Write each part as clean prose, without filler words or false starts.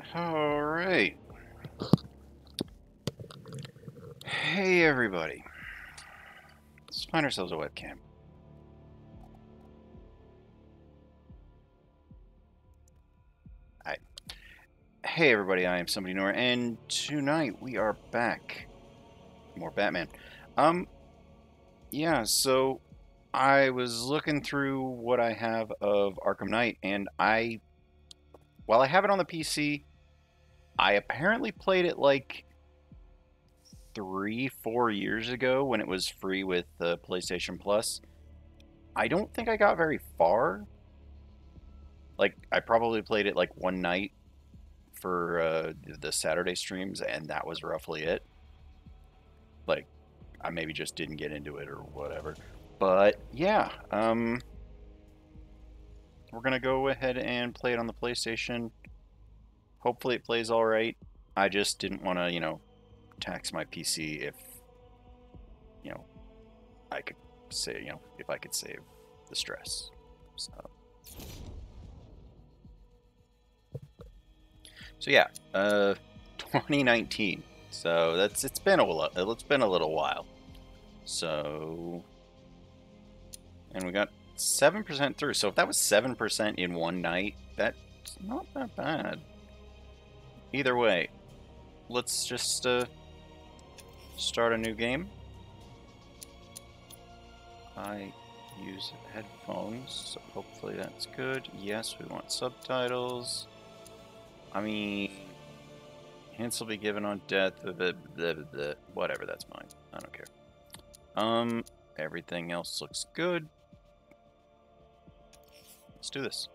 All right. Hey, everybody. Let's find ourselves a webcam. Hi. Hey, everybody. I am Somebody Nor, and tonight we are back. More Batman. Um, yeah, so I was looking through what I have of Arkham Knight, and while I have it on the PC, I apparently played it like 3, 4 years ago when it was free with the PlayStation Plus. I don't think I got very far. Like, I probably played it like one night for the Saturday streams, and that was roughly it. Like, I maybe just didn't get into it or whatever. But yeah, we're gonna go ahead and play it on the PlayStation. Hopefully, it plays all right. I just didn't want to, tax my PC if, you know, I could say, if I could save the stress. So, so yeah, 2019. So it's been a little while. So, and we got 7% through. So if that was 7% in one night, that's not that bad. Either way, let's just start a new game. I use headphones, so hopefully that's good. Yes, we want subtitles. I mean, hints will be given on death. Whatever, that's mine. I don't care. Everything else looks good. Let's do this.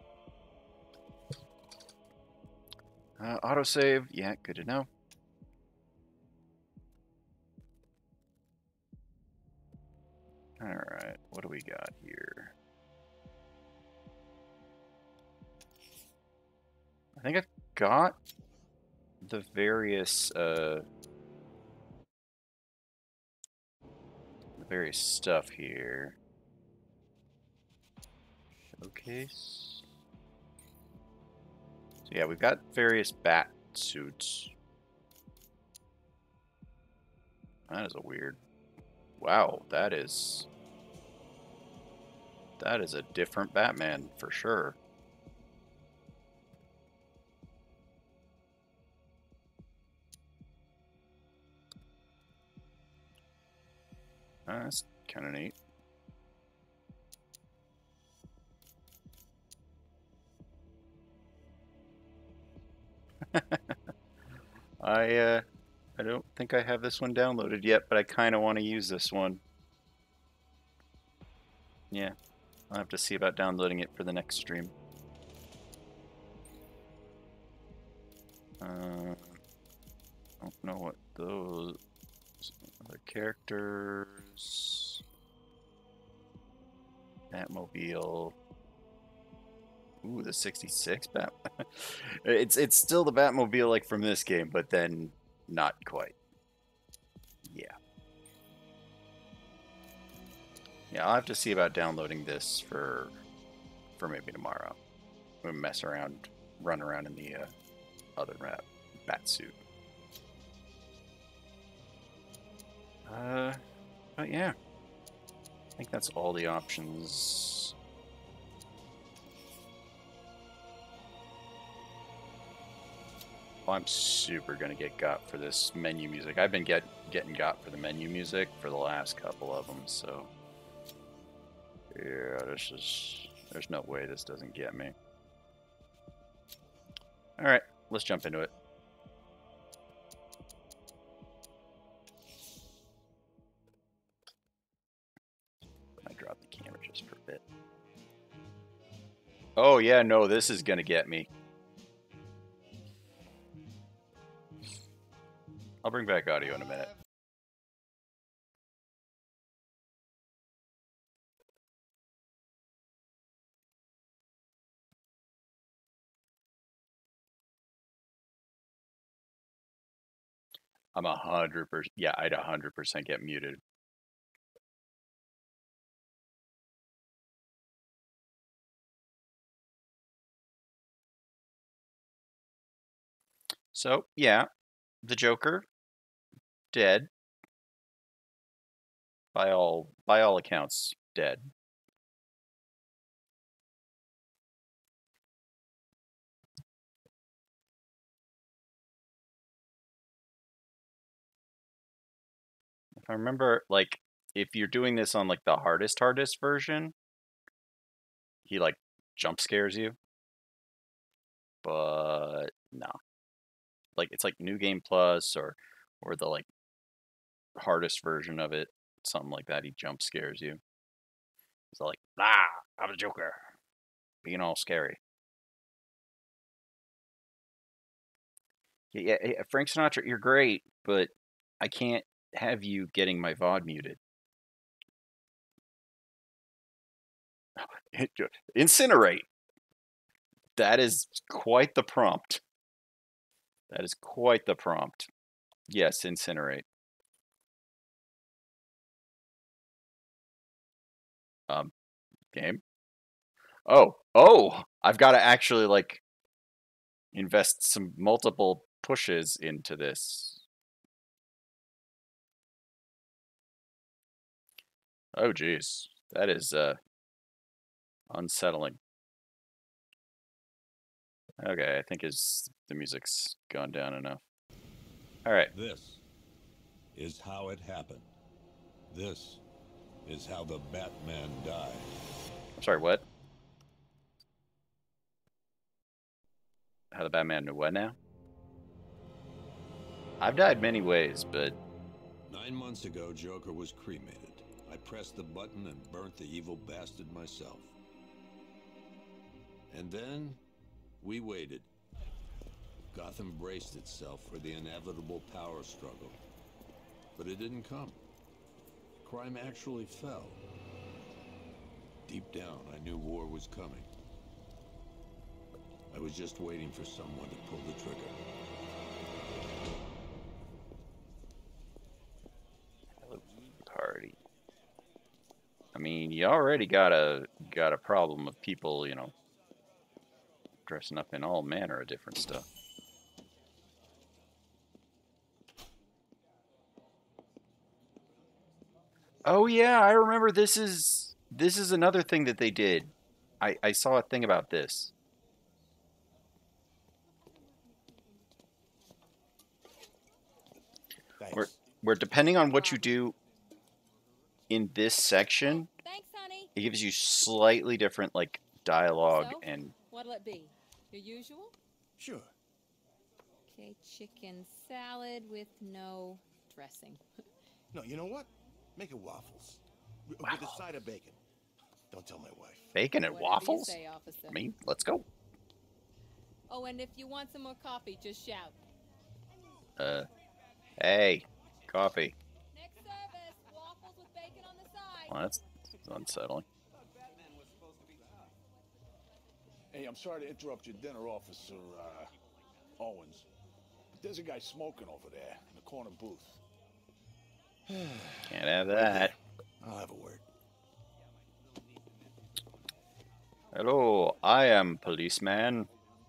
Autosave, yeah, good to know. Alright, what do we got here? I think I've got the various stuff here. Showcase. So yeah, we've got various bat suits. That is a weird. Wow, that is a different Batman for sure. That's kind of neat. I don't think I have this one downloaded yet, but I kind of want to use this one. Yeah, I'll have to see about downloading it for the next stream. I don't know what those other characters. Batmobile. Ooh, the 66 Bat. It's still the Batmobile like from this game, but then not quite. Yeah. Yeah, I'll have to see about downloading this for maybe tomorrow. We'll mess around, run around in the other bat suit. But yeah, I think that's all the options. Well, I'm super gonna get got for this menu music. I've been getting got for the menu music for the last couple of them, so yeah, there's no way this doesn't get me. All right, let's jump into it. I drop the camera just for a bit. Oh yeah, no, this is gonna get me. I'll bring back audio in a minute. I'm 100%. Yeah, I'd 100% get muted. So, yeah, the Joker, dead. By all accounts, dead. If I remember, like, if you're doing this on, like, the hardest version, he, like, jump scares you. But, no. Like, it's like New Game Plus or the, like, hardest version of it, something like that, he jump scares you. He's like, I'm a Joker. Being all scary. Yeah, Frank Sinatra, you're great, but I can't have you getting my VOD muted. Incinerate. That is quite the prompt. That is quite the prompt. Yes, incinerate. Game. Oh! I've got to actually like invest some multiple pushes into this. Oh, geez, that is unsettling. Okay, I think the music's gone down enough. All right. This is how it happened. This is how the Batman died. I'm sorry, what? How the Batman knew what now? I've died many ways, but 9 months ago, Joker was cremated. I pressed the button and burnt the evil bastard myself. And then, we waited. Gotham braced itself for the inevitable power struggle. But it didn't come. Crime actually fell. Deep down, I knew war was coming. I was just waiting for someone to pull the trigger. party. I mean, you already got a problem of people, you know, dressing up in all manner of different stuff. Oh yeah, I remember this is another thing that they did. I saw a thing about this. Where depending on what you do in this section, thanks, honey. it gives you slightly different like dialogue So, and what'll it be? Your usual? Sure. Okay, chicken salad with no dressing. No, you know what? Make it waffles. With a side of bacon. Don't tell my wife. bacon and Whatever waffles. You say, officer. I mean, let's go. Oh, and if you want some more coffee, just shout. Hey, coffee. Next service, waffles with bacon on the side. Well, that's unsettling. Hey, I'm sorry to interrupt your dinner, Officer Owens. But there's a guy smoking over there in the corner booth. Can't have that. I'll have a word. Hello, I am policeman.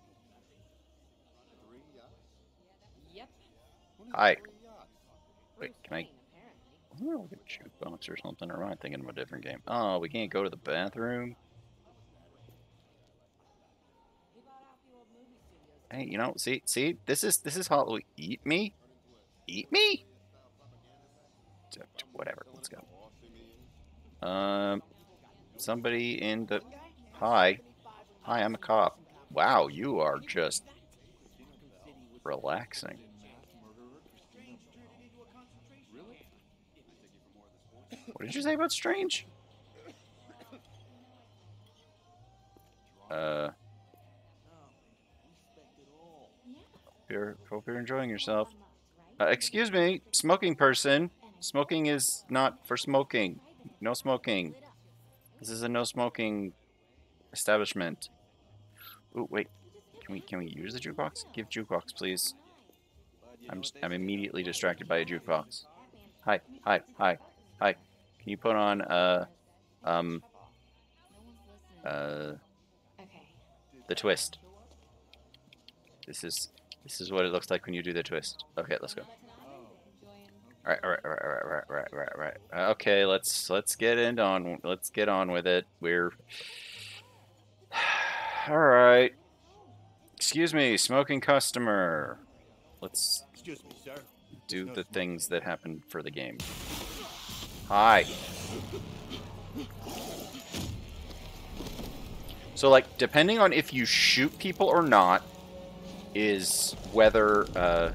Yep. Hi. Wait, can I? Oh, get a jukebox or something, or am I thinking of a different game? Oh, we can't go to the bathroom. Hey, you know, see, this is Halloween. Eat me, eat me. Whatever. Let's go. Somebody in the. Hi, I'm a cop. Wow, you are just relaxing. What did you say about Strange? Hope you're enjoying yourself. Excuse me, smoking person. Smoking is not for smoking. No smoking. This is a no smoking establishment. Ooh, wait. Can we use the jukebox? Give jukebox, please. I'm immediately distracted by a jukebox. Hi. Can you put on the twist? This is This is what it looks like when you do the twist. Okay, let's go. Alright, right. Okay, let's get on with it. We're alright. Excuse me, smoking customer. Let's Excuse me, sir. do There's no the smoking things here. that happen for the game. Hi. So, like, depending on if you shoot people or not, is whether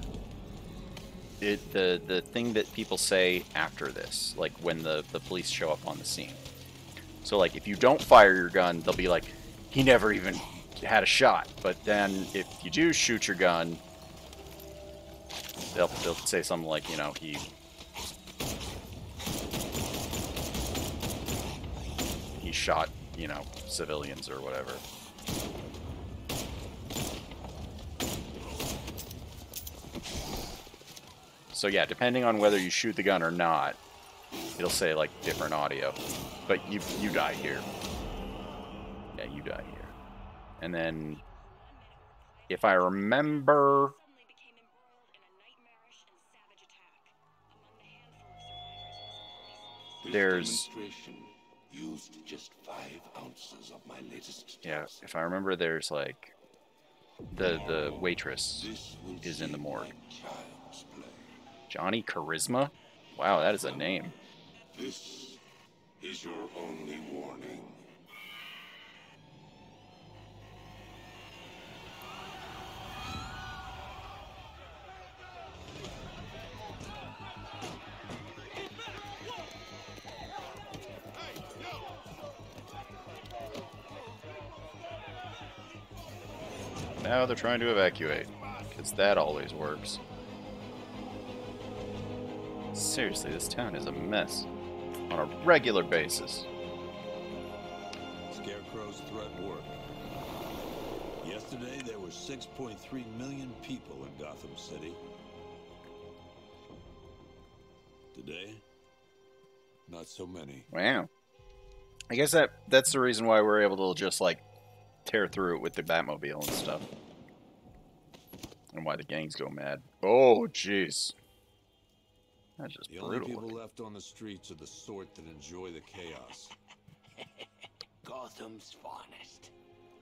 the thing that people say after this, like when the police show up on the scene. So, like, if you don't fire your gun, they'll be like, he never even had a shot. But then, if you do shoot your gun, they'll say something like, you know, he shot, you know, civilians or whatever. So yeah, depending on whether you shoot the gun or not, it'll say like different audio. But you die here. Yeah, you die here. And then, if I remember, there's demonstration used just 5 ounces of my latest yeah, toxin. if I remember, there's like the waitress This will is in the save morgue. my child's play. Johnny Charisma? Wow, that is a name. This is your only warning. Now they're trying to evacuate, because that always works. Seriously, this town is a mess on a regular basis. Scarecrow's threat worked. Yesterday, there were 6.3 million people in Gotham City. Today, not so many. Wow. I guess that's the reason why we're able to just, like, tear through it with the Batmobile and stuff. And why the gangs go mad. Oh, jeez. That's just The only brutal. people left on the streets are the sort that enjoy the chaos. Gotham's finest.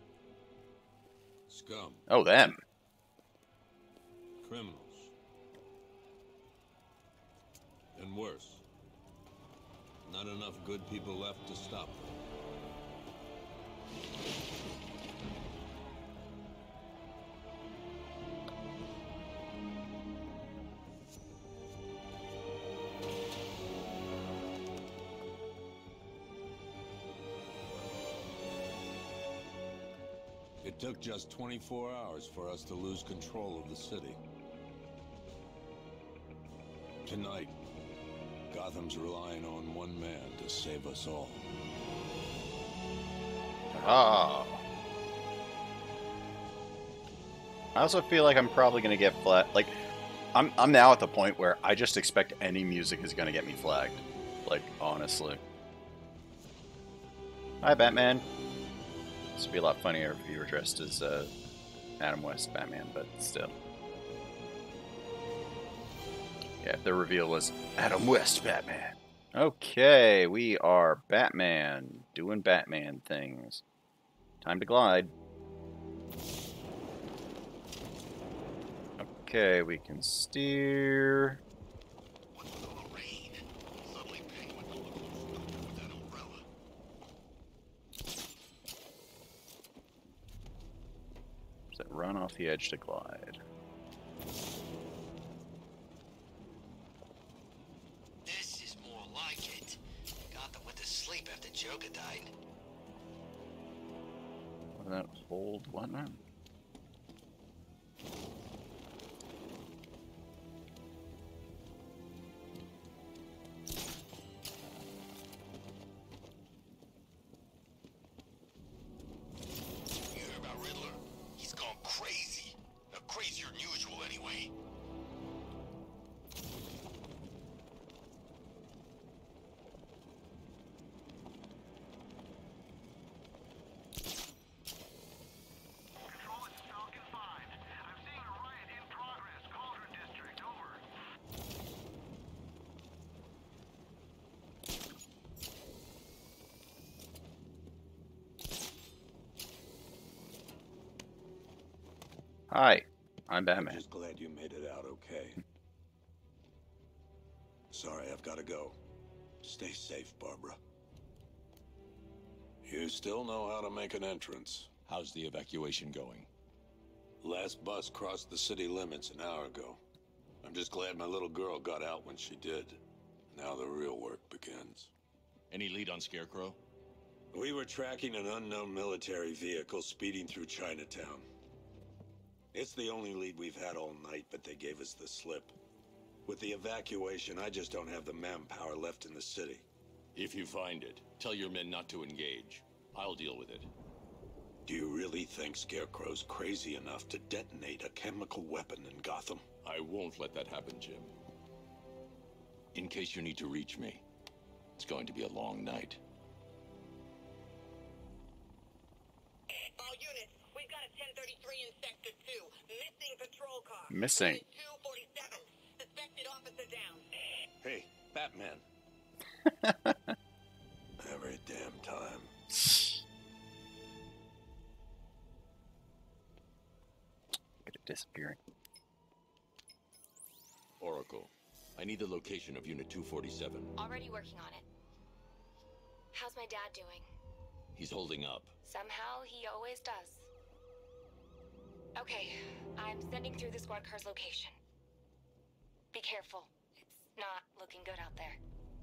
Scum, Oh, them. criminals, and worse. Not enough good people left to stop them. It took just 24 hours for us to lose control of the city. Tonight, Gotham's relying on one man to save us all. Ah. I also feel like I'm probably gonna get flat. Like, I'm now at the point where I just expect any music is gonna get me flagged. Like, honestly. Hi, Batman. This would be a lot funnier if you were dressed as Adam West Batman, but still. Yeah, if the reveal was Adam West Batman. Okay, we are Batman, doing Batman things. Time to glide. Okay, we can steer. Set run off the edge to glide. This is more like it. Gotham went to sleep after Joker died. What that hold? What now? You heard about Riddler? He's gone crazy. Crazier than usual, anyway. Hi, I'm I'm Batman. just glad you made it out okay. Sorry, I've got to go. Stay safe, Barbara. You still know how to make an entrance. How's the evacuation going? Last bus crossed the city limits an hour ago. I'm just glad my little girl got out when she did. Now the real work begins. Any lead on Scarecrow? We were tracking an unknown military vehicle speeding through Chinatown. It's the only lead we've had all night, but they gave us the slip. With the evacuation, I just don't have the manpower left in the city. If you find it, tell your men not to engage. I'll deal with it. Do you really think Scarecrow's crazy enough to detonate a chemical weapon in Gotham? I won't let that happen, Jim. In case you need to reach me, it's going to be a long night. All units, we've got a 1033 in Sector 2. Missing patrol car. Missing. 247. Suspected officer down. Hey, Batman. Every damn time. Good at disappearing. Oracle, I need the location of Unit 247. Already working on it. How's my dad doing? He's holding up. Somehow he always does. Okay, I'm sending through the squad car's location. Be careful. It's not looking good out there.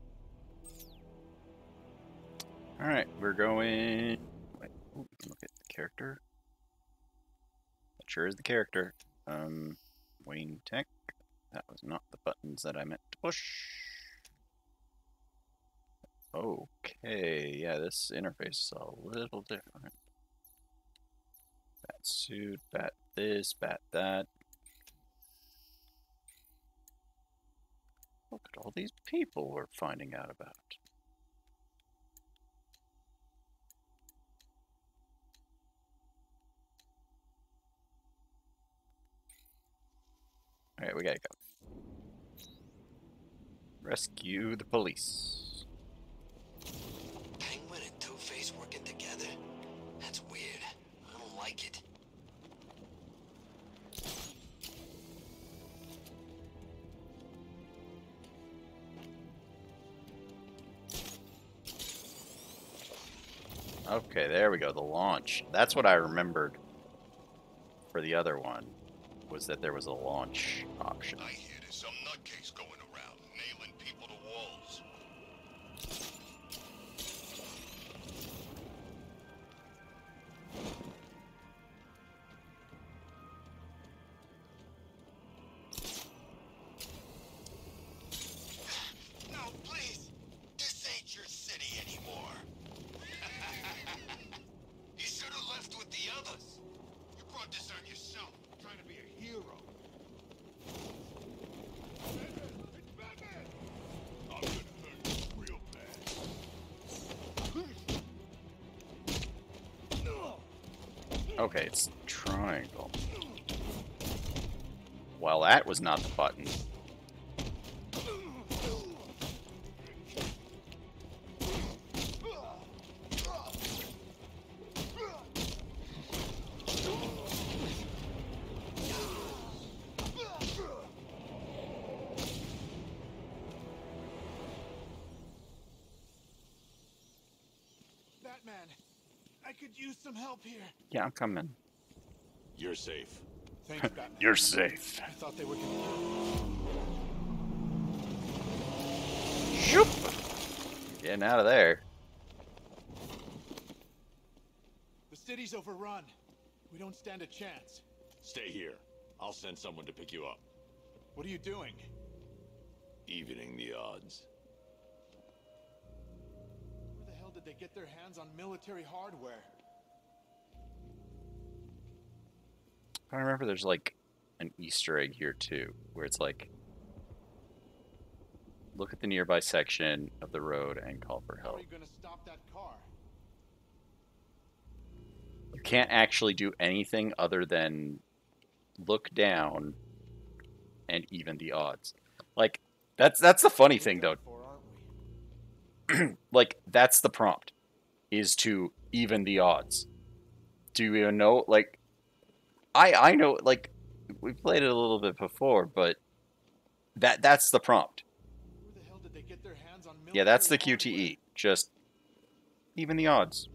Alright, we're going... Wait, ooh, we can look at the character. That sure is the character. Wayne Tech. That was not the buttons that I meant to push. Okay, yeah, this interface is a little different. Bat suit, bat this, bat that. Look at all these people we're finding out about. Alright, we gotta go. Rescue the police. Penguin and Two-Face working together? That's weird. I don't like it. Okay, there we go, the launch. That's what I remembered for the other one, was that there was a launch option. I hear there's some nutcase going around, nailing people to walls. No, please. This ain't your city anymore. You should have left with the others. You brought this on yourself, trying to be a hero. It's Batman! I'm gonna hurt you real bad. Okay, it's triangle. Well, that was not the button. Batman, I could use some help here. Yeah, I'm coming. You're safe. Thanks, Batman. You're safe. I thought they were gonna kill me. Shoop! Getting out of there. The city's overrun. We don't stand a chance. Stay here. I'll send someone to pick you up. What are you doing? Evening the odds. Where the hell did they get their hands on military hardware? I remember there's like an Easter egg here too, where it's like, look at the nearby section of the road and call for How help. are you gonna stop that car? You can't actually do anything other than look down and even the odds. Like, that's the funny thing though. For, aren't we? Like, that's the prompt, is to even the odds. Do you even know, like, I know, like, we played it a little bit before, but that's the prompt. Where the hell did they get their hands on Yeah, that's the military QTE. Just even the odds.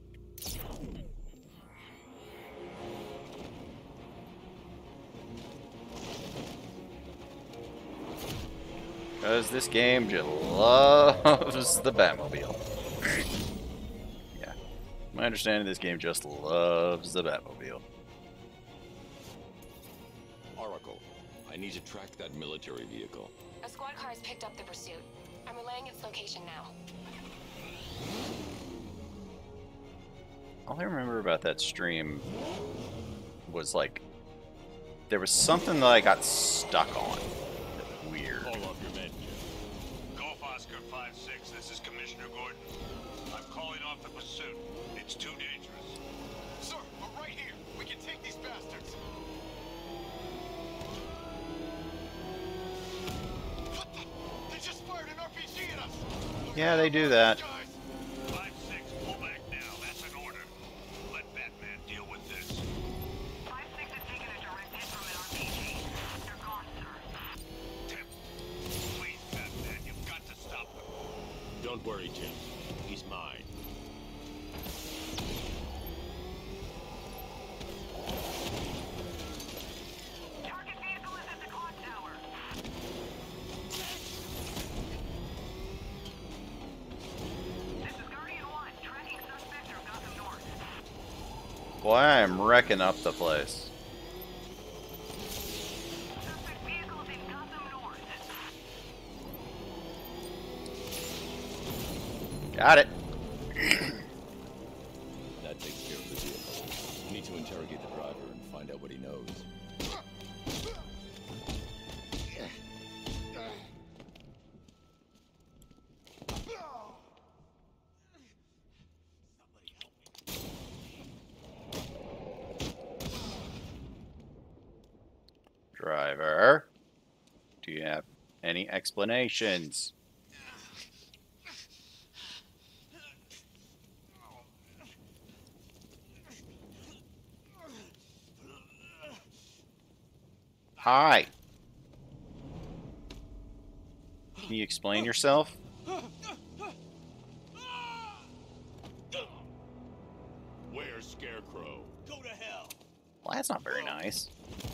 Because this game just loves the Batmobile. Yeah. My understanding, this game just loves the Batmobile. Oracle, I need to track that military vehicle. A squad car has picked up the pursuit. I'm relaying its location now. All I remember about that stream was like there was something that I got stuck on. Weird. Call off your men, Jim. Golf Oscar 5-6, this is Commissioner Gordon. I'm calling off the pursuit. It's too dangerous. Sir, we're right here. We can take these bastards. What the? They just fired an RPG at us. Yeah, they do that. 5-6, pull back now. That's an order. Let Batman deal with this. 5-6 has taken a direct hit from an RPG. They're gone, sir. Tim, please, Batman, you've got to stop them. Don't worry, Jim. He's mine. Target vehicle is at the clock tower. This is Guardian 1, tracking suspect through Gotham North. Boy, I am wrecking up the place. Suspect vehicle is in Gotham North. Got it. That takes care of the vehicle. We need to interrogate the driver and find out what he knows. Driver, do you have any explanations? Hi. Can you explain yourself? Where's Scarecrow? Go to hell. Well, that's not very nice.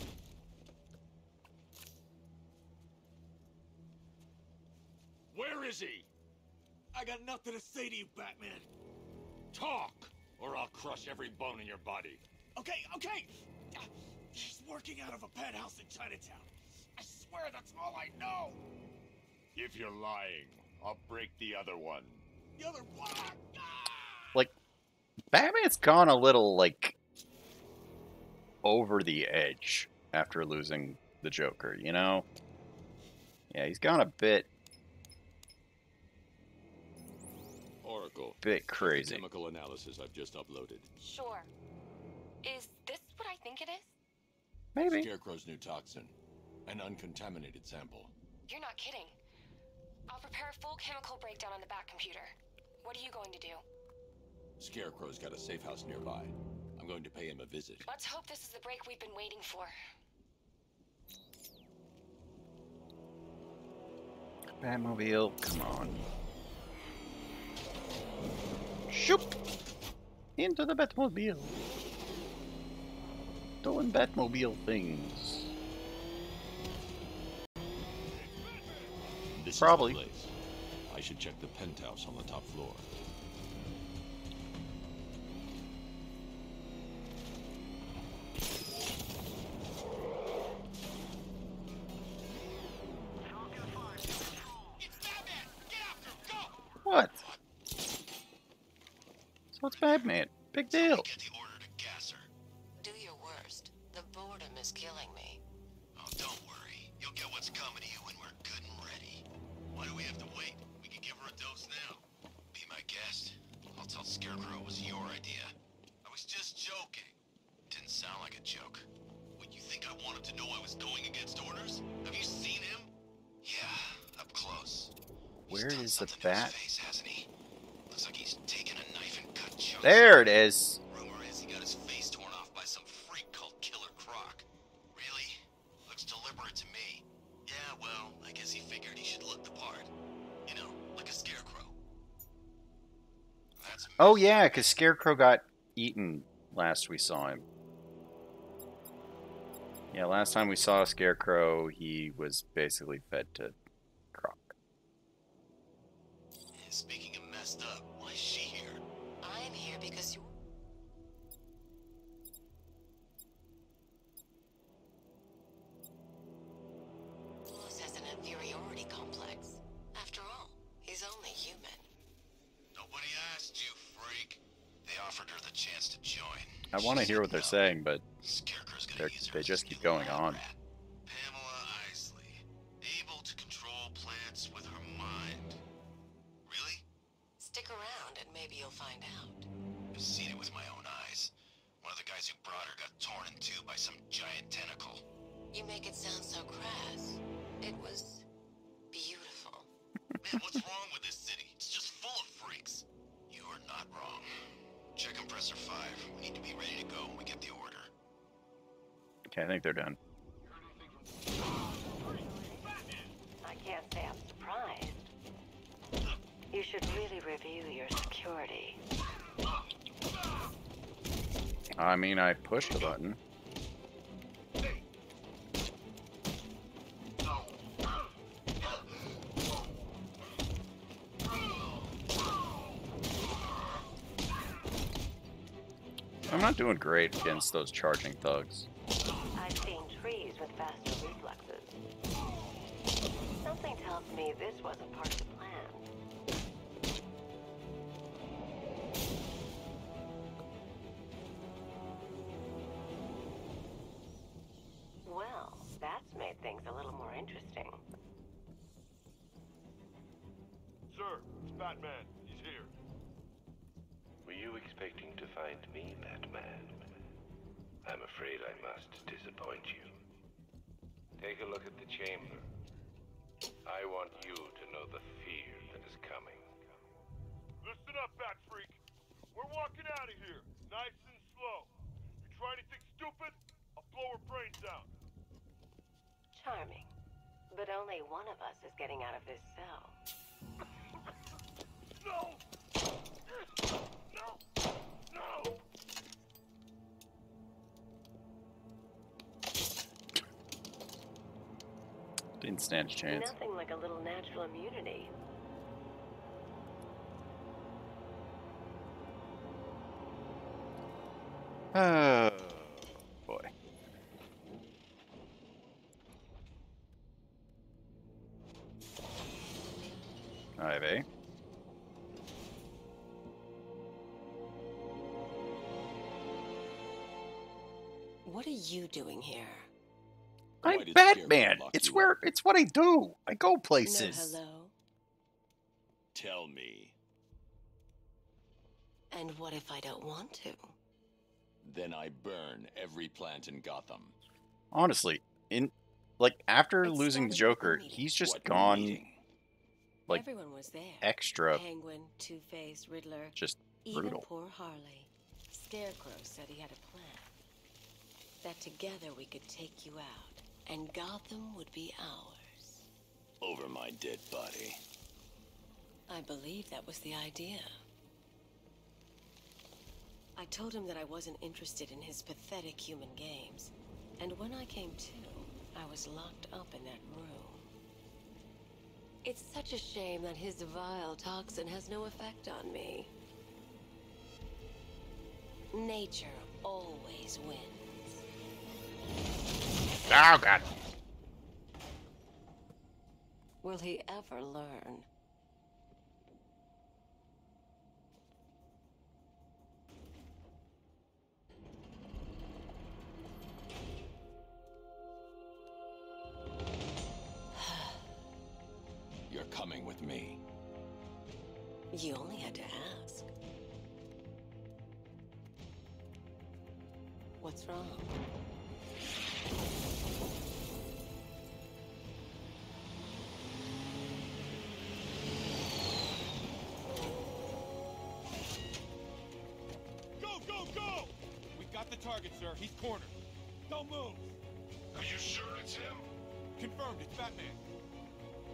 Where is he? I got nothing to say to you, Batman. Talk, or I'll crush every bone in your body. Okay, okay. He's working out of a penthouse in Chinatown. I swear that's all I know. If you're lying, I'll break the other one. The other one. Like, Batman's gone a little, like, over the edge after losing the Joker, you know? Yeah, he's gone a bit Oracle. crazy. Chemical analysis I've just uploaded. Sure. Is this what I think it is? Maybe. Scarecrow's new toxin. An uncontaminated sample. You're not kidding. I'll prepare a full chemical breakdown on the back computer. What are you going to do? Scarecrow's got a safe house nearby. I'm going to pay him a visit. Let's hope this is the break we've been waiting for. Batmobile, come on. Shoop! Into the Batmobile. Doing Batmobile things. This Probably. Is the place. I should check the penthouse on the top floor. What? So it's Batman. Big deal. Get the order to gas her. Do your worst. The boredom is killing me. Oh, don't worry. You'll get what's coming to you when we're good and ready. Why do we have to wait? We can give her a dose now. Be my guest. I'll tell Scarecrow it was your idea. I was just joking. Didn't sound like a joke. What, you think I wanted to know I was going against orders? Have you seen him? Yeah, up close. Where He's done is the something to his bat? face, hasn't he? Looks like he's taken a knife and cut chunks. There it is. Rumor is he got his face torn off by some freak called Killer Croc. because he figured he should look the part. You know, like a scarecrow. That's Oh yeah, because Scarecrow got eaten last we saw him. Yeah, last time we saw Scarecrow, he was basically fed to Croc. Speaking of messed up, why is she here? I'm here because you... Lewis has an inferiority complex. After all, he's only human. Nobody asked you, freak. They offered her the chance to join. I want to She hear said what they're no. saying, but Scarecrow's gonna use her they as just his keep new going lab on. rat. Pamela Isley, able to control plants with her mind. Really? Stick around and maybe you'll find out. I've seen it with my own eyes. One of the guys who brought her got torn in two by some giant tentacle. You make it sound so crass. It was beautiful. Man, what's wrong with this city? It's just full of freaks. You are not wrong. Check compressor 5. We need to be ready to go when we get the order. Okay, I think they're done. I can't say I'm surprised. You should really review your security. I mean, I pushed the button. I'm not doing great against those charging thugs. I've seen trees with faster reflexes. Something tells me this wasn't part of the plan. Well, that's made things a little more interesting. Sir, it's Batman. He's here. Were you expecting to find me, Batman? I'm afraid I must disappoint you. Take a look at the chamber. I want you to know the fear that is coming. Listen up, Bat Freak. We're walking out of here, nice and slow. You try anything stupid, I'll blow her brains out. Charming. But only one of us is getting out of this cell. No! No! No! Didn't stand a chance. Nothing like a little natural immunity. Oh, boy. Ivy. What are you doing here? I'm Why did Batman. Scarecrow lock It's you where up? it's what I do. I go No places. hello. Tell me. And what if I don't want to? Then I burn every plant in Gotham. Honestly, after It's losing the starting with Joker, the meeting. he's just What gone meeting? like Everyone was there. extra Penguin, Two-Face, Riddler, just even brutal. poor Harley. Scarecrow said he had a plan. That together we could take you out, and Gotham would be ours. Over my dead body. I believe that was the idea. I told him that I wasn't interested in his pathetic human games. And when I came to, I was locked up in that room. It's such a shame that his vile toxin has no effect on me. Nature always wins. Oh God! Will he ever learn? You're coming with me. You only had to ask. What's wrong? Go, go, go! We got the target, sir. He's cornered. Don't move. Are you sure it's him? Confirmed, it's Batman.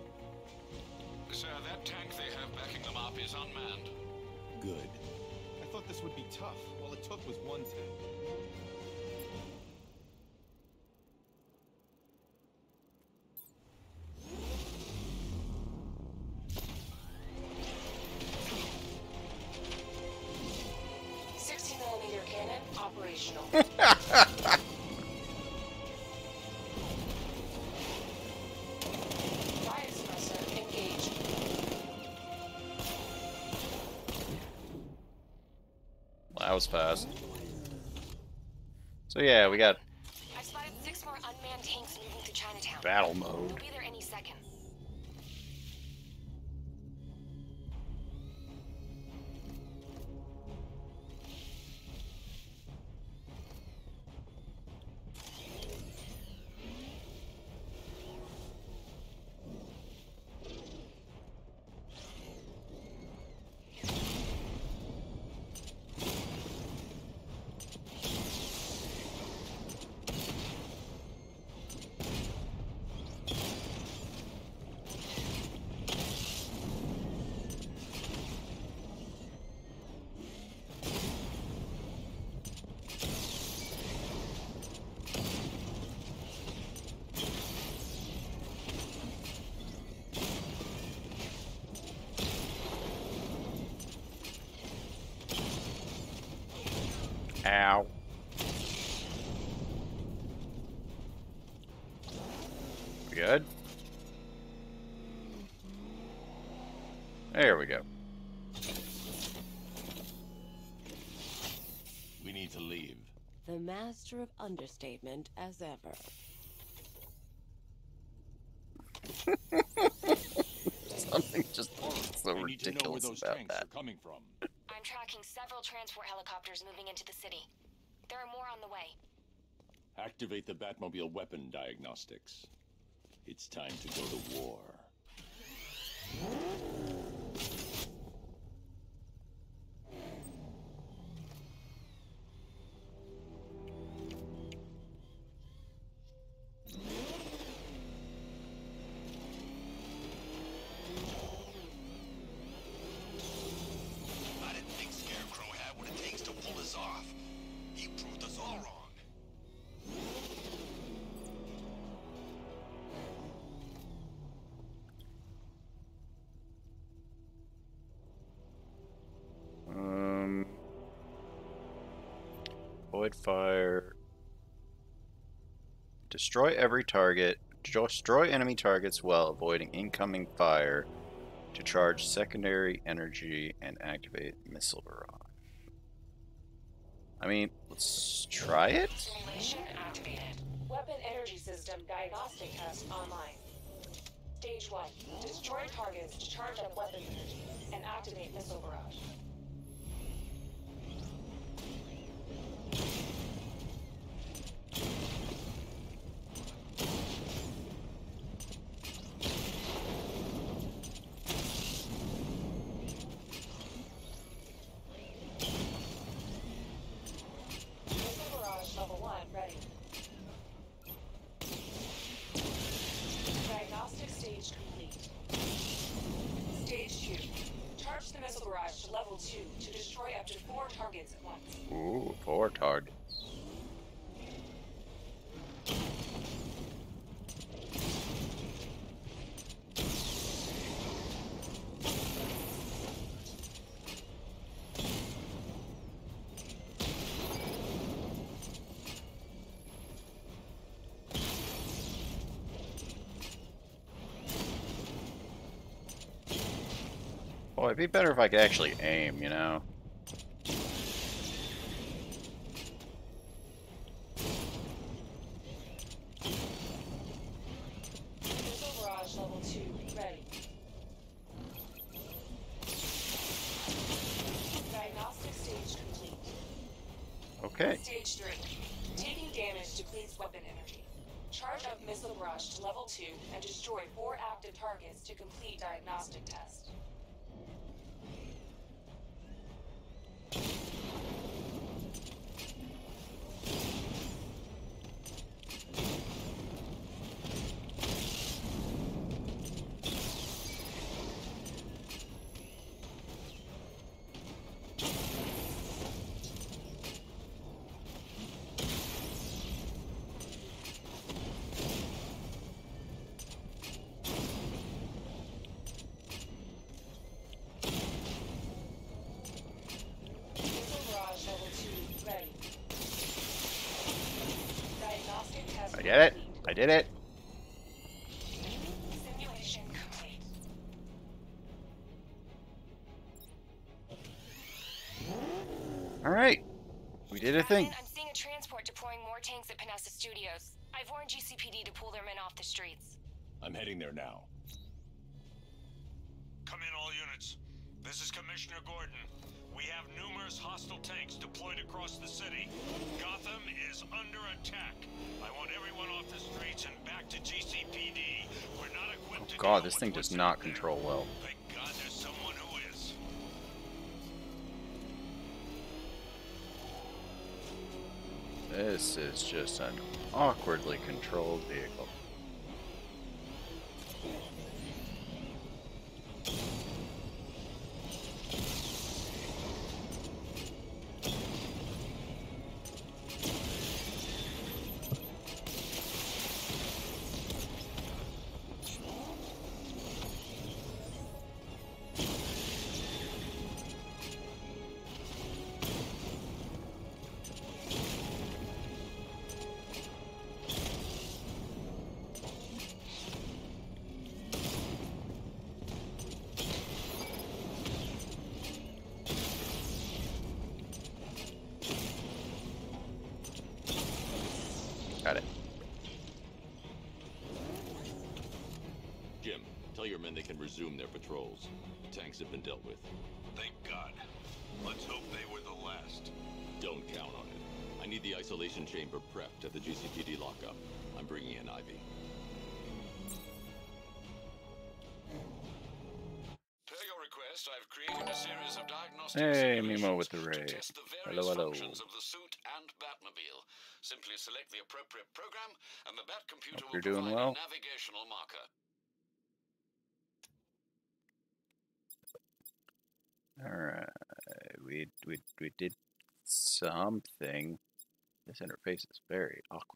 Sir, that tank they have backing them up is unmanned. Good. I thought this would be tough. All it took was one tank. Cannon operational. Fire suppressor engaged. Well, that was fast. So yeah, we got I've spotted 6 more unmanned tanks moving through Chinatown. battle mode. They'll be there any second. Ow. We good? There we go. We need to leave. The master of understatement as ever. Something just so We need to know where ridiculous those about tanks that. are coming from. I'm tracking several transport helicopters moving into the city. There are more on the way. Activate the Batmobile weapon diagnostics. It's time to go to war. I didn't think Scarecrow had what it takes to pull us off. He proved us all wrong. Avoid fire. Destroy every target. Destroy enemy targets while avoiding incoming fire to charge secondary energy and activate missile barrage. I mean, let's try it. Simulation activated. Weapon energy system diagnostic test online. Stage 1. Destroy targets to charge up weapon energy and activate missile barrage. Missile barrage level 1 ready. Diagnostic stage complete. Stage 2. Charge the missile barrage to level 2 to destroy up to 4 targets at once. Ooh, 4 targets. Boy, it'd be better if I could actually aim, you know? Missile barrage level 2 ready. Diagnostic stage complete. Okay. Stage 3. Taking damage depletes weapon energy. Charge up missile barrage to level 2 and destroy 4 active targets to complete diagnostic test. I did it. I did it. Simulation complete. All right. We did a thing. I'm seeing a transport deploying more tanks at Panassa Studios. I've warned GCPD to pull their men off the streets. I'm heading there now. Come in, all units. This is Commissioner Gordon. We have numerous hostile tanks deployed across the city. Gotham is under attack. I want everyone off the streets and back to GCPD. We're not equipped to God, deal this with thing what's does not out there. control well. Thank God there's someone who is. This is just an awkwardly controlled vehicle. Got it. Jim, tell your men they can resume their patrols. Tanks have been dealt with. Thank God. Let's hope they were the last. Don't count on it. I need the isolation chamber prepped at the GCPD lockup. I'm bringing in Ivy. Per your request, I've created a series of diagnostic Hey, simulations Mimo with the to ray. test the various Hello, hello. functions of the suit and Batmobile. Simply select the appropriate program, and the Bat computer Hope will you're doing provide well. a navigational marker. Alright. We did something. This interface is very awkward.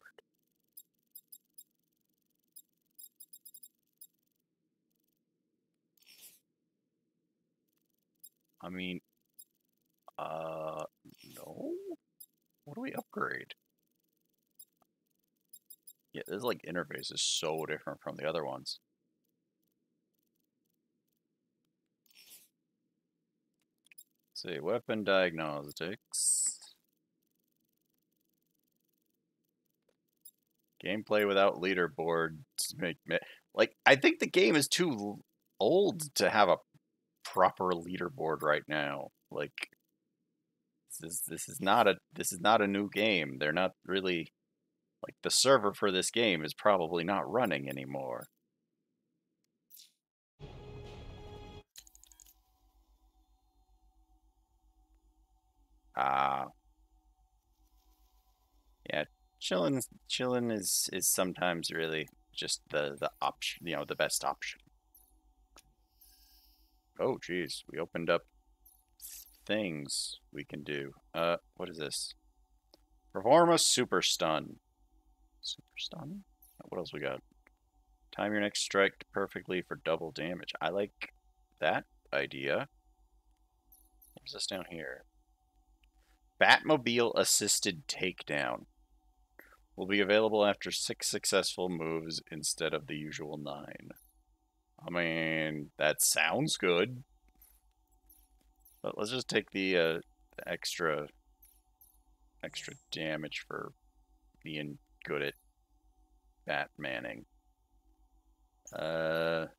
I mean, no? What do we upgrade? Yeah, this like interface is so different from the other ones. Let's see, weapon diagnostics. Gameplay without leaderboards make me like I think the game is too old to have a proper leaderboard right now. Like this is not a new game. They're not really like the server for this game is probably not running anymore. Yeah, chilling is sometimes really just the option, you know, the best option. Oh, geez, we opened up things we can do. What is this? Perform a super stun. Super stun? What else we got? Time your next strike perfectly for double damage. I like that idea. What's this down here? Batmobile assisted takedown will be available after 6 successful moves instead of the usual 9. I mean, that sounds good. But let's just take the extra damage for being good at Batmaning. Oh,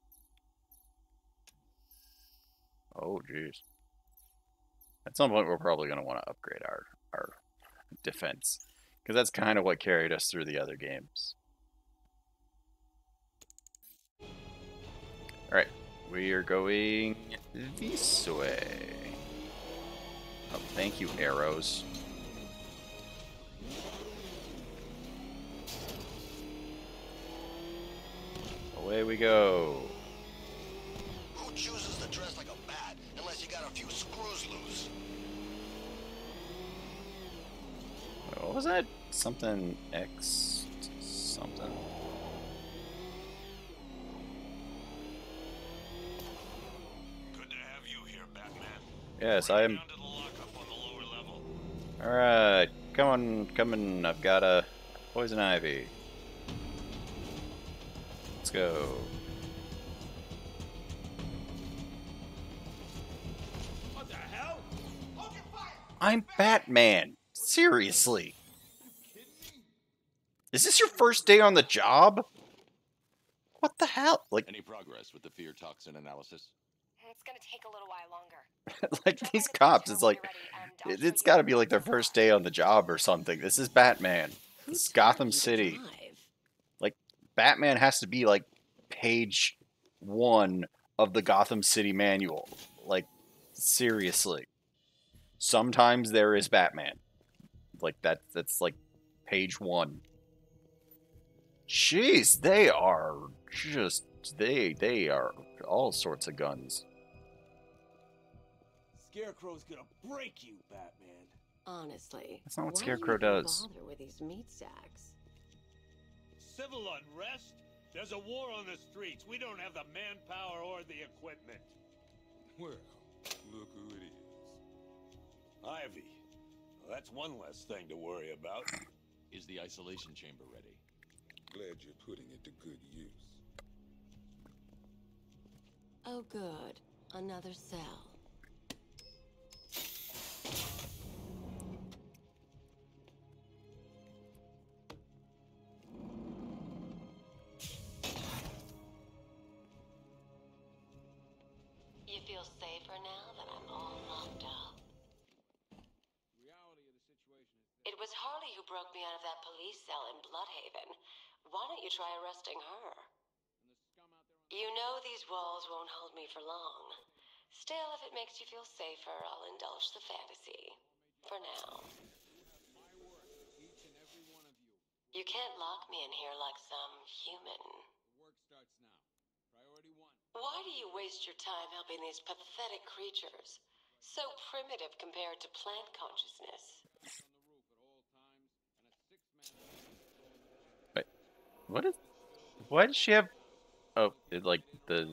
jeez. At some point, we're probably going to want to upgrade our defense. Because that's kind of what carried us through the other games. Alright, we are going this way. Oh, thank you, arrows. Away we go. Who chooses to dress like a bat unless you got a few screws loose? What was that? Something X something. Good to have you here, Batman. Yes, I am. Down to the lockup on the lower level. Alright, come on. I've got a Poison Ivy. Let's go. What the hell? I'm Batman. Seriously. Is this your first day on the job? What the hell? Like, Any progress with the fear toxin analysis? It's gonna take a little while longer. like these cops, it's like, it's got to be like their first day on the job or something. This is Batman. This is Gotham City. Like, Batman has to be like page 1 of the Gotham City manual. Like, seriously. Sometimes there is Batman. Like, that's like page 1. Jeez, they are just, they are all sorts of guns. Scarecrow's gonna break you, Batman. Honestly, That's not what why Scarecrow do you even does. bother with these meat sacks? Civil unrest? There's a war on the streets. We don't have the manpower or the equipment. Well, look who it is. Ivy. Well, that's one less thing to worry about. Is the isolation chamber ready? Glad you're putting it to good use. Oh, good. Another cell. You feel safer now that I'm all locked up? It was Harley who broke me out of that police cell in Bloodhaven. Why don't you try arresting her? You know these walls won't hold me for long. Still, if it makes you feel safer, I'll indulge the fantasy. For now. You can't lock me in here like some human. Why do you waste your time helping these pathetic creatures? So primitive compared to plant consciousness. Wait, what is? Why does she have? Oh, like the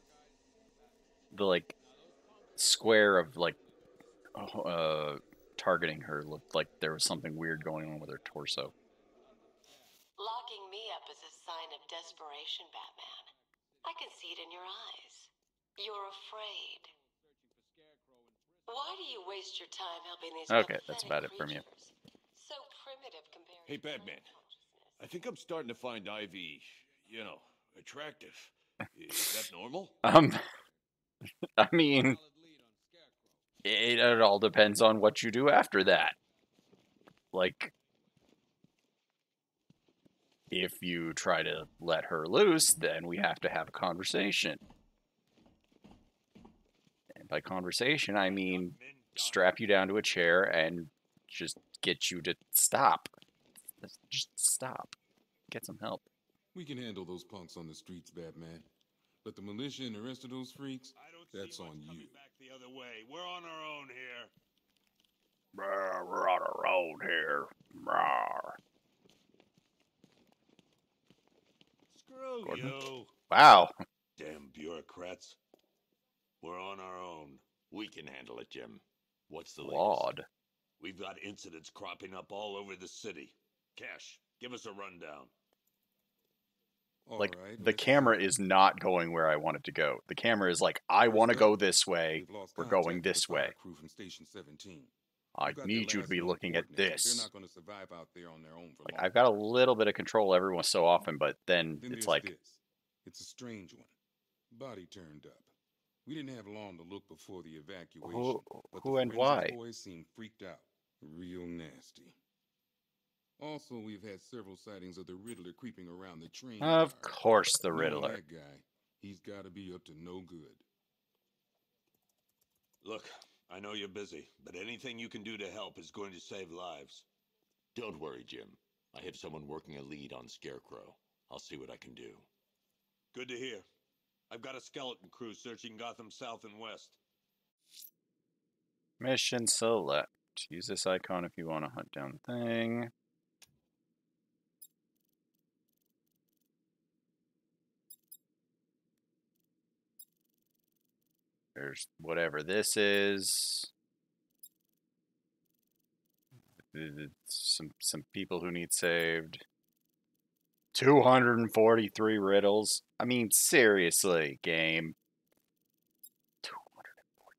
like square of like targeting her looked like there was something weird going on with her torso. Locking me up is a sign of desperation, Batman. I can see it in your eyes. You're afraid. Why do you waste your time helping these Okay, that's about it from you. So primitive compared Hey, Batman. I think I'm starting to find Ivy, you know, attractive. Is that normal? I mean, it all depends on what you do after that. Like, if you try to let her loose, then we have to have a conversation. And by conversation, I mean strap you down to a chair and just get you to stop. Just stop. Get some help. We can handle those punks on the streets, Batman. But the militia and the rest of those freaks, that's on you. Back the other way. We're on our own here. We're on our own here. Screw Gordon? you. Wow. Damn bureaucrats. We're on our own. We can handle it, Jim. What's the Lord. latest? We've got incidents cropping up all over the city. Cash, give us a rundown. Like, the camera is not going where I want it to go. The camera is like, I want to go this way. We're going this way. Crew from Station 17. I need you to be looking at They're this. not going to survive out there on their own for Like, long. I've got a little bit of control every once so often, but then Then it's there's like, this. It's a strange one. Body turned up. We didn't have long to look before the evacuation. But who the and forensic why? boys seemed freaked out. Real nasty. Also, we've had several sightings of the Riddler creeping around the train. Of course, the Knowing Riddler. That guy, he's got to be up to no good. Look, I know you're busy, but anything you can do to help is going to save lives. Don't worry, Jim. I have someone working a lead on Scarecrow. I'll see what I can do. Good to hear. I've got a skeleton crew searching Gotham South and West. Mission select. Use this icon if you want to hunt down the thing. There's whatever this is. some people who need saved. 243 riddles. I mean, seriously, game. 240.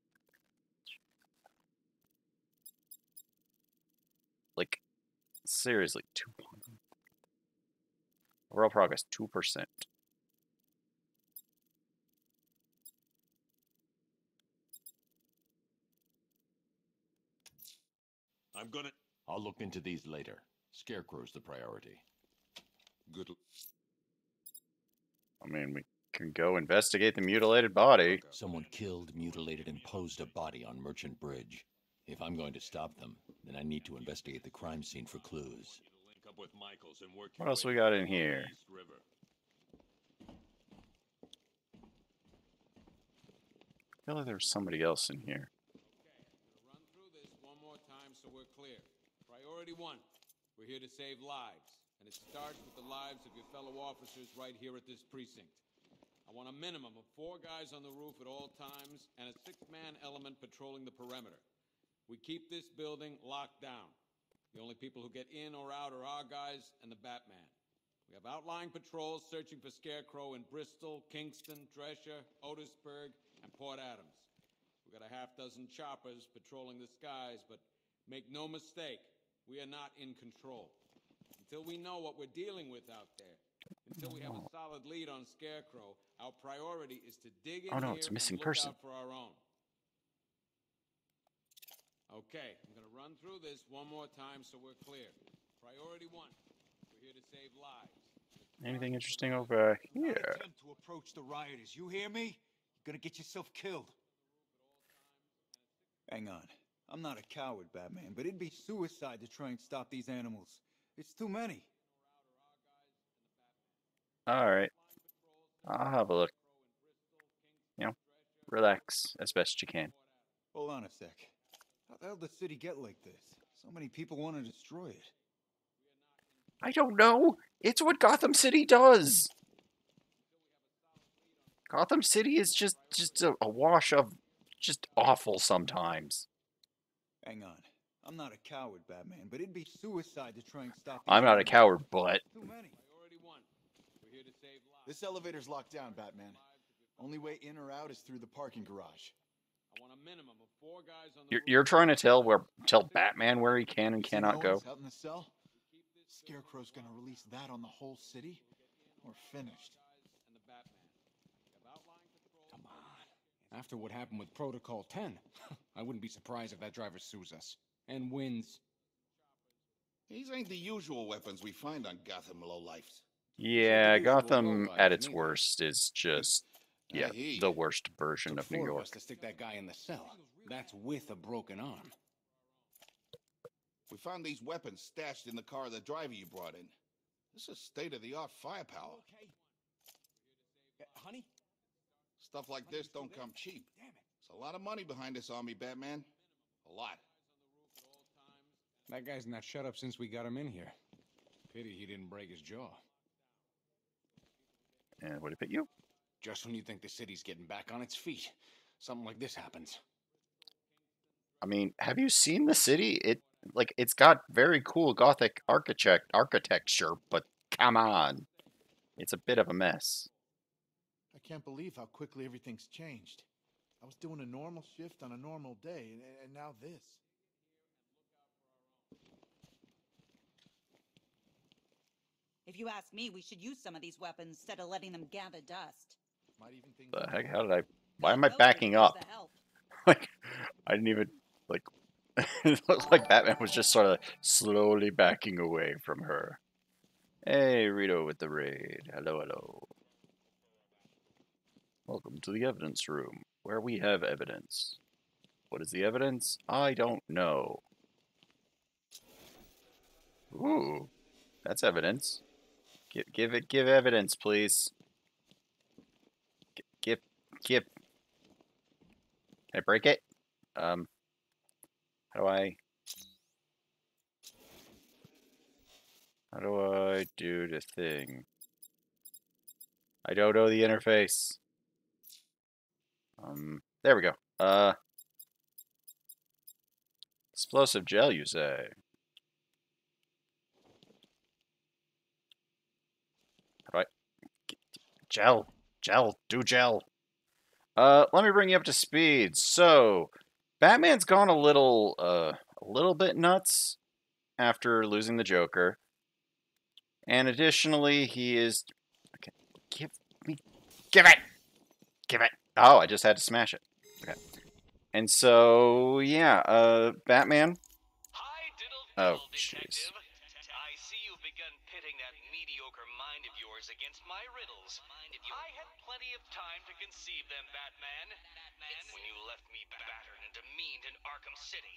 Like, seriously, 200. Overall progress, 2%. I'll look into these later. Scarecrow's the priority. Good. I mean, we can go investigate the mutilated body. Someone killed, mutilated, and posed a body on Merchant Bridge. If I'm going to stop them, then I need to investigate the crime scene for clues. What else we got in here? I feel like there's somebody else in here. Run through this one more time so we're clear. Priority 1, we're here to save lives. And it starts with the lives of your fellow officers right here at this precinct. I want a minimum of 4 guys on the roof at all times and a 6-man element patrolling the perimeter. We keep this building locked down. The only people who get in or out are our guys and the Batman. We have outlying patrols searching for Scarecrow in Bristol, Kingston, Drescher, Otisburg, and Port Adams. We got a half-dozen choppers patrolling the skies, but make no mistake, we are not in control. Until we know what we're dealing with out there, until we have a solid lead on Scarecrow, our priority is to dig in here it's a missing and look person. out for our own. Okay, I'm gonna run through this one more time so we're clear. Priority 1, we're here to save lives. Anything interesting over here? Attempt to approach the rioters. You hear me? You're gonna get yourself killed. Hang on. I'm not a coward, Batman, but it'd be suicide to try and stop these animals. It's too many. Alright. I'll have a look. You know, relax as best you can. Hold on a sec. How the hell did the city get like this? So many people want to destroy it. I don't know. It's what Gotham City does. Gotham City is just a wash of just awful sometimes. Hang on. I'm not a coward, Batman, but it'd be suicide to try and stop these I'm not a animals. coward, but Too many. Priority 1, we're here to save lives. This elevator's locked down, Batman. Only way in or out is through the parking garage. I want a minimum of 4 guys on the you're trying to tell Batman where he can and cannot go. Out in the cell? Scarecrow's gonna release that on the whole city? We're finished. Come on. After what happened with Protocol 10, I wouldn't be surprised if that driver sues us. And wins. These ain't the usual weapons we find on Gotham lowlifes. Yeah, Gotham at its worst is just, yeah, the worst version of New 4 of York. us to stick that guy in the cell. That's with a broken arm. We found these weapons stashed in the car of the driver you brought in. This is state-of-the-art firepower. Okay. Honey? Stuff like this don't come cheap. Damn it. There's a lot of money behind this army, Batman. A lot. That guy's not shut up since we got him in here. Pity he didn't break his jaw. And would it fit you? Just when you think the city's getting back on its feet, something like this happens. I mean, have you seen the city? It's got very cool Gothic architecture, but come on. It's a bit of a mess. I can't believe how quickly everything's changed. I was doing a normal shift on a normal day, and now this. If you ask me, we should use some of these weapons instead of letting them gather dust. Might even think The heck? How did I... Why am I backing up? Like, I didn't even... Like, it looked like Batman was just sort of slowly backing away from her. Hey, Rito with the raid. Hello, hello. Welcome to the evidence room, where we have evidence. What is the evidence? I don't know. Ooh, that's evidence. Give evidence, please. Give. Can I break it? How do I do the thing? I don't know the interface. There we go. Explosive gel, you say? Gel. Do gel. Let me bring you up to speed. So, Batman's gone a little bit nuts after losing the Joker. And additionally, he is... Okay, give it! Oh, I just had to smash it. Okay. And so, yeah, Batman... Oh, jeez. I see you've begun pitting that mediocre mind of yours against my riddles. I had plenty of time to conceive them, Batman. When you left me battered and demeaned in Arkham City.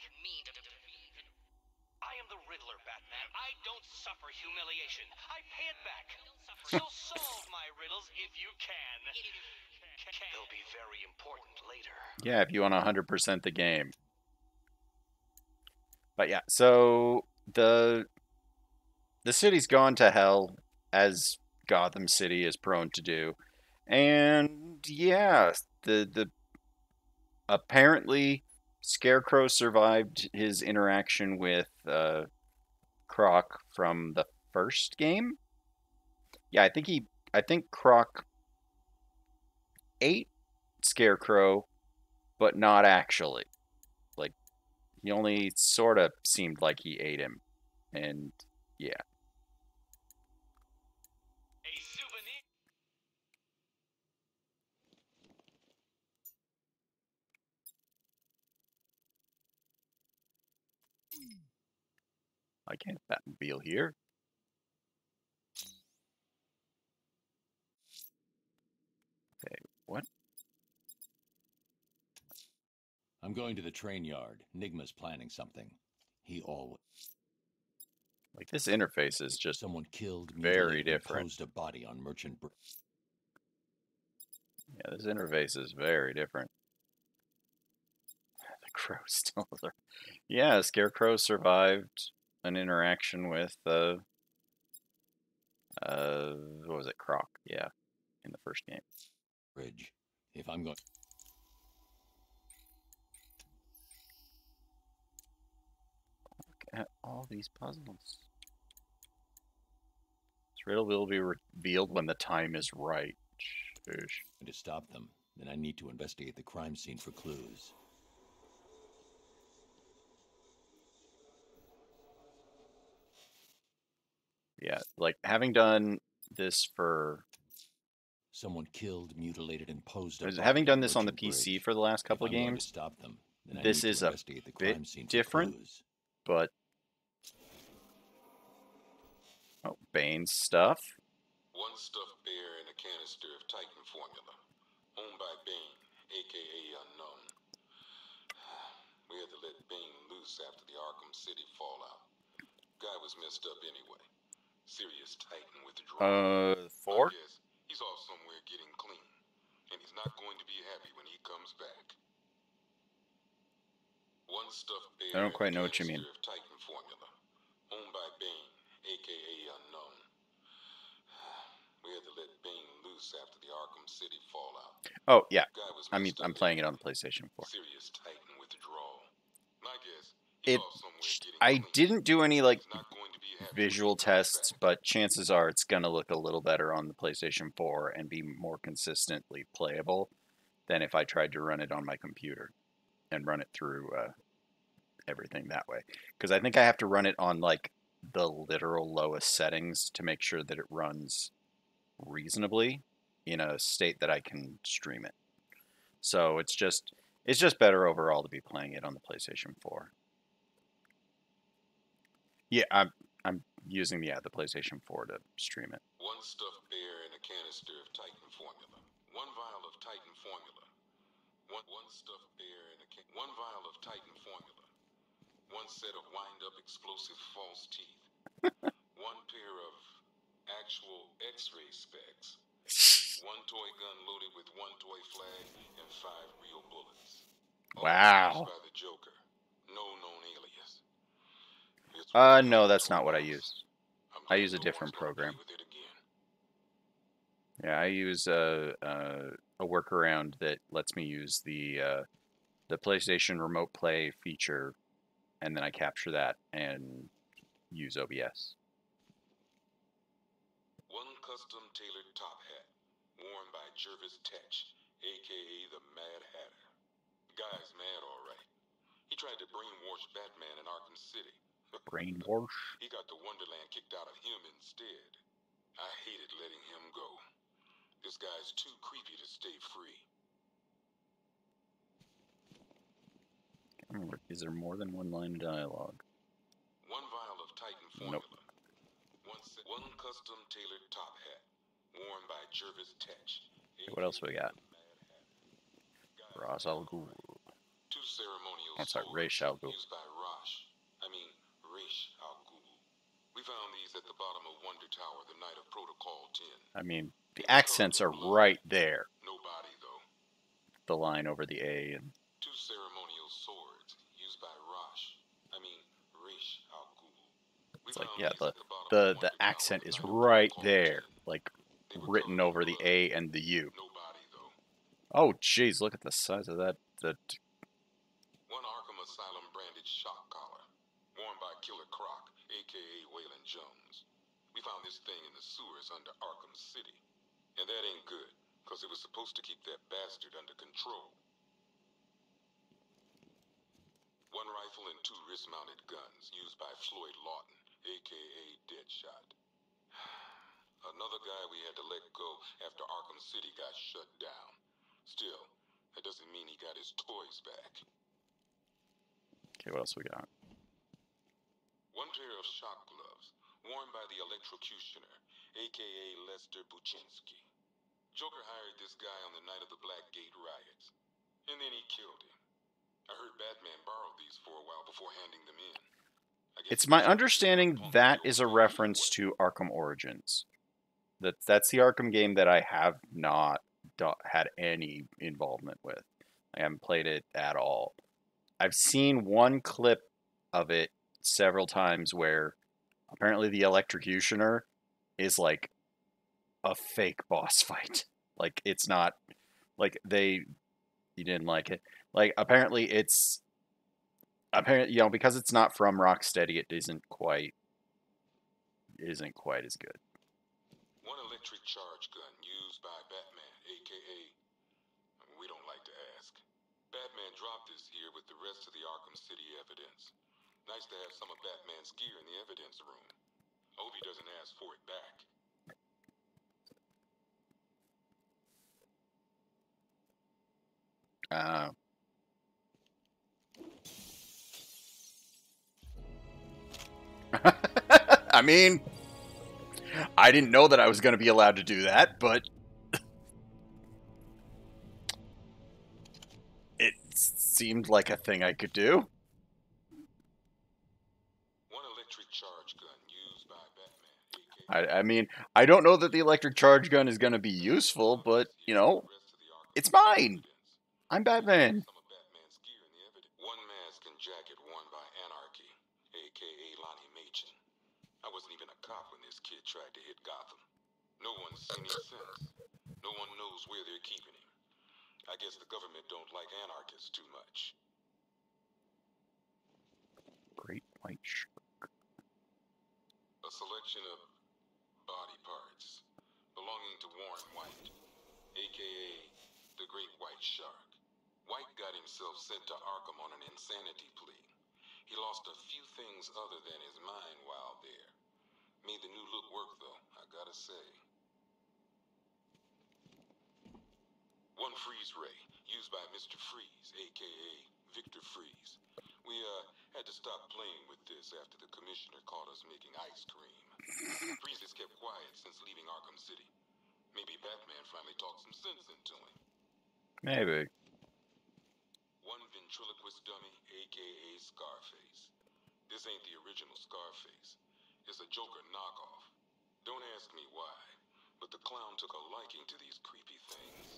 I am the Riddler, Batman. I don't suffer humiliation. I pay it back. So solve my riddles if you can. They'll be very important later. Yeah, if you want to 100% the game. But yeah, so the city's gone to hell, as Gotham City is prone to do. And yeah, the apparently Scarecrow survived his interaction with Croc from the first game. Yeah, I think Croc ate Scarecrow, but not actually. Like, he only sort of seemed like he ate him. And yeah. I can't Batmobile here. Okay, what? I'm going to the train yard. Nigma's planning something. He always... Like, this interface is just someone killed, very mutilated, different. posed a body on Merchant Bridge. Yeah, this interface is very different. The crow still there. Yeah, Scarecrow survived an interaction with what was it, Croc? Yeah, in the first game. Bridge. If I'm going... Look at all these puzzles. This riddle will be revealed when the time is right. To stop them, then I need to investigate the crime scene for clues. Yeah, like, having done this for... Someone killed, mutilated, and posed a body having done this on the Merchant PC Bridge. for the last couple If of I'm going to games, stop them, then I this need is to a investigate the bit crime scene for different, clues. but... Oh, Bane's stuff. One stuffed bear in a canister of Titan formula, owned by Bane, aka Unknown. We had to let Bane loose after the Arkham City fallout. Guy was messed up anyway. Serious Titan withdrawal. 4? I guess he's off somewhere getting clean, and he's not going to be happy when he comes back. One stuffed bear I don't quite in a know what you mean. canister of Titan formula, owned by Bane, aka Unknown. We had to let Bane loose after the Arkham City fallout. Oh, yeah. Guy was I mean, messed up I'm playing it anyway. on the PlayStation 4. Serious Titan withdrawal. I guess he's off somewhere getting I clean. didn't do any, like, He's not going to be happy visual when he comes tests, back. but chances are it's going to look a little better on the PlayStation 4 and be more consistently playable than if I tried to run it on my computer and run it through everything that way. Because I think I have to run it on, like, the literal lowest settings to make sure that it runs reasonably in a state that I can stream it. So it's just better overall to be playing it on the PlayStation 4. Yeah, I'm using the PlayStation 4 to stream it. One stuffed bear in a canister of Titan formula. One vial of Titan formula. One stuffed bear in a one vial of Titan formula. One set of wind-up explosive false teeth. One pair of actual X-ray specs. One toy gun loaded with one toy flag and 5 real bullets. Wow. All by the Joker. No known alias. No, that's not what I use. I use a different program. Yeah, I use a workaround that lets me use the PlayStation Remote Play feature, and then I capture that and use OBS. One custom tailored top hat. worn by Jervis Tech, a.k.a. the Mad Hatter. The guy's mad, all right. He tried to brainwash Batman in Arkham City. Brainwash? He got the Wonderland kicked out of him instead. I hated letting him go. This guy's too creepy to stay free. I can't remember. Is there more than one line of dialogue? One vial of Titan formula. Nope. One custom tailored top hat, worn by Jervis Tech. Okay, what else we got? Ra's al Ghul. Two ceremonial I'm sorry, swords Ra's al Ghul. used by Ra's al Ghul. We found these at the bottom of Wonder Tower the night of Protocol 10. I mean, the accents are right there. No body, though. The line over the A and... Two ceremonial swords used by Ra's al Ghul. It's like, yeah, the accent is right there, like written over the A and the U. Oh, jeez, look at the size of that. One Arkham Asylum branded shock collar, worn by Killer Croc, a.k.a. Waylon Jones. We found this thing in the sewers under Arkham City. And that ain't good, because it was supposed to keep that bastard under control. One rifle and two wrist-mounted guns used by Floyd Lawton, a.k.a. Deadshot. Another guy we had to let go after Arkham City got shut down. Still, that doesn't mean he got his toys back. Okay, what else we got? One pair of shock gloves, worn by the electrocutioner, a.k.a. Lester Buczynski. Joker hired this guy on the night of the Blackgate riots, and then he killed him. I heard Batman borrowed these for a while before handing them in. It's my understanding that is a reference to Arkham Origins. That's the Arkham game that I have not had any involvement with. I haven't played it at all. I've seen one clip of it several times where apparently the electrocutioner is like a fake boss fight. Like, it's not like you didn't like it. Like, apparently you know, because it's not from Rocksteady, it isn't quite as good. One electric charge gun used by Batman, a.k.a. We don't like to ask. Batman dropped this here with the rest of the Arkham City evidence. Nice to have some of Batman's gear in the evidence room. I hope he doesn't ask for it back. I mean, I didn't know that I was going to be allowed to do that, but it seemed like a thing I could do. One electric charge gun used by Batman. I mean, I don't know that the electric charge gun is going to be useful, but, you know, it's mine. I'm Batman. One mask and jacket worn by Anarchy, a.k.a. Lonnie Machin. I wasn't even a cop when this kid tried to hit Gotham. No one's seen him since. No one knows where they're keeping him. I guess the government don't like anarchists too much. Great White Shark. A selection of body parts belonging to Warren White, a.k.a. the Great White Shark. White got himself sent to Arkham on an insanity plea. He lost a few things other than his mind while there. Made the new look work, though, I gotta say. One freeze ray, used by Mr. Freeze, a.k.a. Victor Freeze. We, had to stop playing with this after the commissioner caught us making ice cream. Freeze has kept quiet since leaving Arkham City. Maybe Batman finally talked some sense into him. Maybe. One ventriloquist dummy, a.k.a. Scarface. This ain't the original Scarface. It's a Joker knockoff. Don't ask me why, but the clown took a liking to these creepy things.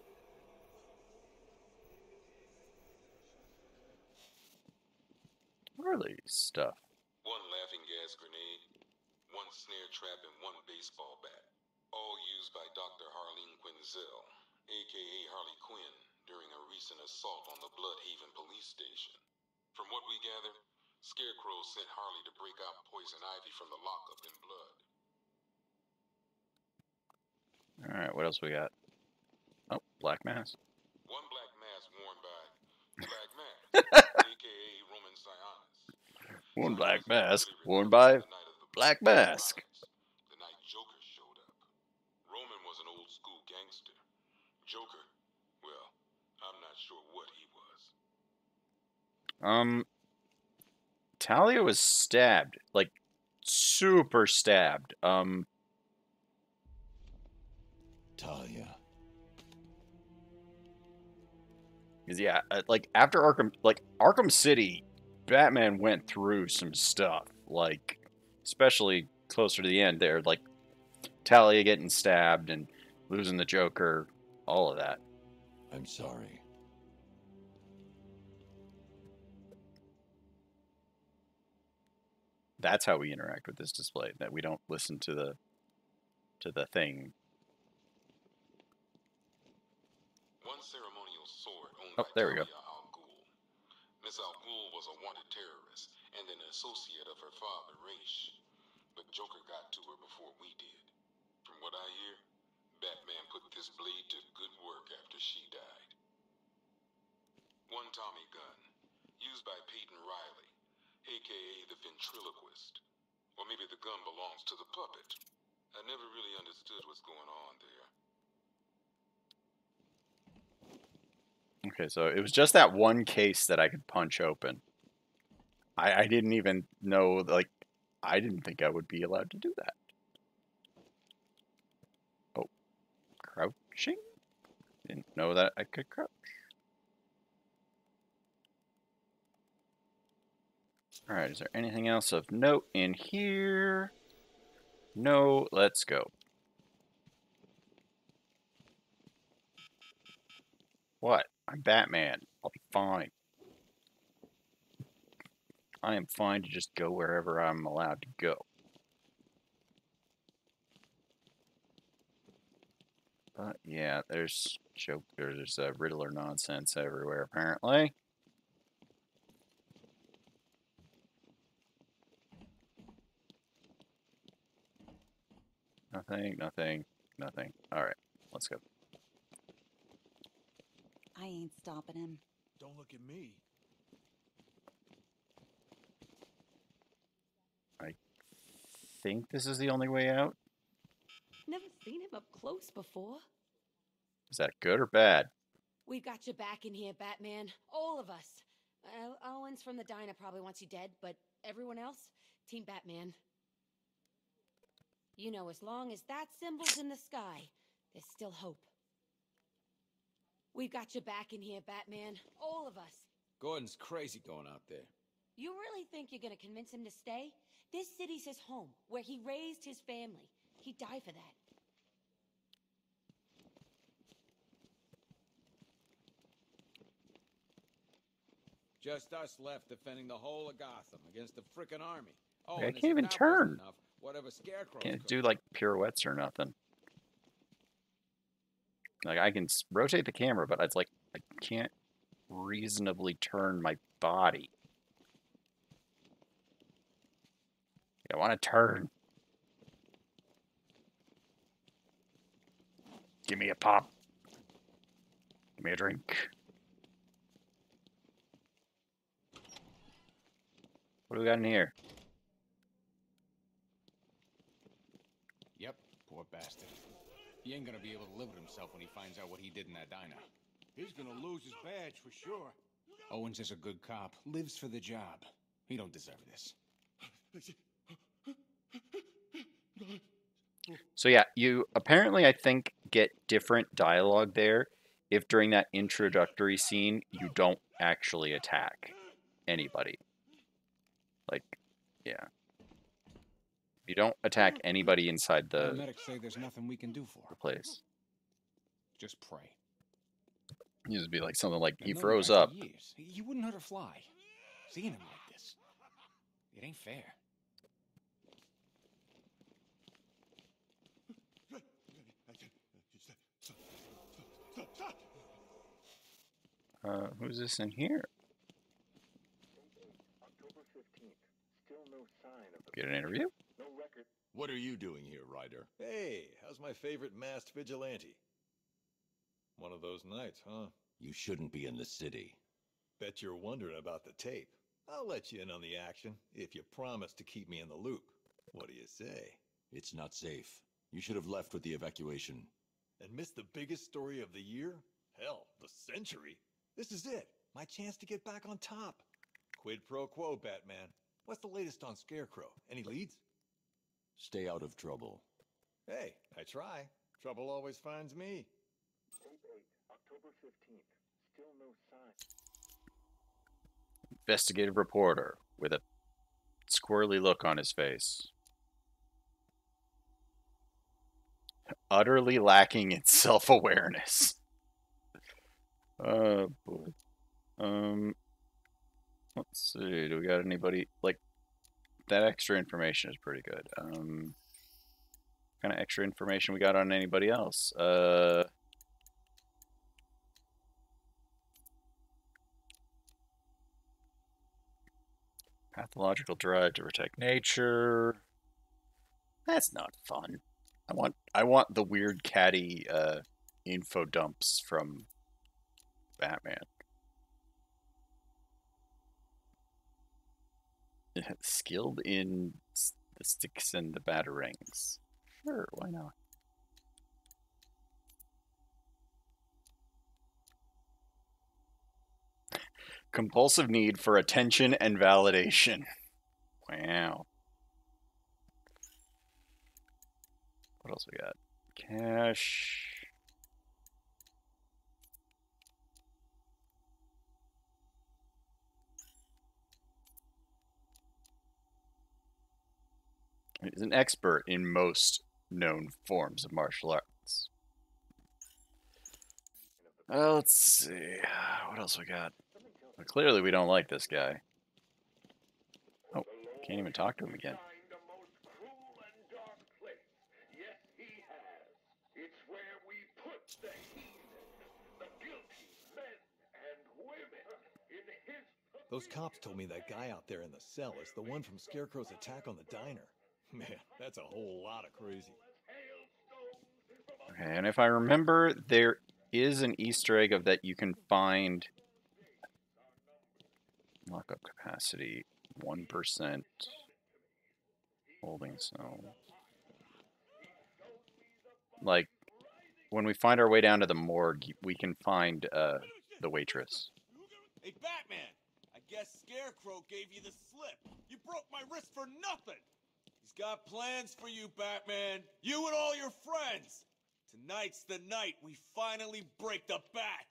What are these stuff? One laughing gas grenade, one snare trap, and one baseball bat. All used by Dr. Harleen Quinzel, a.k.a. Harley Quinn, during a recent assault on the Bloodhaven police station. From what we gather, Scarecrow sent Harley to break out Poison Ivy from the lockup in Blood. Alright, what else we got? Oh, Black Mass. One black mask worn by Black Mask, aka Roman Sionis. One Black Mask worn by Black Mask. The night Joker showed up. Roman was an old school gangster. Joker, well, I'm not sure what he was. Talia was stabbed. Like, super stabbed. Talia. Yeah, like, after Arkham City, Batman went through some stuff. Like, especially closer to the end there. Like, Talia getting stabbed and losing the Joker. All of that. I'm sorry. That's how we interact with this display. That we don't listen to the thing. One ceremonial sword owned Oh, by there we go. Talia Al Ghul. Miss Al Ghul was a wanted terrorist and an associate of her father, Raish. But Joker got to her before we did. From what I hear, Batman put this blade to good work after she died. One Tommy gun, used by Peyton Riley, aka the ventriloquist. Or maybe the gun belongs to the puppet. I never really understood what's going on there. Okay, so it was just that one case that I could punch open. I didn't even know, like, I didn't think I would be allowed to do that. Oh, crouching? Didn't know that I could crouch. Alright, is there anything else of note in here? No, let's go. What? I'm Batman. I'll be fine. I am fine to just go wherever I'm allowed to go. But yeah, there's Riddler nonsense everywhere apparently. Nothing. Alright, let's go. I ain't stopping him. Don't look at me. I think this is the only way out. Never seen him up close before. Is that good or bad? We've got your back in here, Batman. All of us. Owens from the diner probably wants you dead, but everyone else, Team Batman. You know, as long as that symbol's in the sky, there's still hope. We've got your back in here, Batman. All of us. Gordon's crazy going out there. You really think you're gonna convince him to stay? This city's his home, where he raised his family. He'd die for that. Just us left defending the whole of Gotham against the frickin' army. Oh, I and can't as if even that wasn't turn. enough, whatever Scarecrow's Can't cooking. do like pirouettes or nothing. Like I can rotate the camera, but it's like I can't reasonably turn my body. I want to turn. Give me a pop. Give me a drink. What do we got in here? Yep, poor bastard. He ain't gonna be able to live with himself when he finds out what he did in that diner. He's gonna lose his badge for sure. Owens is a good cop, lives for the job. He don't deserve this. So yeah, you apparently, I think, get different dialogue there if during that introductory scene you don't actually attack anybody. Like, yeah. You don't attack anybody inside the Medics say there's nothing we can do for him. place. Just pray. It used to be like something like, he I've known froze the guy up. for years. He wouldn't hurt a fly. Seeing him like this, it ain't fair. Who's this in here? October 15th. Still no sign of the Get an interview? no record. What are you doing here, Ryder? Hey, how's my favorite masked vigilante? One of those nights, huh? You shouldn't be in the city. Bet you're wondering about the tape. I'll let you in on the action, if you promise to keep me in the loop. What do you say? It's not safe. You should have left with the evacuation. And missed the biggest story of the year? Hell, the century. This is it. My chance to get back on top. Quid pro quo, Batman. What's the latest on Scarecrow? Any leads? Stay out of trouble. Hey, I try. Trouble always finds me. Tape 8, October 15th. Still no sign. Investigative reporter with a squirrely look on his face. Utterly lacking in self-awareness. Oh boy. Let's see. Do we got anybody like that? Extra information is pretty good. Kind of extra information we got on anybody else? Pathological drive to protect nature. That's not fun. I want the weird catty info dumps from Batman. Skilled in the sticks and the batarangs. Sure, why not? Compulsive need for attention and validation. Wow. What else we got? Cash. He's an expert in most known forms of martial arts. Let's see. What else we got? Well, clearly we don't like this guy. Oh, can't even talk to him again. It's where we put the heathen, the guilty men and women in his... Those cops told me that guy out there in the cell is the one from Scarecrow's attack on the diner. Man, that's a whole lot of crazy. Okay, and if I remember, there is an Easter egg of that you can find lockup capacity 1% holding cell. Like when we find our way down to the morgue, we can find the waitress. Hey, Batman! I guess Scarecrow gave you the slip. You broke my wrist for nothing. He's got plans for you, Batman. You and all your friends. Tonight's the night we finally break the bat.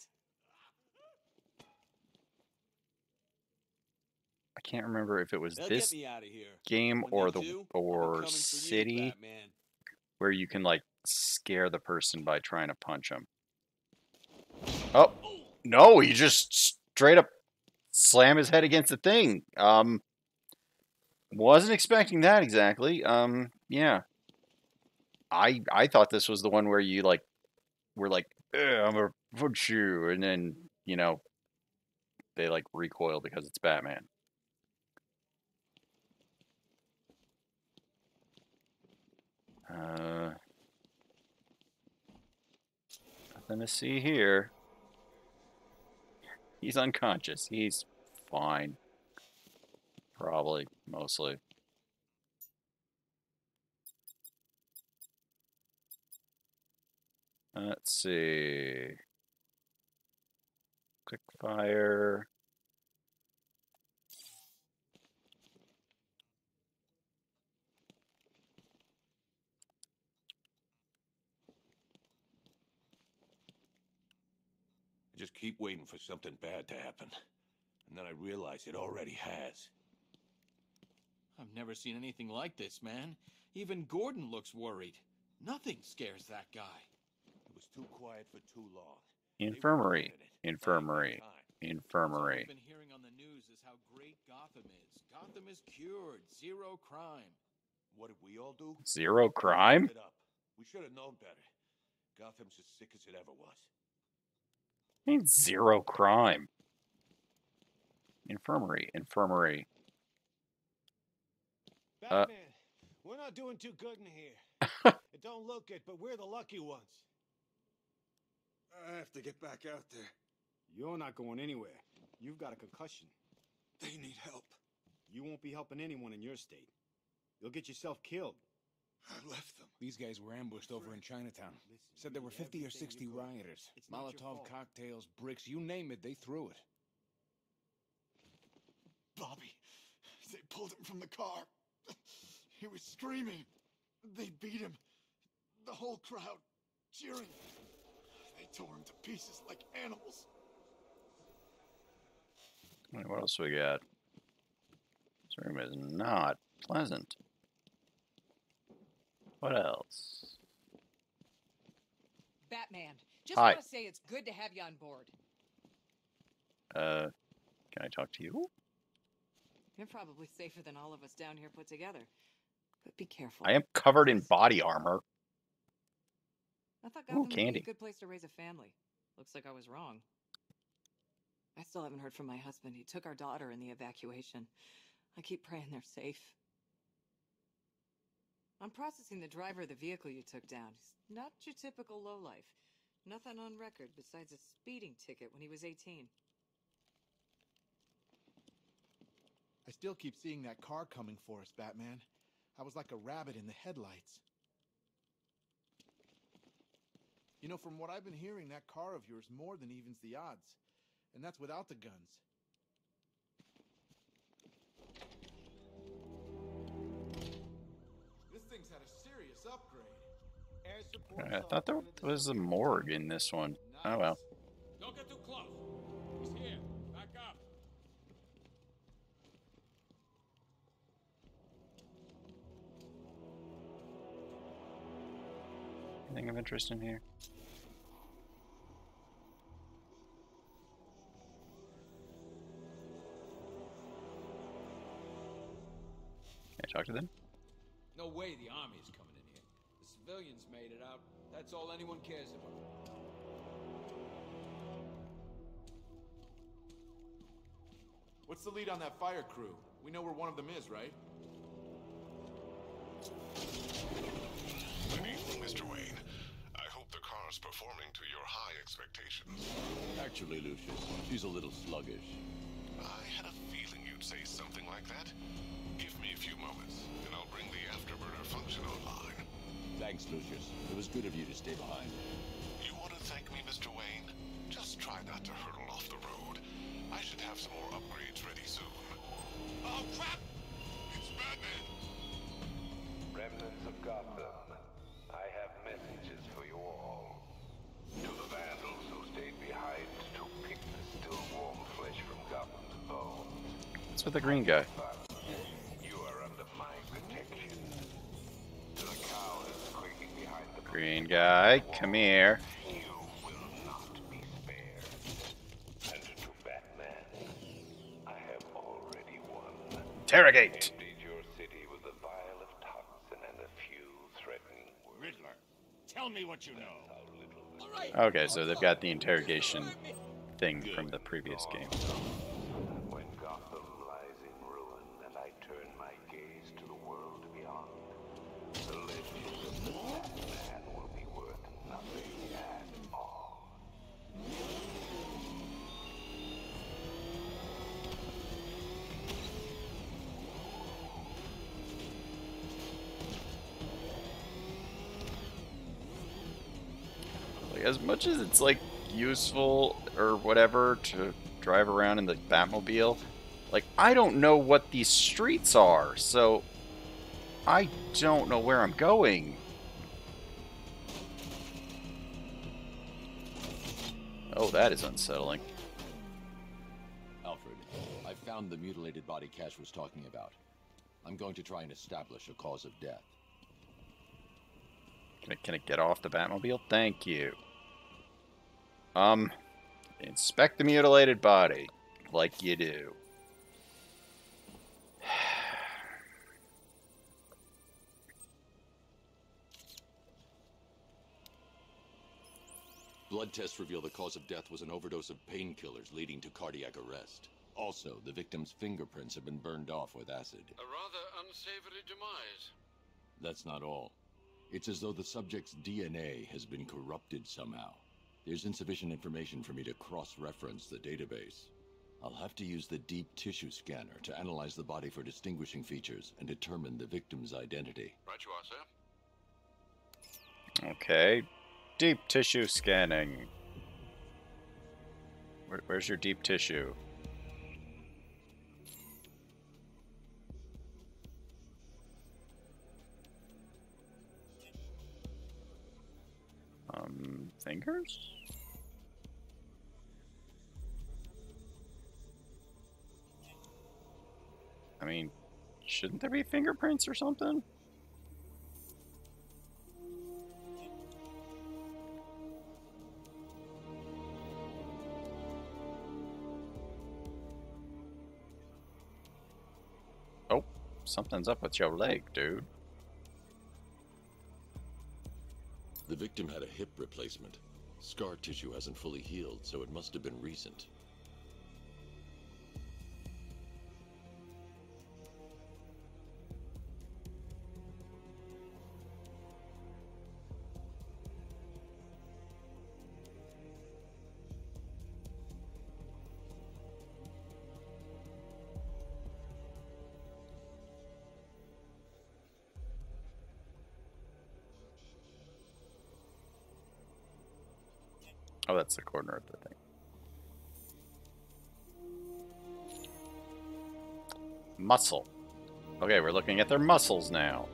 I can't remember if it was They'll this get me out of here. game When or they the do, or I'll be coming for you, City, Batman. where you can like scare the person by trying to punch them. Oh no! He just straight up slam his head against the thing. Wasn't expecting that exactly. Yeah. I thought this was the one where you like were like, I'm gonna punch you, and then they like recoil because it's Batman. Nothing to see here. He's unconscious. He's fine. Probably, mostly. Let's see. Quick fire. I just keep waiting for something bad to happen. And then I realize it already has. I've never seen anything like this, man. Even Gordon looks worried. Nothing scares that guy. It was too quiet for too long. Infirmary. Infirmary. Infirmary. All I've been hearing on the news is how great Gotham is. Gotham is cured. Zero crime. What did we all do? Zero crime? We up. We should have known better. Gotham's as sick as it ever was. Means zero crime. Infirmary. Infirmary. Batman, We're not doing too good in here. It don't look it, but we're the lucky ones. I have to get back out there. You're not going anywhere. You've got a concussion. They need help. You won't be helping anyone in your state. You'll get yourself killed. I left them. These guys were ambushed over in Chinatown. Said there were 50 or 60 rioters. Molotov cocktails, bricks, you name it, they threw it. Bobby, they pulled him from the car. He was screaming. They beat him. The whole crowd cheering. They tore him to pieces like animals. What else we got? This room is not pleasant. What else? Batman, just Hi. want to say it's good to have you on board. Can I talk to you? You're probably safer than all of us down here put together. But be careful. I am covered in body armor. I thought Ooh, Gotham would be candy. a good place to raise a family. Looks like I was wrong. I still haven't heard from my husband. He took our daughter in the evacuation. I keep praying they're safe. I'm processing the driver of the vehicle you took down. He's not your typical lowlife. Nothing on record besides a speeding ticket when he was 18. I still keep seeing that car coming for us, Batman. I was like a rabbit in the headlights. You know, from what I've been hearing, that car of yours more than evens the odds. And that's without the guns. This thing's had a serious upgrade. Air support. I thought there was a morgue in this one. Oh well. Don't get too close. He's here. Back up. Anything of interest in here? Can I talk to them? No way the army's coming in here. The civilians made it out. That's all anyone cares about. What's the lead on that fire crew? We know where one of them is, right? Good evening, Mr. Wayne. I hope the car's performing to your high expectations. Actually, Lucius, she's a little sluggish. I had a feeling you'd say something like that. Give me a few moments, and I'll bring the afterburner function online. Thanks, Lucius. It was good of you to stay behind. You want to thank me, Mr. Wayne? Just try not to hurtle off the road. I should have some more upgrades ready soon. Oh, crap! It's Batman! Remnants of Gotham, I have messages for you all. To the vandals who stayed behind to pick the still warm flesh from Gotham's bones. What's with the green guy? You are under my protection. To the cowards quaking behind the Green guy, come here. you will not be spared. And to Batman, I have already won. Interrogate. Emptied your city with a vial of toxin and a few threatening words. Riddler, tell me what you know. Okay, so they've got the interrogation thing from the previous game. When Gotham lies in ruin and I turn my gaze to the world beyond, the legend of the Batman will be worth nothing at all. Like, as much as it's like useful or whatever to drive around in the Batmobile, like I don't know what these streets are, so I don't know where I'm going. Oh, that is unsettling. Alfred, I found the mutilated body Cash was talking about. I'm going to try and establish a cause of death. Can I get off the Batmobile? Thank you. Inspect the mutilated body, like you do. Blood tests reveal the cause of death was an overdose of painkillers leading to cardiac arrest. Also, the victim's fingerprints have been burned off with acid. A rather unsavory demise. That's not all. It's as though the subject's DNA has been corrupted somehow. There's insufficient information for me to cross-reference the database. I'll have to use the deep tissue scanner to analyze the body for distinguishing features and determine the victim's identity. Right you are, sir. Okay. Deep tissue scanning. Where's your deep tissue? Fingers? I mean, shouldn't there be fingerprints or something? Oh, something's up with your leg, dude. The victim had a hip replacement. Scar tissue hasn't fully healed, so it must have been recent. Oh, that's the corner of the thing. Muscle. Okay, we're looking at their muscles now.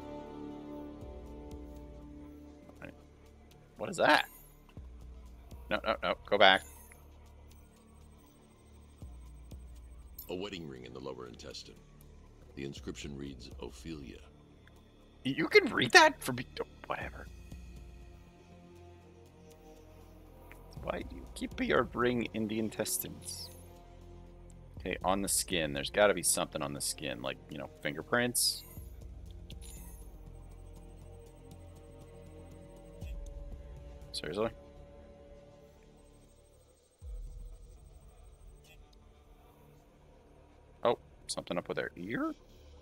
What is that? No, no, no. Go back. A wedding ring in the lower intestine. The inscription reads, Ophelia. You can read that for me? Whatever. Why do you keep your ring in the intestines? Okay, on the skin. There's got to be something on the skin, like, you know, fingerprints. Seriously? Oh, something up with their ear?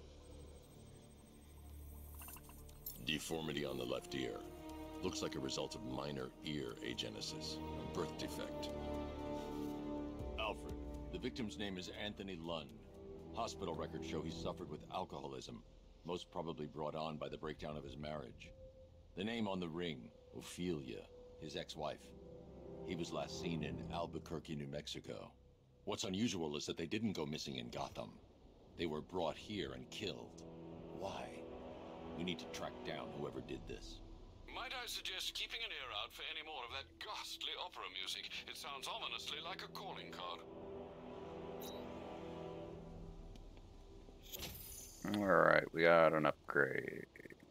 Deformity on the left ear. Looks like a result of minor ear agenesis, a birth defect. Alfred, the victim's name is Anthony Lund. Hospital records show he suffered with alcoholism, most probably brought on by the breakdown of his marriage. The name on the ring, Ophelia, his ex-wife. He was last seen in Albuquerque, New Mexico. What's unusual is that they didn't go missing in Gotham. They were brought here and killed. Why? We need to track down whoever did this. Might I suggest keeping an ear out for any more of that ghastly opera music? It sounds ominously like a calling card. Alright, we got an upgrade.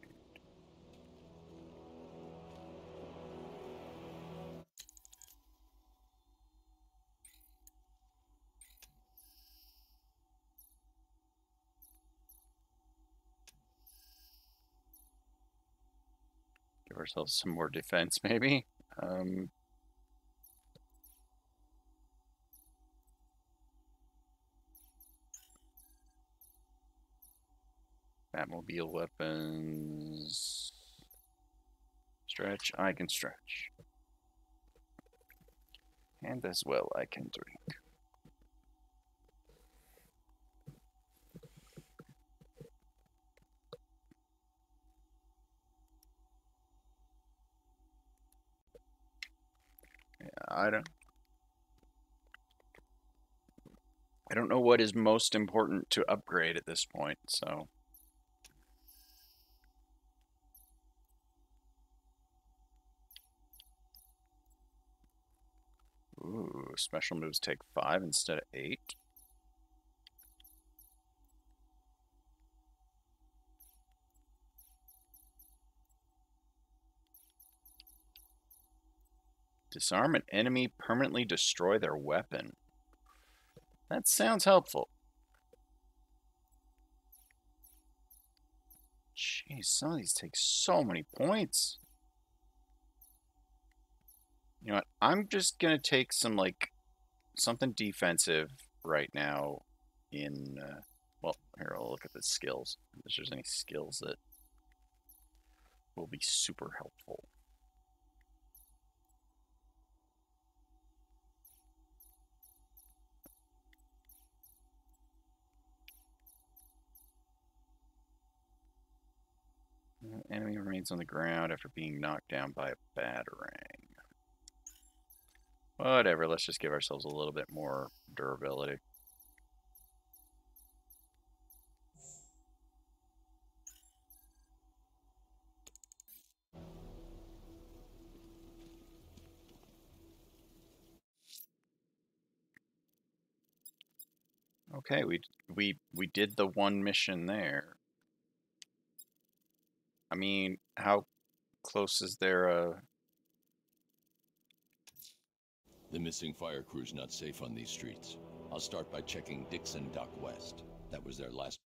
Give ourselves some more defense, maybe. Batmobile weapons. Stretch. I can stretch. And as well, I can drink. Yeah, I don't know what is most important to upgrade at this point, so. Ooh, special moves take 5 instead of 8. Disarm an enemy, permanently destroy their weapon. That sounds helpful. Jeez, some of these take so many points. You know what? I'm just going to take some, like, something defensive right now in, well, here, I'll look at the skills. If there's any skills that will be super helpful. Enemy remains on the ground after being knocked down by a batarang. Whatever, let's just give ourselves a little bit more durability. Okay, we did the one mission there. I mean, how close is there The missing fire crew's not safe on these streets. I'll start by checking Dixon Dock West. That was their last...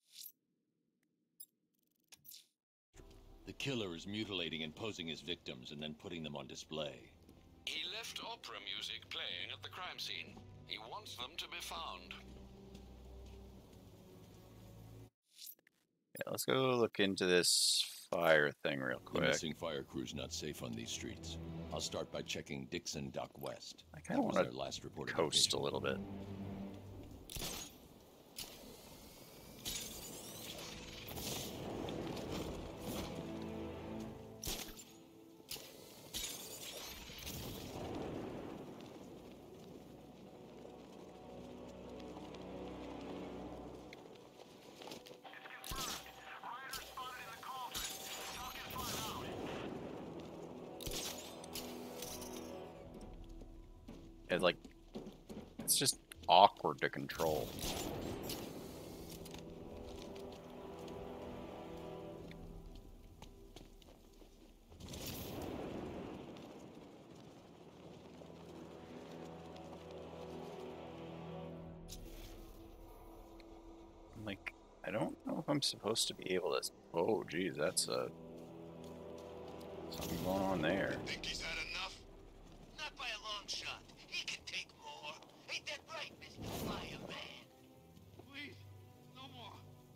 The killer is mutilating and posing his victims and then putting them on display. He left opera music playing at the crime scene. He wants them to be found. Yeah, let's go look into this fire thing real quick. The missing fire crew's not safe on these streets. I'll start by checking Dixon Dock West. I kind of want to coast a little bit. It's just awkward to control. Like, I don't know if I'm supposed to be able to... Oh, geez, that's something going on there. Think he's had enough? Not by a long shot. He can take more. Ain't that right, Mr. Fireman? Please, no more.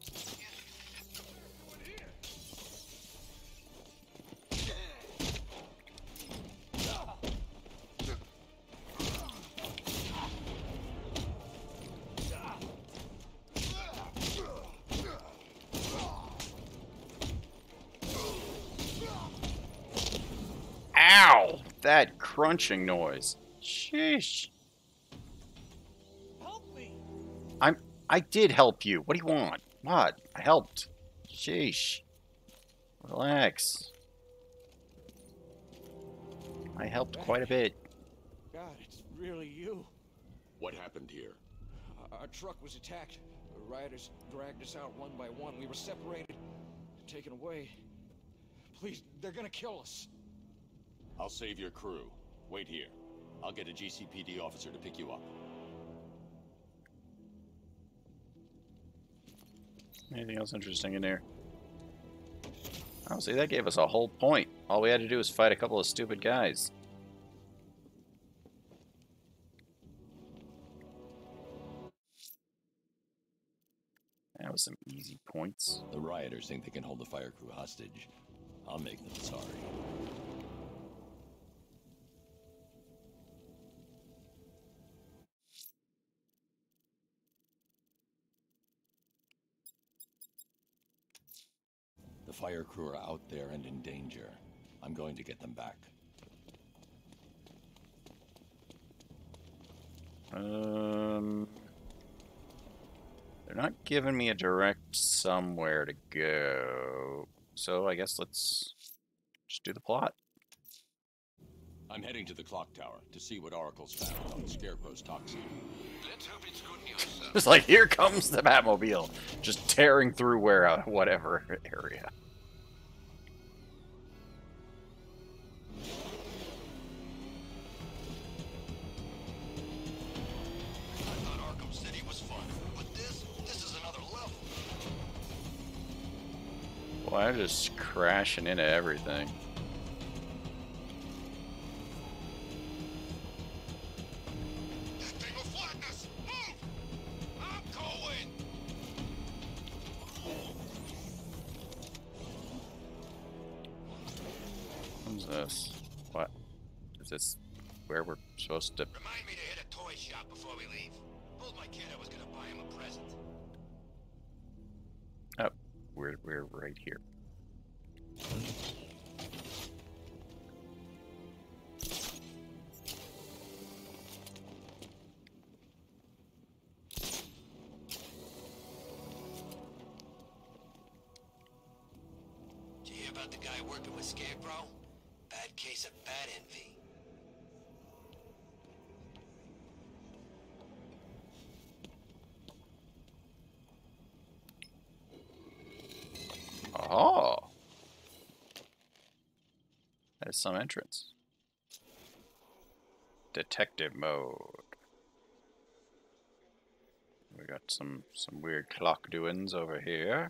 Ow! That crunching noise. Sheesh. Help me! I did help you. What do you want? What? I helped. Sheesh. Relax. I helped quite a bit. God, it's really you. What happened here? Our truck was attacked. The rioters dragged us out one by one. We were separated, taken away. Please, they're gonna kill us. I'll save your crew. Wait here. I'll get a GCPD officer to pick you up. Anything else interesting in there? Oh, see, that gave us a whole point. All we had to do was fight a couple of stupid guys. That was some easy points. The rioters think they can hold the fire crew hostage. I'll make them sorry. The fire crew are out there and in danger. I'm going to get them back. They're not giving me a direct somewhere to go. So I guess let's just do the plot. I'm heading to the clock tower to see what Oracle's found on Scarecrow's toxin. Let's hope it's good news, sir. It's like, here comes the Batmobile, just tearing through whatever area. I thought Arkham City was fun, but this is another level. Well, I'm just crashing into everything. this? What? Is this where we're supposed to... Remind me to hit a toy shop before we leave. Told my kid I was gonna buy him a present. Oh, we're right here. Did you hear about the guy working with Scarecrow? Bad case of bat envy. Oh. That is some entrance. Detective mode. We got some weird clock doings over here.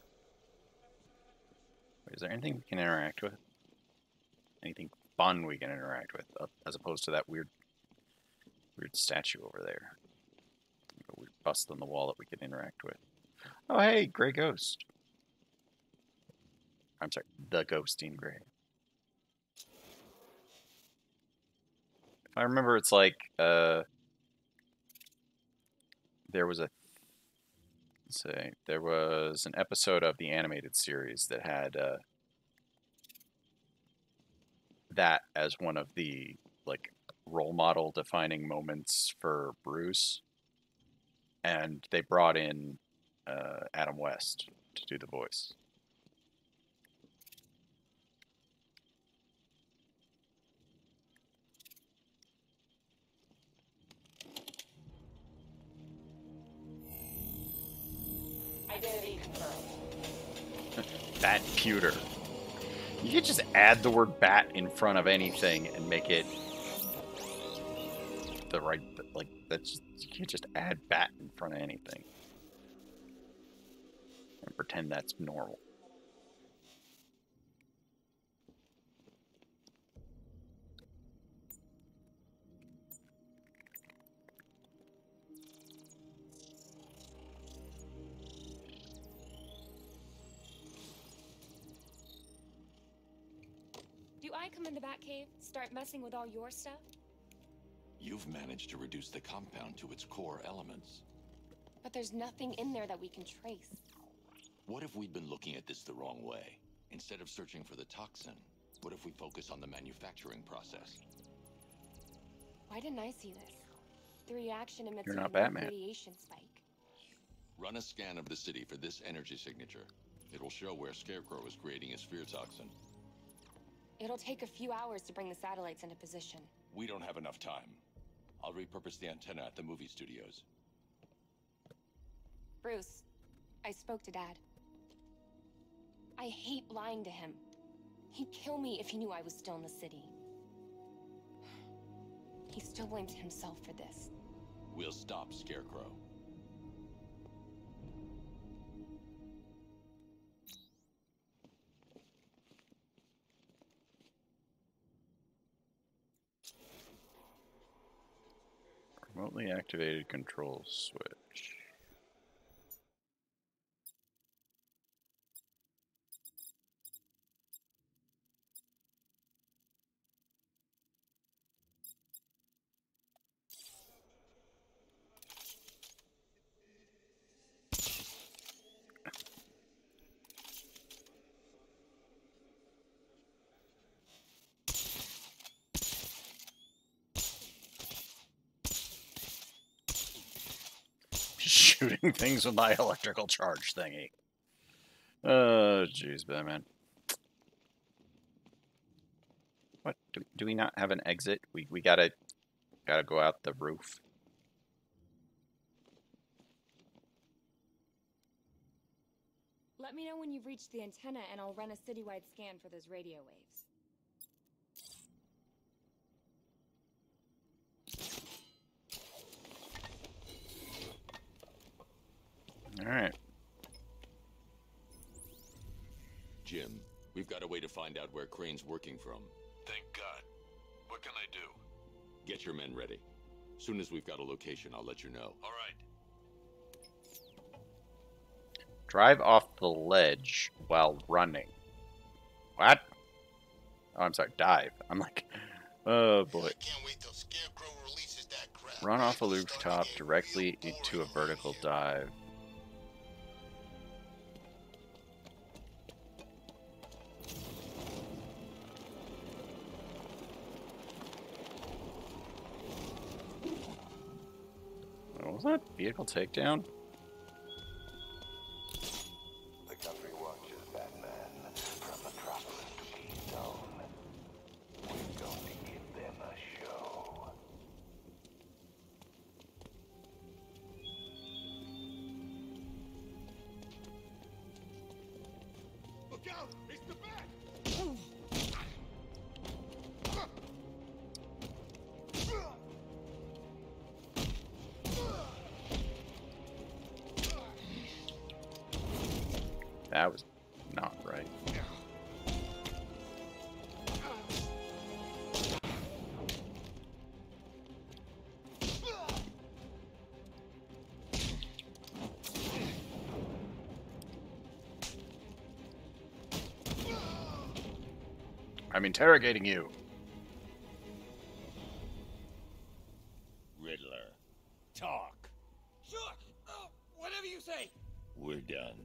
Is there anything we can interact with? Anything fun we can interact with, as opposed to that weird statue over there? A weird bust on the wall that we can interact with. Oh, hey, Gray Ghost. I'm sorry, the Ghost in Gray. If I remember, it's like there was an episode of the animated series that had that as one of the like role model defining moments for Bruce, and they brought in Adam West to do the voice. Identity confirmed. Bat pewter. You could just add the word bat in front of anything and make it the right, like, that's, you can't just add bat in front of anything and pretend that's normal. Do I come in the Batcave, start messing with all your stuff? You've managed to reduce the compound to its core elements. But there's nothing in there that we can trace. What if we'd been looking at this the wrong way? Instead of searching for the toxin, what if we focus on the manufacturing process? Why didn't I see this? The reaction emits You're a not weird Batman. radiation spike. Run a scan of the city for this energy signature. It'll show where Scarecrow is creating his fear toxin. It'll take a few hours to bring the satellites into position. We don't have enough time. I'll repurpose the antenna at the movie studios. Bruce, I spoke to Dad. I hate lying to him. He'd kill me if he knew I was still in the city. He still blames himself for this. We'll stop Scarecrow. Remotely activated control switch. Shooting things with my electrical charge thingy. Oh, jeez, Batman. What? Do we not have an exit? We gotta go out the roof. Let me know when you've reached the antenna and I'll run a citywide scan for those radio waves. All right. Jim, we've got a way to find out where Crane's working from. Thank God. What can I do? Get your men ready. Soon as we've got a location, I'll let you know. All right. Drive off the ledge while running. What? Oh, I'm sorry, dive. I'm like, oh boy. Run off a rooftop directly into a vertical dive. What was that? Vehicle takedown? The country watches Batman from Metropolis to Keystone. We're going to give them a show. Look out! It's the Bat! That was not right. I'm interrogating you. Riddler, talk. Sure. Whatever you say. We're done.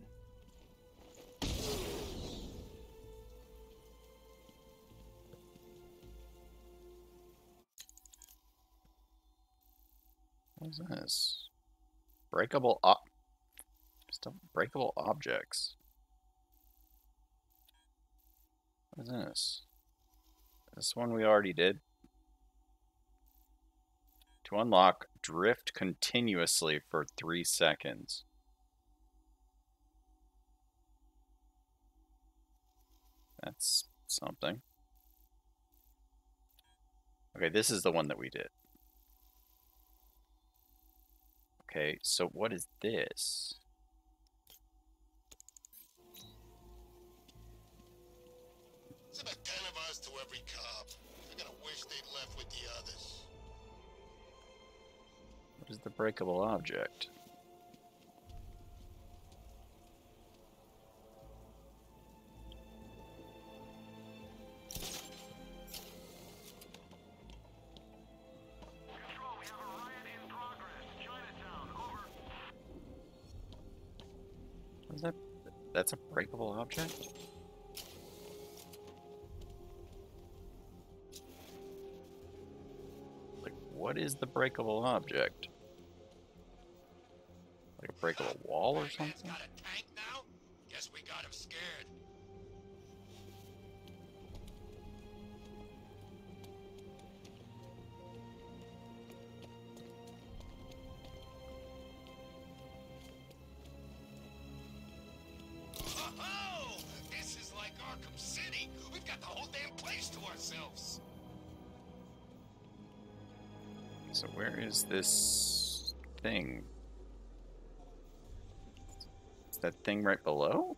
What is this? Breakable objects. What is this? This one we already did. To unlock, drift continuously for 3 seconds. That's something. Okay, this is the one that we did. Okay, so what is this? There's about 10 of us to every cop. I gotta wish they'd left with the others. What is the breakable object? What is that? That's a breakable object? Like, what is the breakable object? Like a breakable wall or something? Got a tank now? Guess we got him scared. Oh, this is like Arkham City. We've got the whole damn place to ourselves. So where is this thing? Is that thing right below?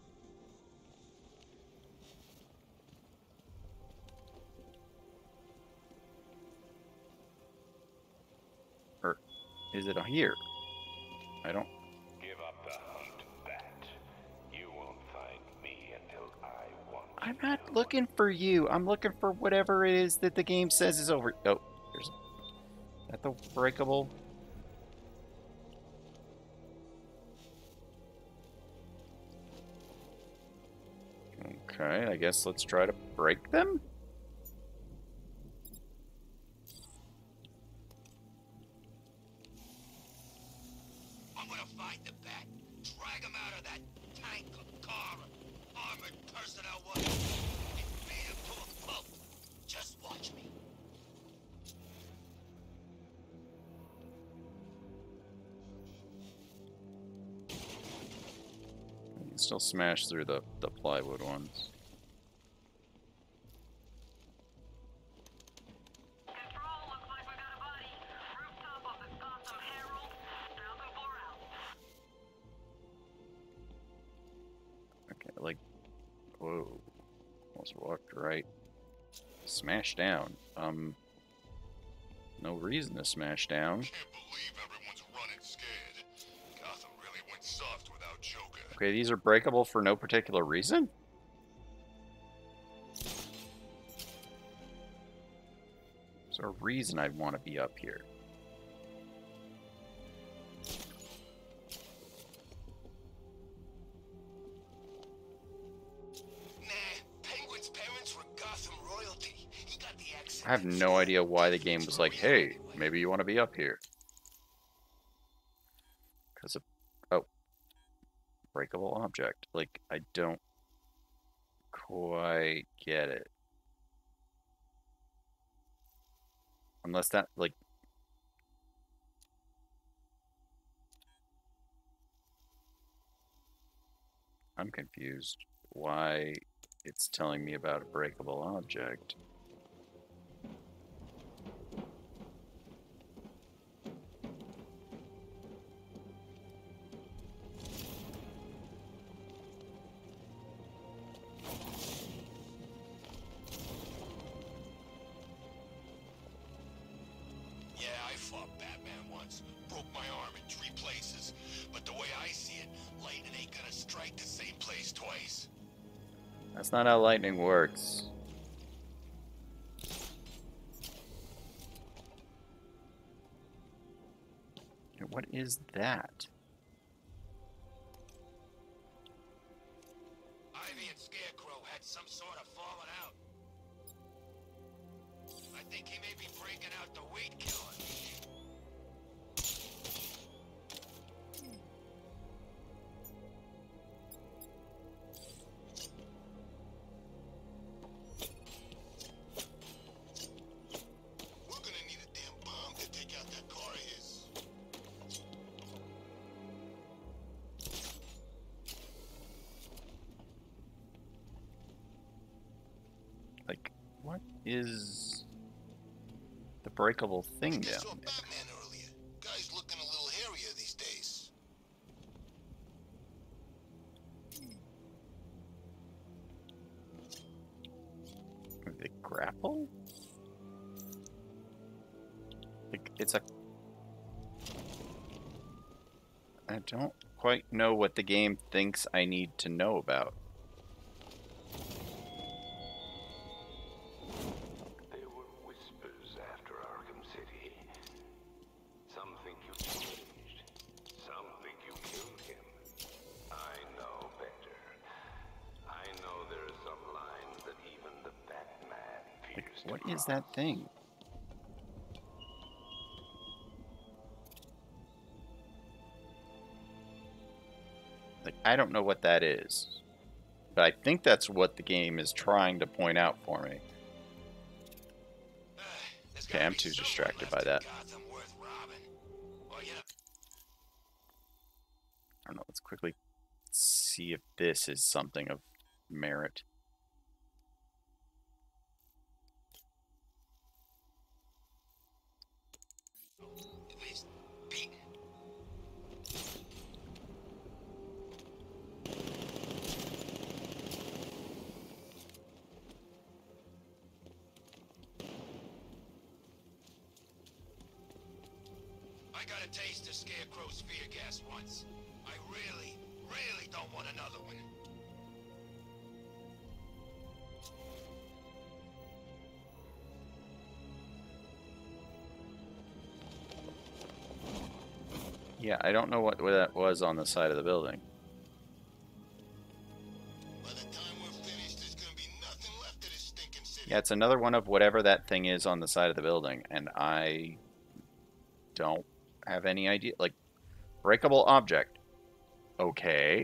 Or is it here? I don't... Give up the hunt, Bat. You won't find me until I want. I'm not looking for you. I'm looking for whatever it is that the game says is over... Oh, there's... Is that the breakable? Okay, I guess let's try to break them? I'm gonna find the Bat, drag him out of that tank or car or armored personnel wagon, and beat him to a pulp. Just watch me. You can still smash through the plywood ones. Okay, like, whoa, almost walked right. Smash down. No reason to smash down. Can't believe everyone's running scared. Gotham really went soft without Joker. Okay, these are breakable for no particular reason? there a reason I'd want to be up here? I have no idea why the game was like, hey, maybe you want to be up here. Because of, oh, breakable object. Like, I don't quite get it. Unless that, like, I'm confused why it's telling me about a breakable object. Yeah, I fought Batman once. Broke my arm in 3 places. But the way I see it, lightning ain't gonna strike the same place twice. That's not how lightning works. What is that? Ivy and Scarecrow had some sort of falling out. I think he may be breaking out the weed killer. We're gonna need a damn bomb to take out that car of his. Like, what is the breakable thing down there? Batman earlier. Guy's looking a little hairier these days. They grapple? Like, it's a... I don't quite know what the game thinks I need to know about. There were whispers after Arkham City. Some think you changed. Some think you killed him. I know better. I know there are some lines that even the Batman Like, fears what to is that thing? Like, I don't know what that is. But I think that's what the game is trying to point out for me. Okay, I'm too distracted by that. I don't know, let's quickly see if this is something of merit. I got a taste of Scarecrow's fear gas once. I really, really don't want another one. Yeah, I don't know what that was on the side of the building. Yeah, it's another one of whatever that thing is on the side of the building, and I don't have any idea. Like, breakable object. Okay.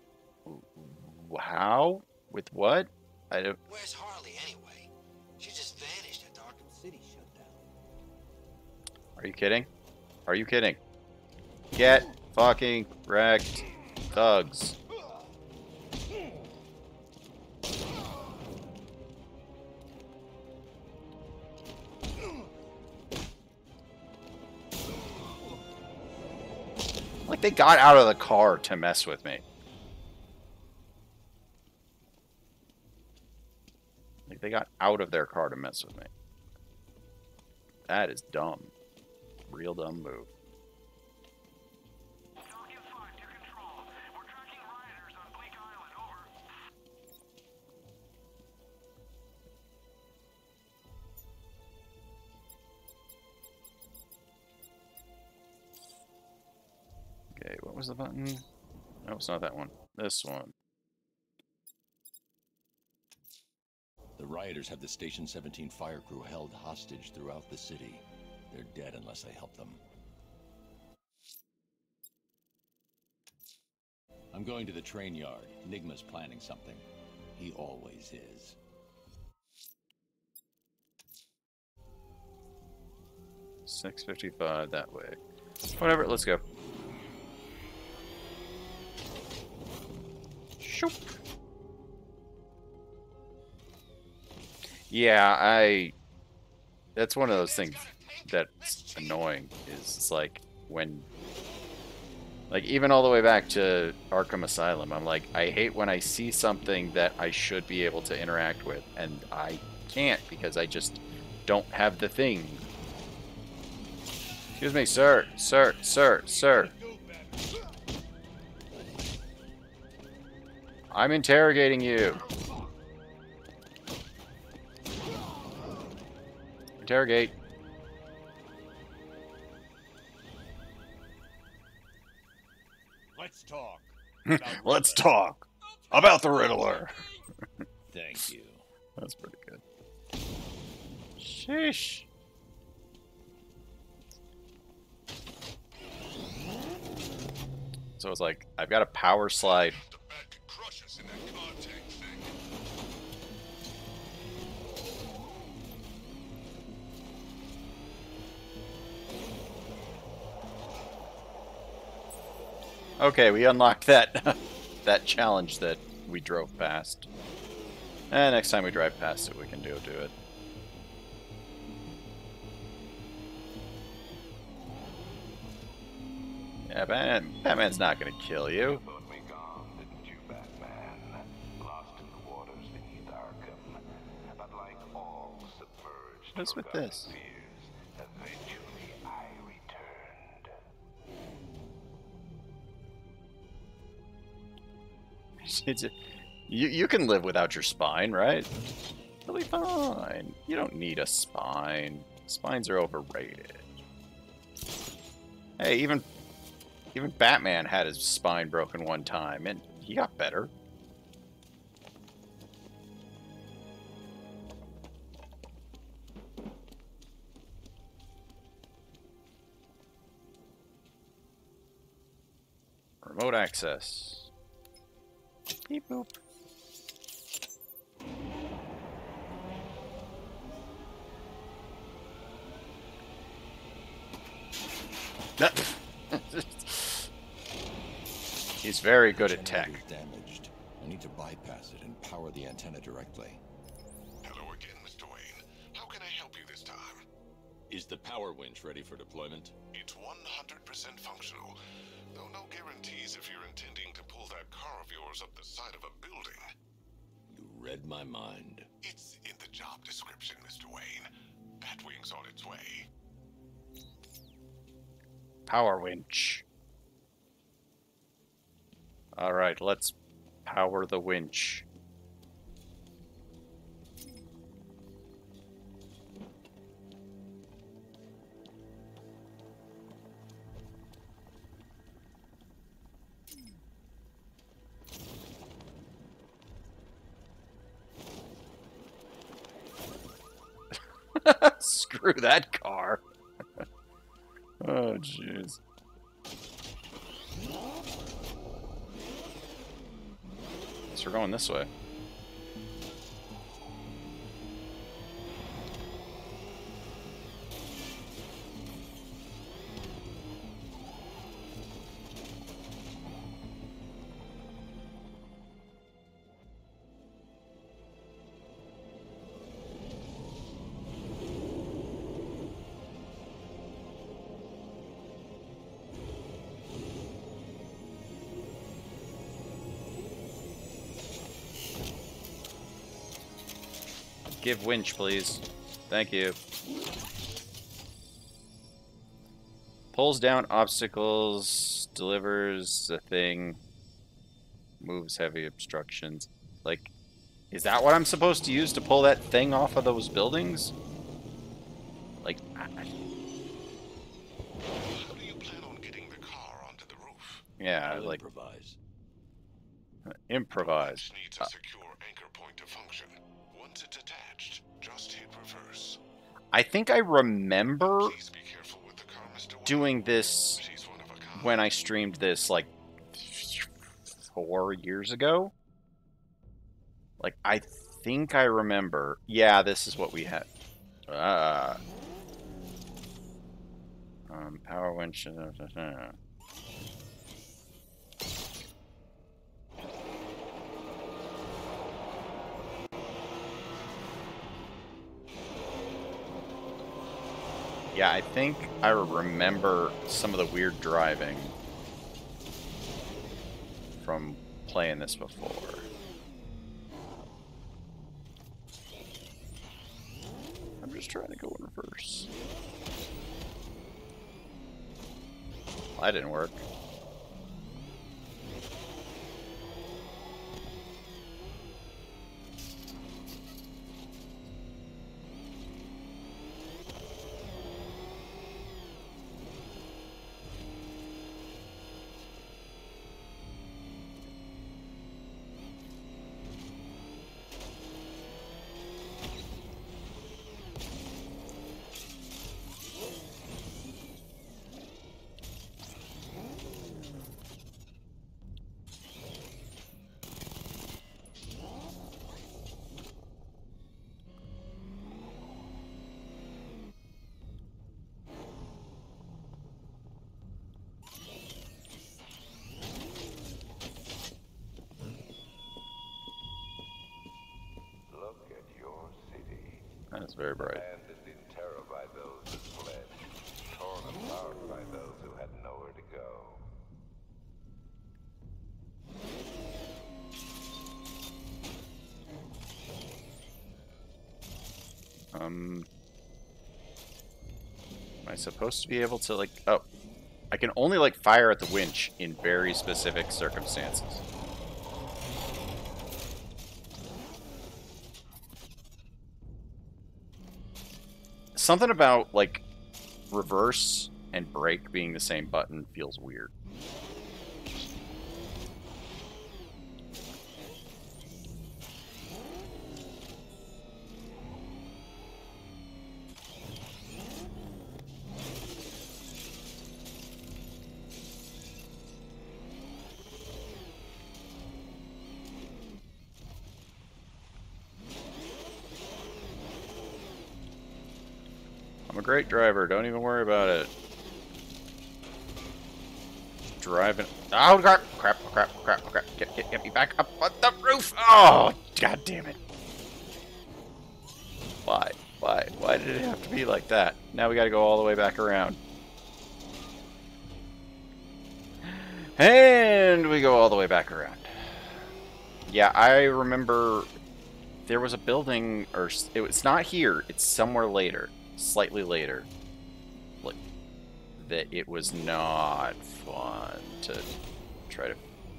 How? With what? I don't... Where's Harley anyway? She just vanished at Arkham City shut down. Are you kidding? Are you kidding? Get fucking wrecked, thugs. Like, they got out of the car to mess with me. Like, they got out of their car to mess with me. That is dumb. Real dumb move. was the button? No, it's not that one. This one. The rioters have the Station 17 fire crew held hostage throughout the city. They're dead unless I help them. I'm going to the train yard. Enigma's planning something. He always is. $6.55 that way. Whatever, let's go. Shoop. Yeah, that's one of those things that's annoying, is it's like when, like, even all the way back to Arkham Asylum, I'm like, I hate when I see something that I should be able to interact with, and I can't because I just don't have the thing. Excuse me, sir. Sir. I'm interrogating you. Interrogate. Let's talk. Let's talk about the Riddler. Thank you. That's pretty good. Sheesh. So it's like, I've got a power slide. Okay, we unlocked that that challenge that we drove past. And next time we drive past it, we can do it. Yeah, Batman's not gonna kill you. What's with this? You can live without your spine, right? It'll be fine. You don't need a spine. Spines are overrated. Hey, even Batman had his spine broken one time, and he got better. Remote access. Beep boop. He's very good at tech. Damaged. I need to bypass it and power the antenna directly. Hello again, Mr. Wayne. How can I help you this time? Is the power winch ready for deployment? It's 100% functional, though no guarantees if you're intending to pull that car of yours up the side of a building. You read my mind. It's in the job description, Mr. Wayne. Batwing's on its way. Power winch. Alright, let's power the winch. Screw that car. Oh, jeez. So we're going this way. Give winch, please. Thank you. Pulls down obstacles, delivers a thing, moves heavy obstructions. Like, is that what I'm supposed to use to pull that thing off of those buildings? Like, How do you plan on getting the car onto the roof? Yeah, I'll like improvise. improvise. Needs a secure anchor point to function. Once it's attached, just hit reverse. I think I remember doing this when I streamed this like 4 years ago. Like, I think I remember. Yeah, this is what we had. Power winch. Yeah, I think I remember some of the weird driving from playing this before. I'm just trying to go in reverse. That didn't work. Look at your city. That's very bright. Abandoned in terror by those who fled, torn apart by those who had nowhere to go. Am I supposed to be able to, like... Oh. I can only, like, fire at the winch in very specific circumstances. Something about, like, reverse and brake being the same button feels weird. I'm a great driver. Don't even worry about it. Driving. Oh, crap. Crap. Get me back up on the roof. Oh, god damn it. Why? Why did it have to be like that? Now we gotta go all the way back around. And we go all the way back around. Yeah, I remember there was a building, or it's not here, it's somewhere later. Slightly later, like, that it was not fun to try to...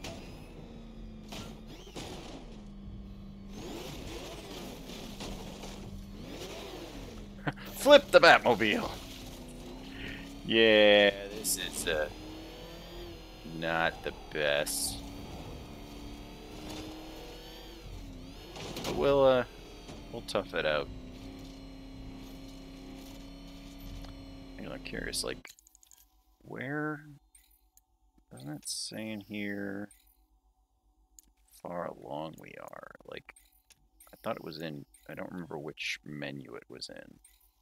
Flip the Batmobile! Yeah, this is, not the best. But we'll tough it out. I'm curious, like, where doesn't it say in here how far along we are? Like, I thought it was in, I don't remember which menu it was in.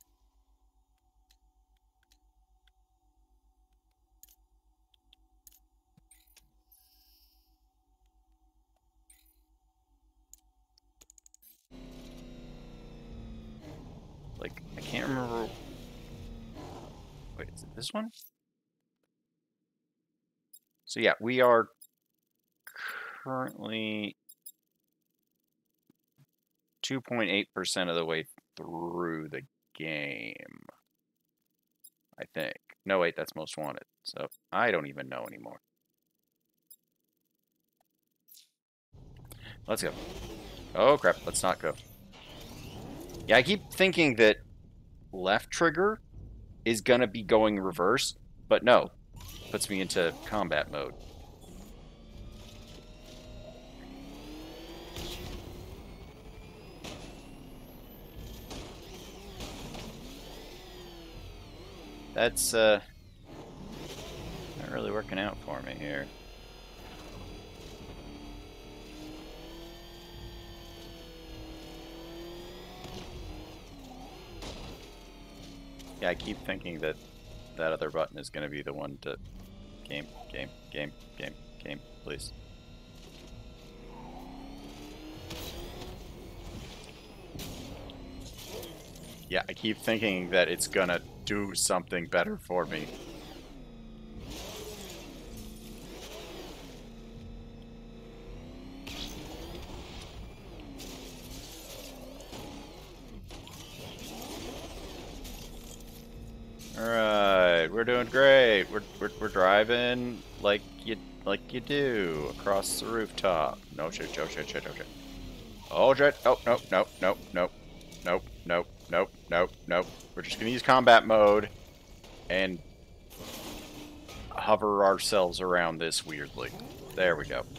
Like, I can't remember. Wait, is it this one? So yeah, we are currently 2.8% of the way through the game. I think. No, wait, that's most wanted. So I don't even know anymore. Let's go. Oh crap, let's not go. Yeah, I keep thinking that left trigger is gonna be going reverse, but no. Puts me into combat mode. That's not really working out for me here. Yeah, I keep thinking that that other button is going to be the one to... Game, please. Yeah, I keep thinking that it's going to do something better for me. Alright, we're doing great. We're driving like you do across the rooftop. No shit, oh shit, oh shit. Oh shit. Oh nope. We're just gonna use combat mode and hover ourselves around this weirdly. There we go.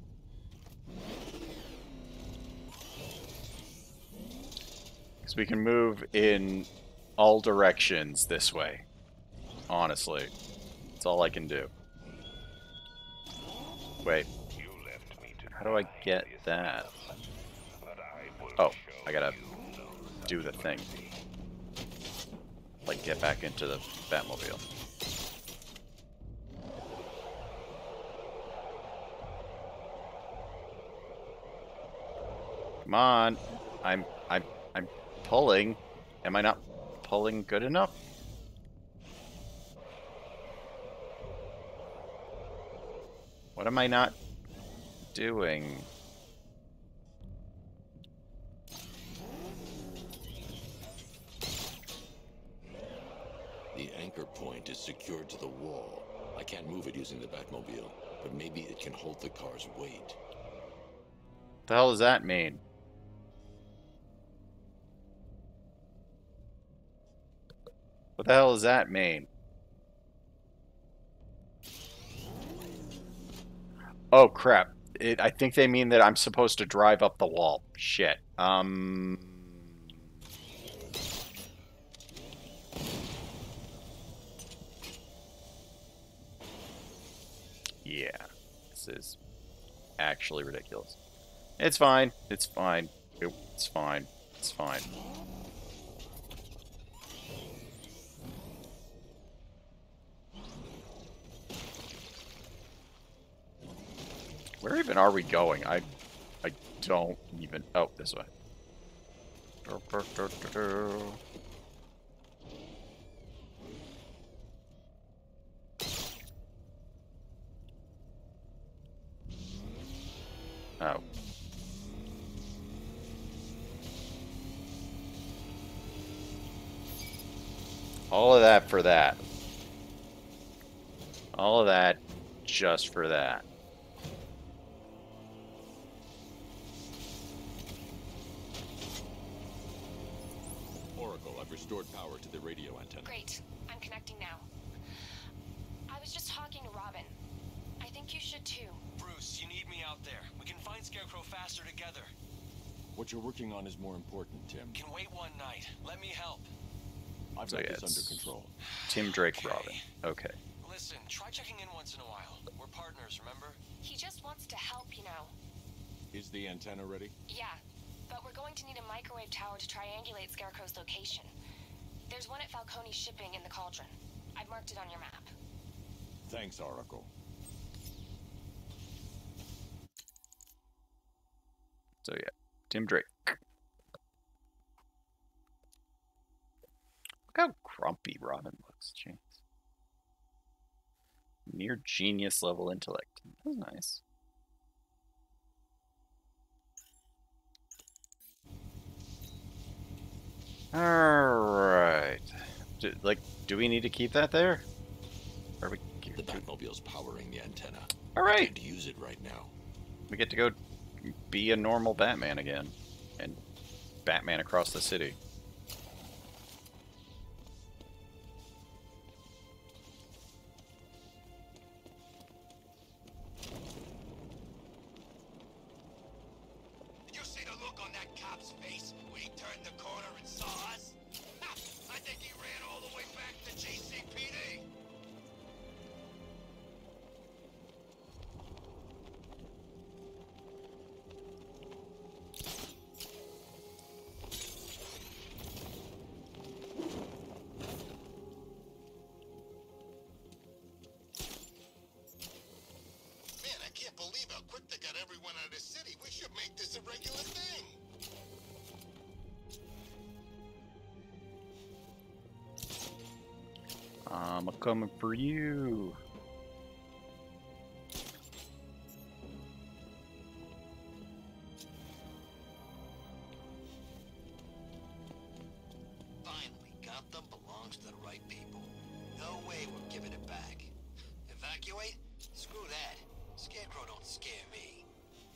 Because we can move in all directions this way. Honestly. That's all I can do. Wait. How do I get that? Oh, I gotta do the thing. Like, get back into the Batmobile. Come on. I'm pulling. Am I not pulling good enough? What am I not doing? The anchor point is secured to the wall. I can't move it using the Batmobile, but maybe it can hold the car's weight. What the hell does that mean? What the hell does that mean? Oh, crap. I think they mean that I'm supposed to drive up the wall. Shit. Yeah. This is actually ridiculous. It's fine. It's fine. It's fine. It's fine. Where even are we going? I don't even... Oh, this way. Oh. All of that for that. All of that just for that. Oracle, I've restored power to the radio antenna. Great. I'm connecting now. I was just talking to Robin. I think you should too. Bruce, you need me out there. We can find Scarecrow faster together. What you're working on is more important, Tim. Can wait one night. Let me help. I've So got yeah, this under it's control. Tim Drake Robin. Okay. Listen, try checking in once in a while. We're partners, remember? He just wants to help, you know. Is the antenna ready? Yeah, but we're going to need a microwave tower to triangulate Scarecrow's location. There's one at Falcone's shipping in the Cauldron. I've marked it on your map. Thanks, Oracle. So yeah, Tim Drake. Look how grumpy Robin looks. Jeez. Near genius level intellect. That's nice. Alright. Do we need to keep that there? Or we... The Batmobile's powering the antenna. Alright. I can't use it right now. We get to go be a normal Batman again. And Batman across the city. Did you see the look on that cop's face when he turned the corner and saw us? Ha! I think he ran all the way back to GCPD I'm coming for you. Finally, Gotham belongs to the right people. No way we're giving it back. Evacuate? Screw that. Scarecrow don't scare me.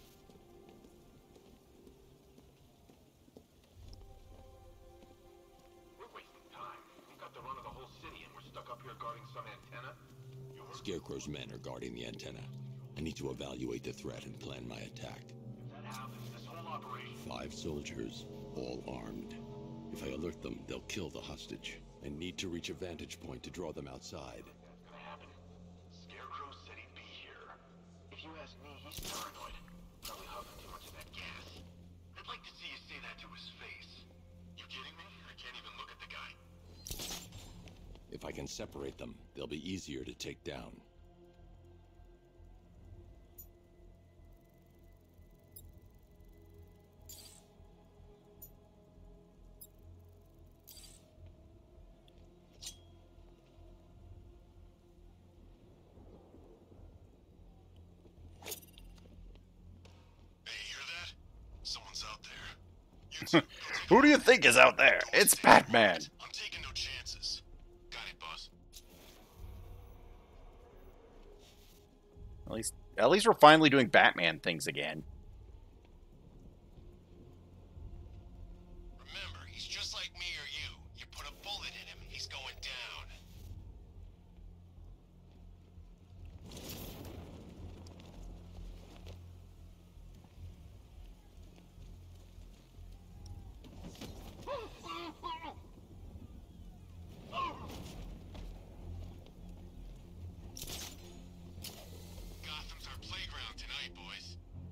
We're wasting time. We've got the run of the whole city and we're stuck up here guarding some antenna. Scarecrow's men are guarding the antenna. I need to evaluate the threat and plan my attack. If that happens, this whole operation... 5 soldiers, all armed. If I alert them, they'll kill the hostage. I need to reach a vantage point to draw them outside. That's gonna happen. Scarecrow said he'd be here. If you ask me, he's paranoid. Probably huffing too much of that gas. I'd like to see you say that to his face. You kidding me? I can't even look at the guy. If I can separate them, they'll be easier to take down. Who do you think is out there? It's Batman. I'm taking no chances. Got it, boss. At least we're finally doing Batman things again. Remember, he's just like me or you. You put a bullet in him, he's going down. Gotham's our playground tonight, boys.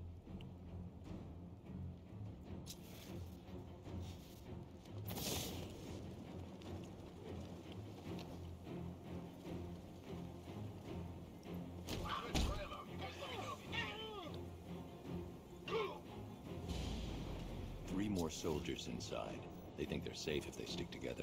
Three more soldiers inside. They think they're safe if they stick together.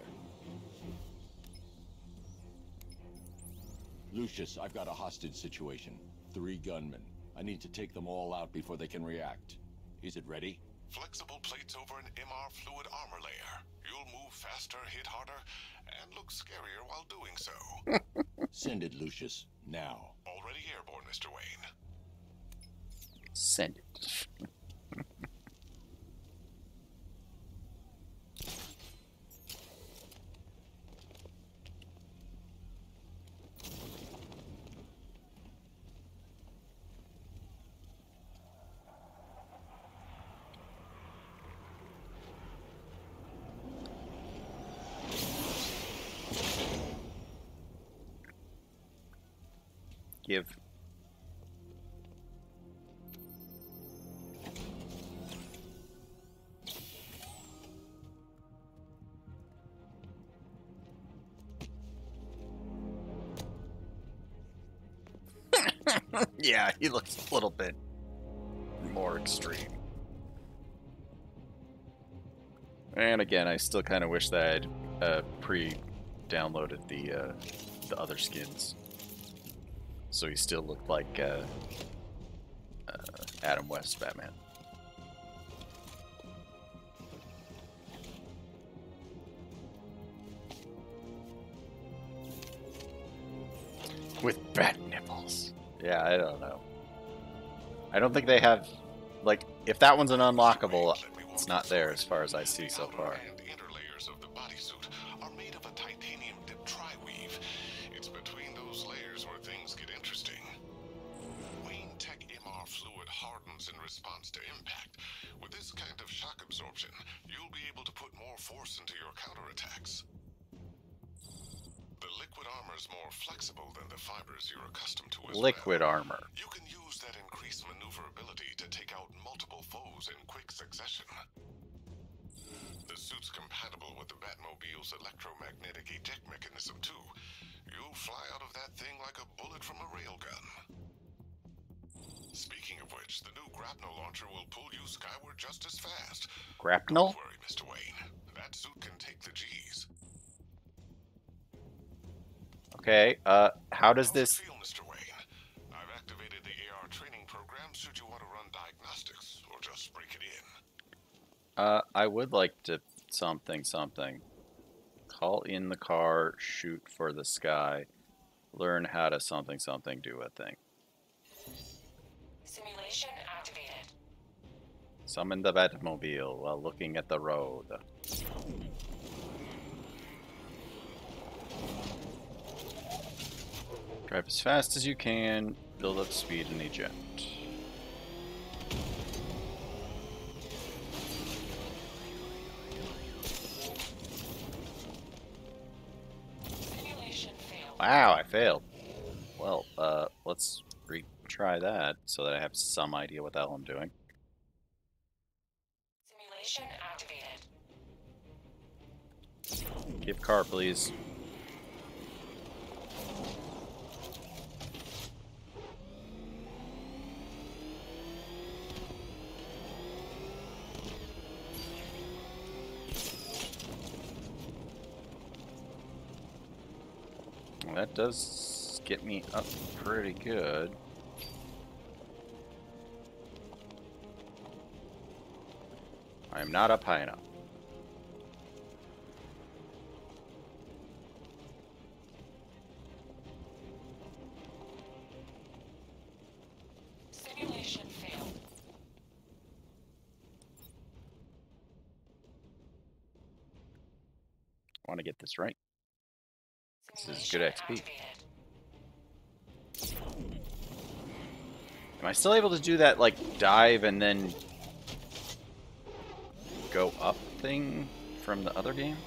Lucius, I've got a hostage situation. 3 gunmen. I need to take them all out before they can react. Is it ready? Flexible plates over an MR fluid armor layer. You'll move faster, hit harder, and look scarier while doing so. Send it, Lucius. Now. Already airborne, Mr. Wayne. Send it. Give. Yeah, he looks a little bit more extreme. And again, I still kind of wish that I'd pre-downloaded the other skins, so he still looked like Adam West Batman. With bat nipples. Yeah, I don't know. I don't think they have, like, if that one's an unlockable, it's not there as far as I see so far. Interlayers of the bodysuit are made of a titanium dip tri-weave. It's between those layers where things get interesting. Wayne Tech MR fluid hardens in response to impact. With this kind of shock absorption, you'll be able to put more force into your counterattacks. The liquid armor is more flexible than the fibers you're accustomed to as Liquid well. armor. You can use that increased maneuverability to take out multiple foes in quick succession. The suit's compatible with the Batmobile's electromagnetic eject mechanism too. You'll fly out of that thing like a bullet from a railgun. Speaking of which, the new grapnel launcher will pull you skyward just as fast. Grapnel? Don't worry, Mr. Wayne. That suit can take the G's. Okay, how does this... Feel, Mr. Wayne? I've activated the AR training program should you want to run diagnostics, or just break it in. I would like to something. Call in the car, shoot for the sky, learn how to something, do a thing. Simulation activated. Summon the Batmobile while looking at the road. Drive as fast as you can, build up speed and eject. Wow, I failed. Well, let's retry that so that I have some idea what the hell I'm doing. Simulation activated. Give car, please. Well, that does get me up pretty good. I am not up high enough. Simulation failed. I want to get this right. This is good XP. Am I still able to do that, like, dive and then go up thing from the other game?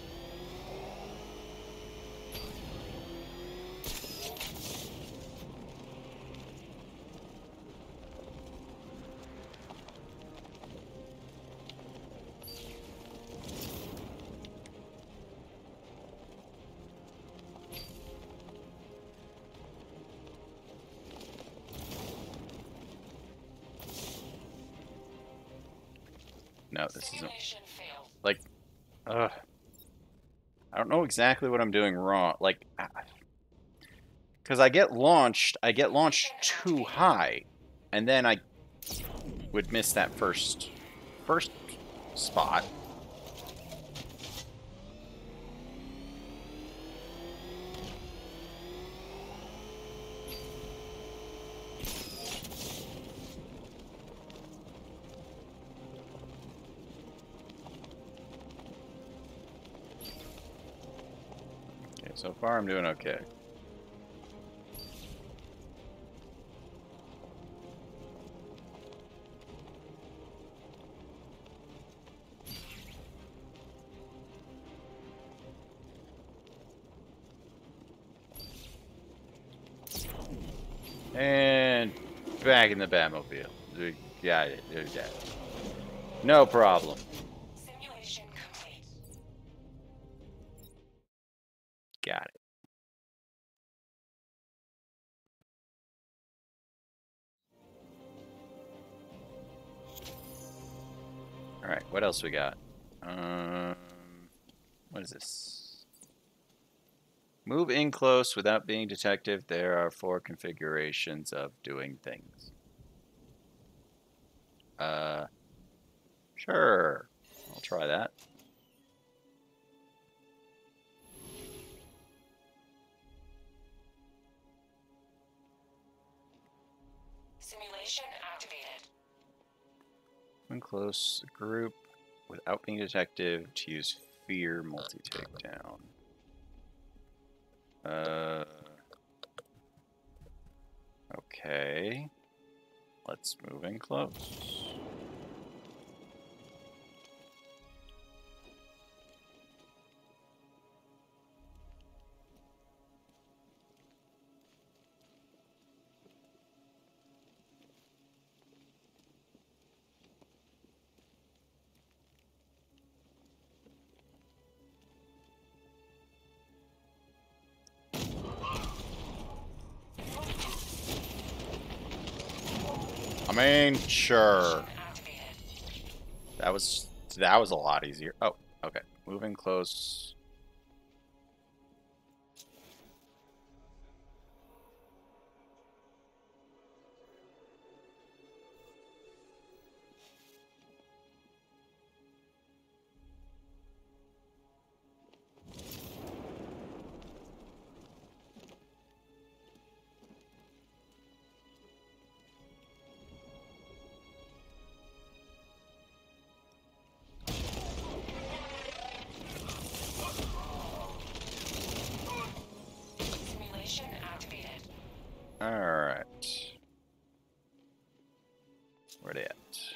No, this isn't. Like, I don't know exactly what I'm doing wrong. Like, because I get launched too high, and then I would miss that first spot. So far, I'm doing okay. And back in the Batmobile. Got it. There's that. No problem. Simulation complete. Got it. Alright, what else we got? What is this? Move in close without being detected. There are 4 configurations of doing things. Sure. I'll try that. Simulation activated. In close group without being detected to use fear multi-takedown. Okay. Let's move in close. I mean, sure. That was a lot easier. Oh, okay. Moving close. Alright. Where they at?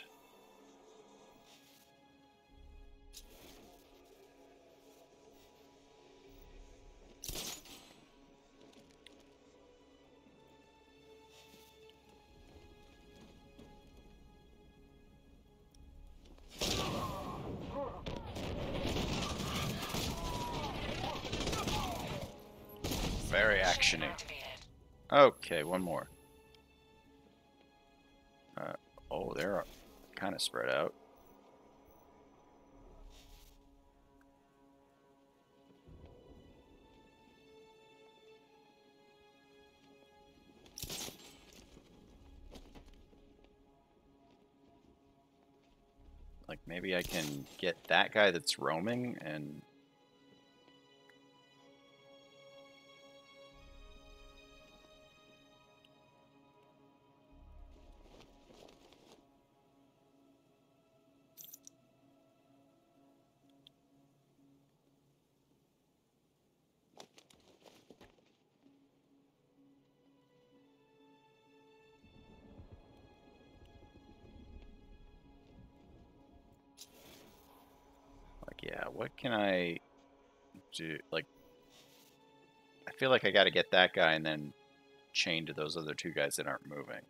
Very actiony. Okay, one more. Oh, they're kind of spread out. Like, maybe I can get that guy that's roaming and... Yeah, what can I do? Like, I feel like I got to get that guy and then chain to those other two guys that aren't moving.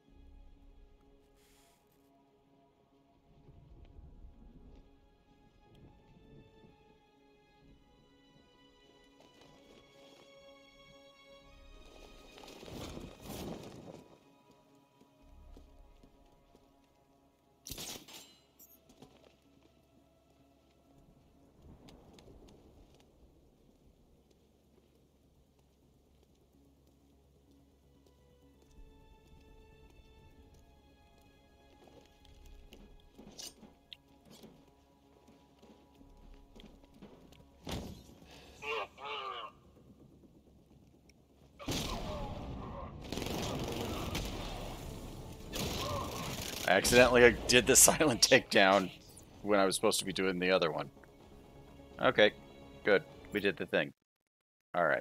I accidentally did the silent takedown when I was supposed to be doing the other one. Okay, good. We did the thing. Alright.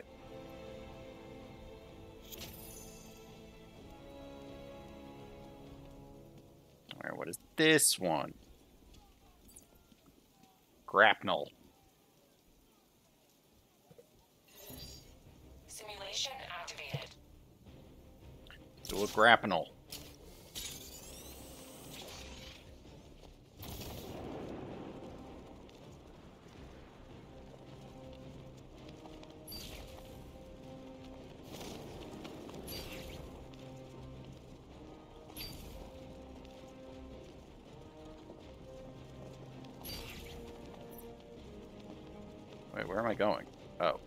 Alright, what is this one? Grapnel. Simulation activated. Do a grapnel. Wait, where am I going? Oh.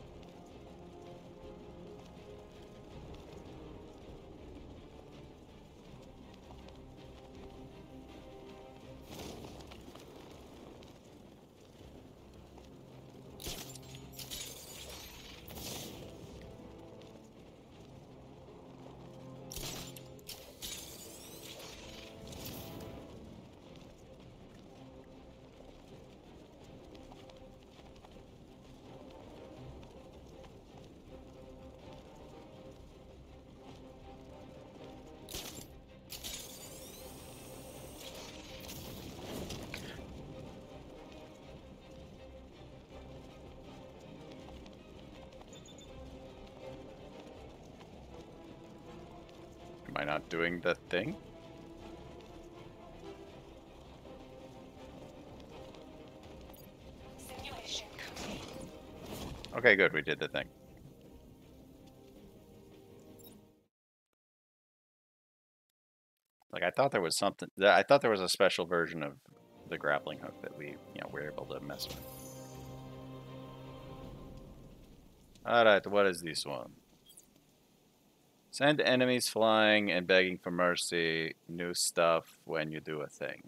Am I not doing the thing? Simulation complete. Okay, good. We did the thing. Like, I thought there was something... I thought there was a special version of the grappling hook that we, were able to mess with. Alright, what is this one? Send enemies flying and begging for mercy. New stuff when you do a thing.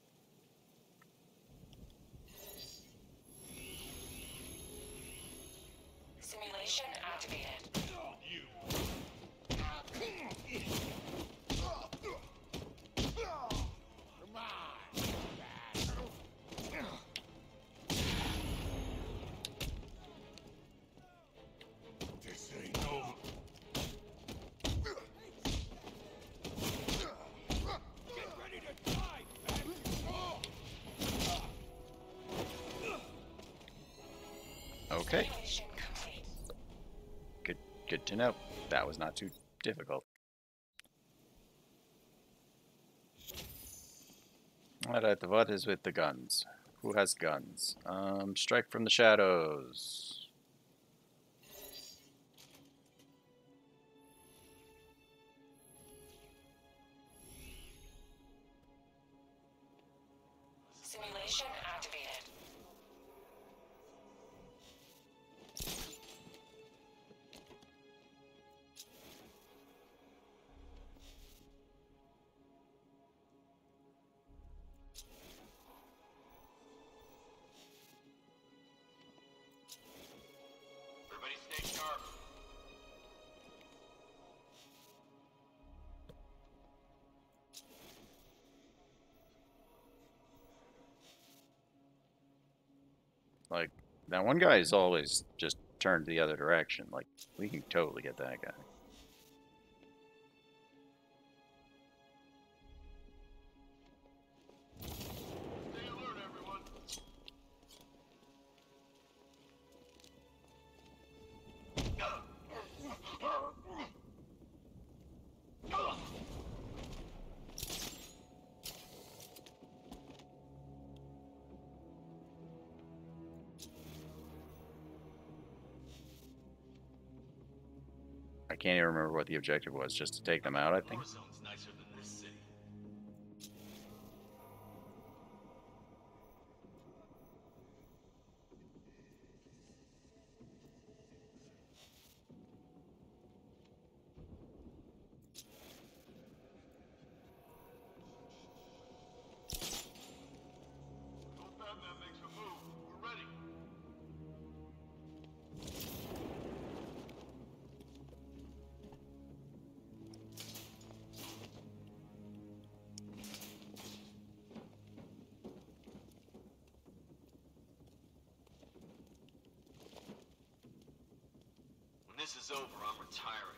Simulation activated. This ain't over. Good to know. That was not too difficult. Alright, what is with the guns? Who has guns? Strike from the shadows. Simulation activated. Everybody stay sharp. Like, that one guy is always just turned the other direction. Like, we can totally get that guy. I can't even remember what the objective was, just to take them out, I think. Zone's nicer than this city. Batman makes a move. We're ready. When this is over, I'm retiring.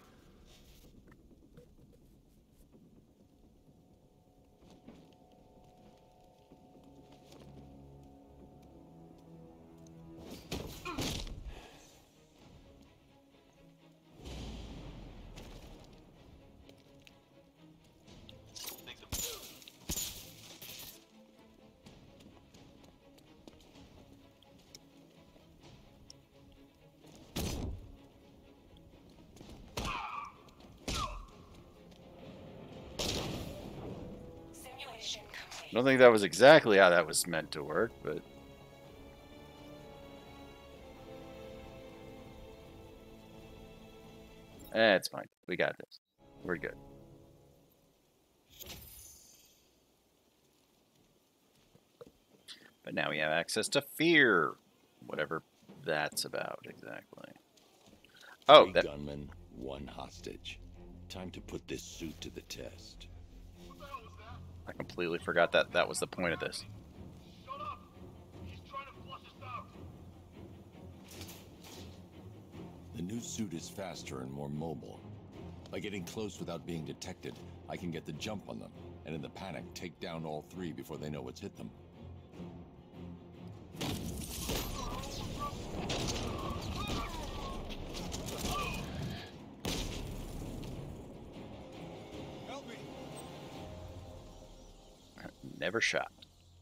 Simulation complete. I don't think that was exactly how that was meant to work, but... it's fine. We got this. We're good. But now we have access to fear. Whatever that's about, exactly. Oh, Three gunmen, one hostage. Time to put this suit to the test. I completely forgot that that was the point of this. Shut up! He's trying to flush us out. The new suit is faster and more mobile. By getting close without being detected, I can get the jump on them, and in the panic, take down all three before they know what's hit them. Help me! Never shot.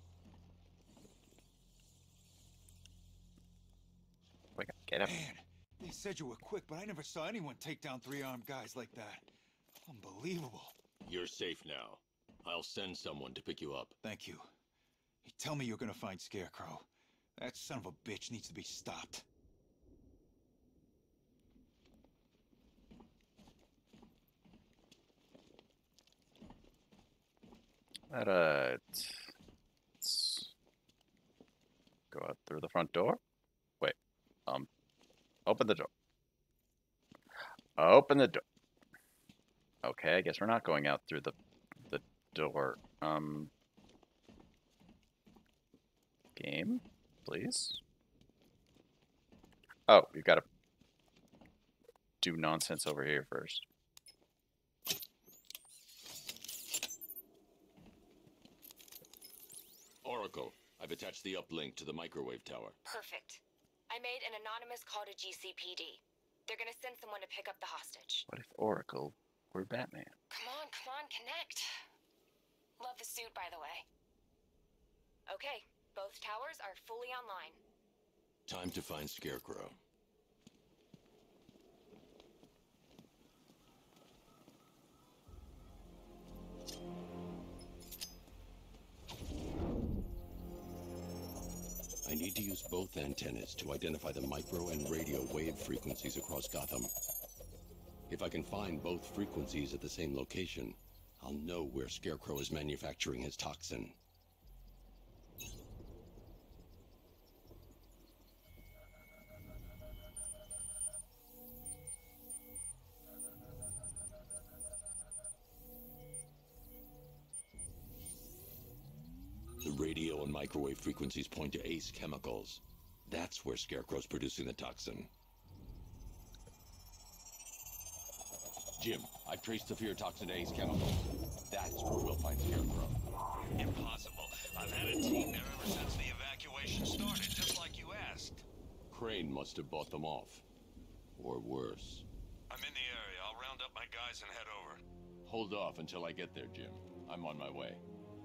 Wait, get up. Man, they said you were quick, but I never saw anyone take down three armed guys like that. Unbelievable. You're safe now. I'll send someone to pick you up. Thank you. You tell me you're gonna find Scarecrow. That son of a bitch needs to be stopped. Let's go out through the front door. Wait, open the door. Open the door. Okay, I guess we're not going out through the door. Game, please. Oh, we've got to do nonsense over here first. Oracle, I've attached the uplink to the microwave tower. Perfect. I made an anonymous call to GCPD. They're gonna send someone to pick up the hostage. What if Oracle were Batman? Come on, connect. Love the suit, by the way. Okay, both towers are fully online. Time to find Scarecrow. I need to use both antennas to identify the micro and radio wave frequencies across Gotham. If I can find both frequencies at the same location, I'll know where Scarecrow is manufacturing his toxin. The radio and microwave frequencies point to Ace Chemicals. That's where Scarecrow's producing the toxin. Jim, I've traced the fear toxin to Ace Chemicals. That's where we'll find Scarecrow. Impossible. I've had a team there ever since the evacuation started, just like you asked. Crane must have bought them off. Or worse. I'm in the area. I'll round up my guys and head over. Hold off until I get there, Jim. I'm on my way.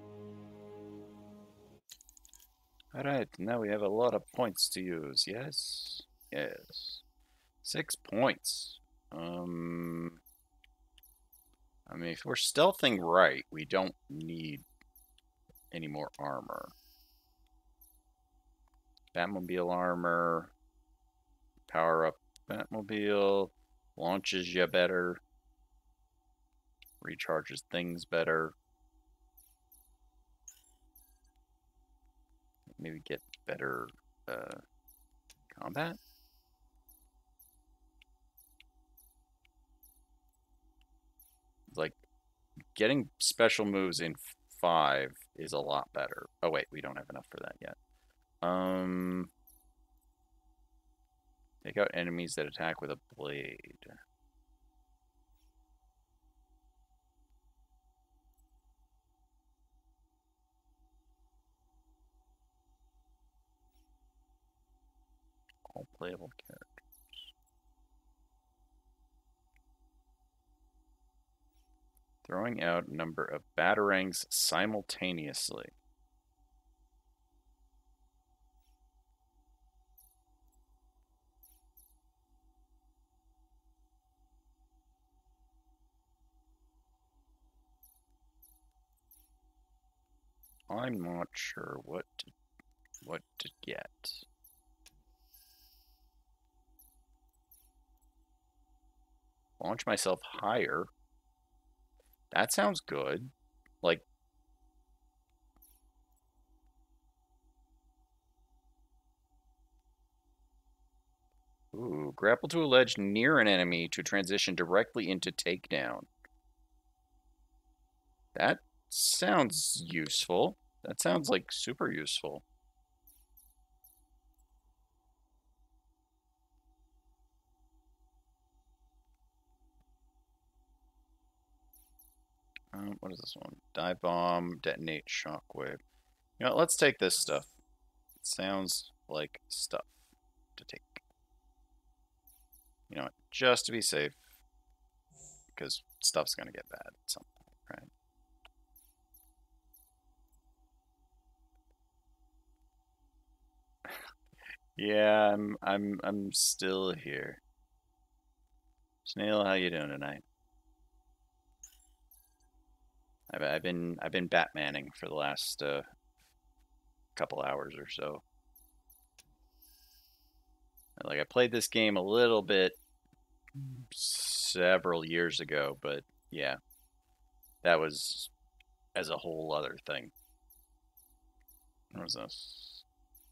Alright, now we have a lot of points to use, yes? Yes. 6 points. I mean, if we're stealthing right, we don't need any more armor. Batmobile armor. Power up Batmobile. Launches you better. Recharges things better. Maybe get better combat? Like, getting special moves in 5 is a lot better. Oh wait, we don't have enough for that yet. Take out enemies that attack with a blade. All playable characters. Throwing out a number of batarangs simultaneously. I'm not sure what to get. Launch myself higher. That sounds good. Like, ooh, grapple to a ledge near an enemy to transition directly into takedown. That sounds useful. That sounds like super useful. What is this one? Dive bomb, detonate, shockwave. You know, let's take this stuff. It sounds like stuff to take. You know what? Just to be safe, because stuff's gonna get bad at some point, right? Yeah, I'm still here. Snail, how you doing tonight? I've been Batmaning for the last couple hours or so. Like, I played this game a little bit several years ago, but yeah, that was as a whole other thing. What was this?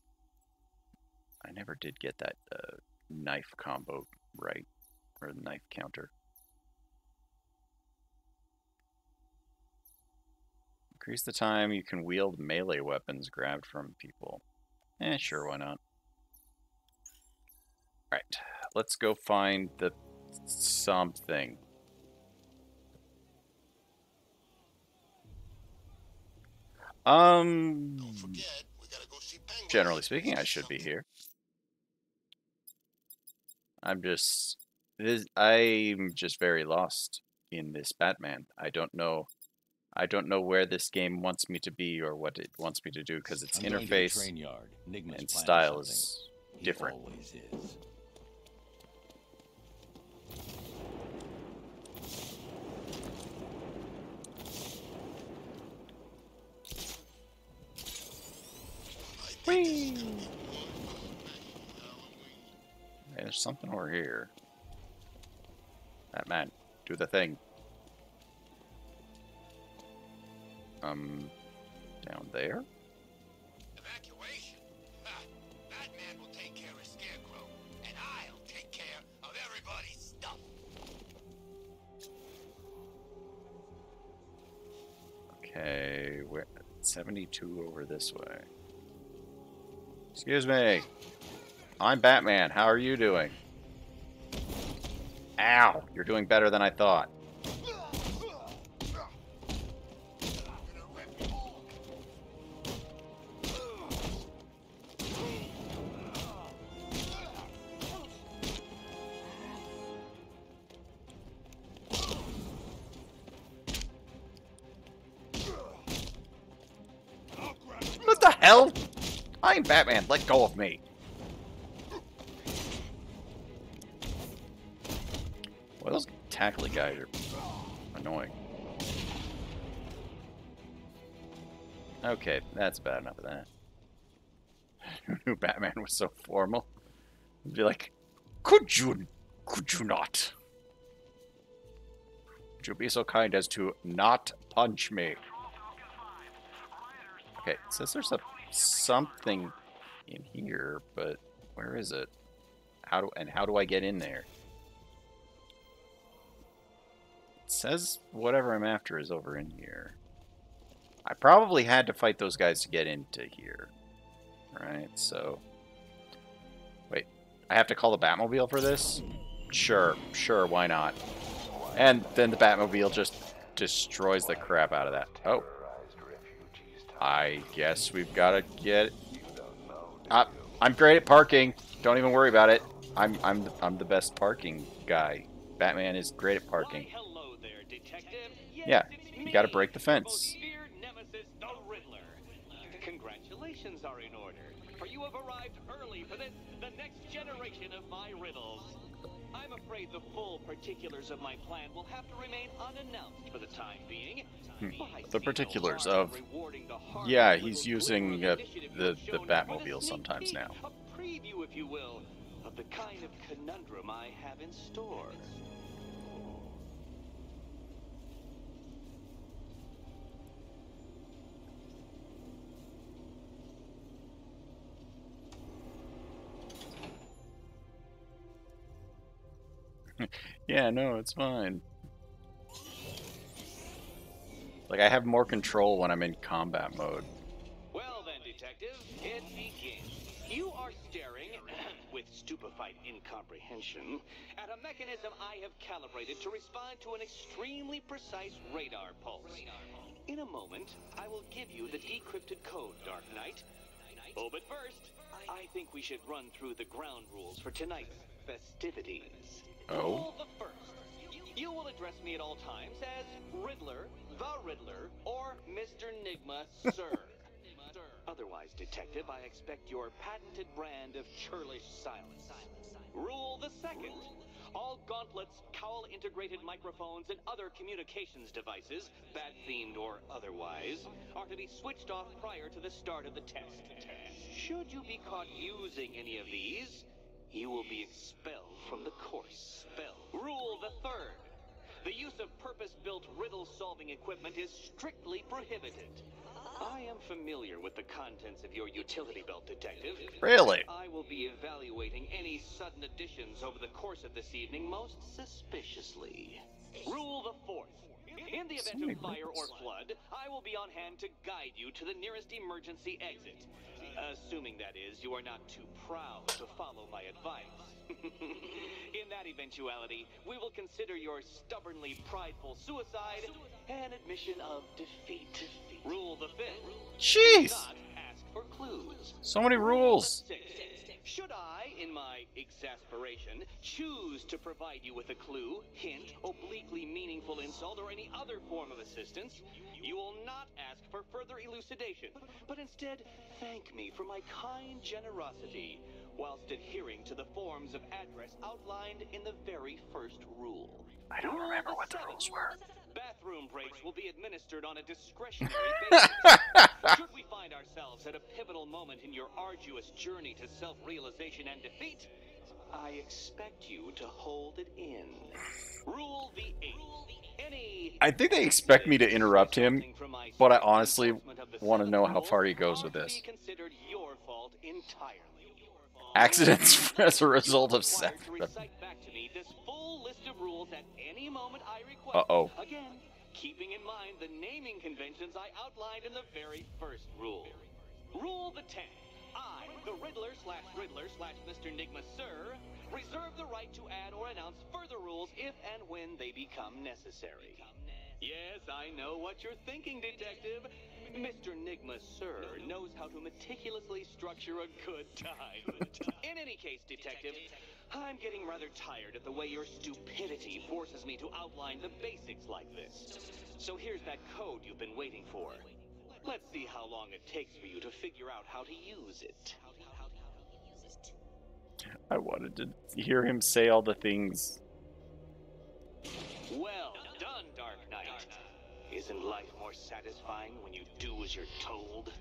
I never did get that knife combo right, or the knife counter. Increase the time you can wield melee weapons grabbed from people. Sure, why not? Alright, let's go find the something. Don't forget, we gotta go see Penguin. Generally speaking, I should be here. I'm just I'm just very lost in this Batman. I don't know where this game wants me to be or what it wants me to do because its I'm going to the interface train yard. Nigma's and planning style something. is He different. always is. Whee! Hey, there's something over here. Batman, do the thing. Down there? Evacuation? Ha! Batman will take care of Scarecrow, and I'll take care of everybody's stuff. Okay, we're 72 over this way. Excuse me. I'm Batman. How are you doing? Ow! You're doing better than I thought. What the hell? I'm Batman. Let go of me. Well, those tackly guys are annoying. Okay, that's bad enough of that. Who knew Batman was so formal? He'd be like, could you not? Would you be so kind as to not punch me? Okay, it says there's something in here, but where is it? How do I get in there? It says whatever I'm after is over in here. I probably had to fight those guys to get into here. Right, so... Wait, I have to call the Batmobile for this? Sure, why not? And then the Batmobile just destroys the crap out of that. Oh. I guess we've got to get... I'm great at parking. Don't even worry about it. I'm the best parking guy. Batman is great at parking. Why, hello there, Detective. Yes, Yeah, it's you me, got to break the your fence. most feared nemesis, the Riddler. Congratulations are in order, for you have arrived early for the next generation of my riddles. I'm afraid the full particulars of my plan will have to remain unannounced for the time being. The particulars of... Yeah, he's using the Batmobile sometimes now. A preview, if you will, of the kind of conundrum I have in store. Yeah, no, it's fine. Like, I have more control when I'm in combat mode. Well then, Detective, it begins. You are staring, with stupefied incomprehension, at a mechanism I have calibrated to respond to an extremely precise radar pulse. In a moment, I will give you the decrypted code, Dark Knight. Oh, but first, I think we should run through the ground rules for tonight's festivities. Oh? Rule the first. You will address me at all times as Riddler, the Riddler, or Mr. Nigma, sir. Otherwise, Detective, I expect your patented brand of churlish silence. Rule the second. All gauntlets, cowl-integrated microphones, and other communications devices, bat-themed or otherwise, are to be switched off prior to the start of the test. Should you be caught using any of these, you will be expelled from the course. Rule the third. The use of purpose-built riddle-solving equipment is strictly prohibited. I am familiar with the contents of your utility belt, Detective. Really? I will be evaluating any sudden additions over the course of this evening most suspiciously. Rule the fourth. In the event of fire or flood, I will be on hand to guide you to the nearest emergency exit. Assuming, that is, you are not too proud to follow my advice. In that eventuality, we will consider your stubbornly prideful suicide an admission of defeat. Rule the fifth. Jeez! Do not ask for clues. So many rules. Rule the sixth. Should I, in my exasperation, choose to provide you with a clue, hint, obliquely meaningful insult, or any other form of assistance, you will not ask for further elucidation, but instead thank me for my kind generosity, whilst adhering to the forms of address outlined in the very first rule. I don't remember what the rules were. Bathroom breaks will be administered on a discretionary basis. Should we find ourselves at a pivotal moment in your arduous journey to self-realization and defeat, I expect you to hold it in. Rule the 8th. I think they expect me to interrupt him, but I honestly want to know how far he goes with this. Considered your fault entirely. Accidents as a result of sex. This full list of rules at any moment I request. Uh-oh. Again, keeping in mind the naming conventions I outlined in the very first rule. Rule the 10th. I, the Riddler/Mr. Nigma Sir, reserve the right to add or announce further rules if and when they become necessary. Yes, I know what you're thinking, Detective. Mr. Nigma Sir knows how to meticulously structure a good time. In any case, Detective, I'm getting rather tired of the way your stupidity forces me to outline the basics like this. So here's that code you've been waiting for. Let's see how long it takes for you to figure out how to use it. I wanted to hear him say all the things. Well done, Dark Knight. Isn't life more satisfying when you do as you're told?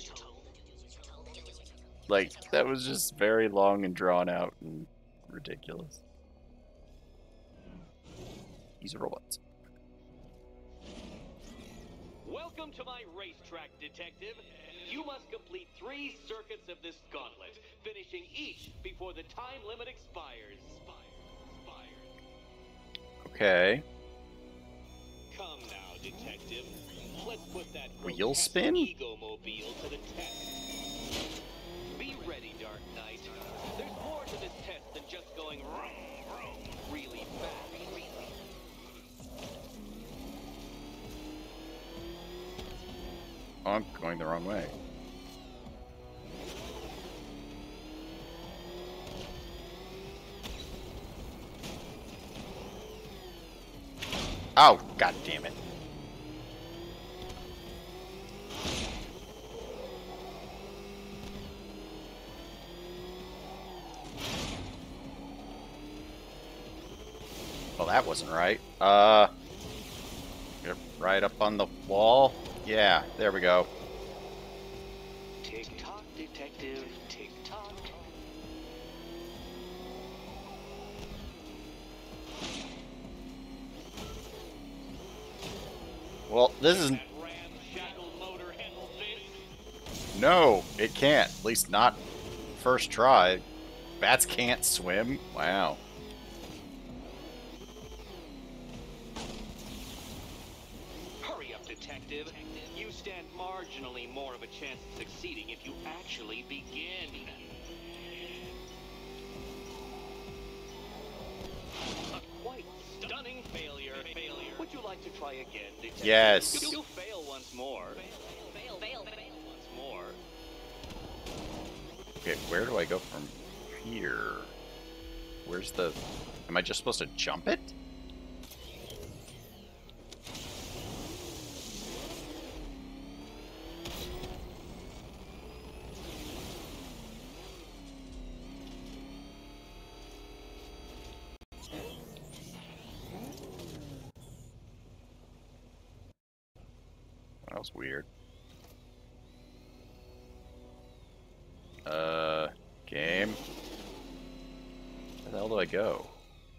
Like, that was just very long and drawn out and ridiculous. These are robots. Welcome to my racetrack, Detective. You must complete 3 circuits of this gauntlet, finishing each before the time limit expires. Okay. Come now, Detective. Let's put that Wheel spin? ego-mobile to the test. Be ready, Dark Knight. There's more to this test than just going really fast. Oh, I'm going the wrong way. Oh, god damn it. Well, that wasn't right. Get right up on the wall. Yeah, there we go. Tick-tock, Detective. Tick-tock. Well, this isn't... No, it can't. At least not first try. Bats can't swim? Wow. Hurry up, Detective. You stand marginally more of a chance of succeeding if you actually begin. A quite stunning failure. Would you like to try again, Detective? Yes. You fail once more. Fail once more. Okay, where do I go from here? Where's the... Am I just supposed to jump it? That was weird. Game? Where the hell do I go?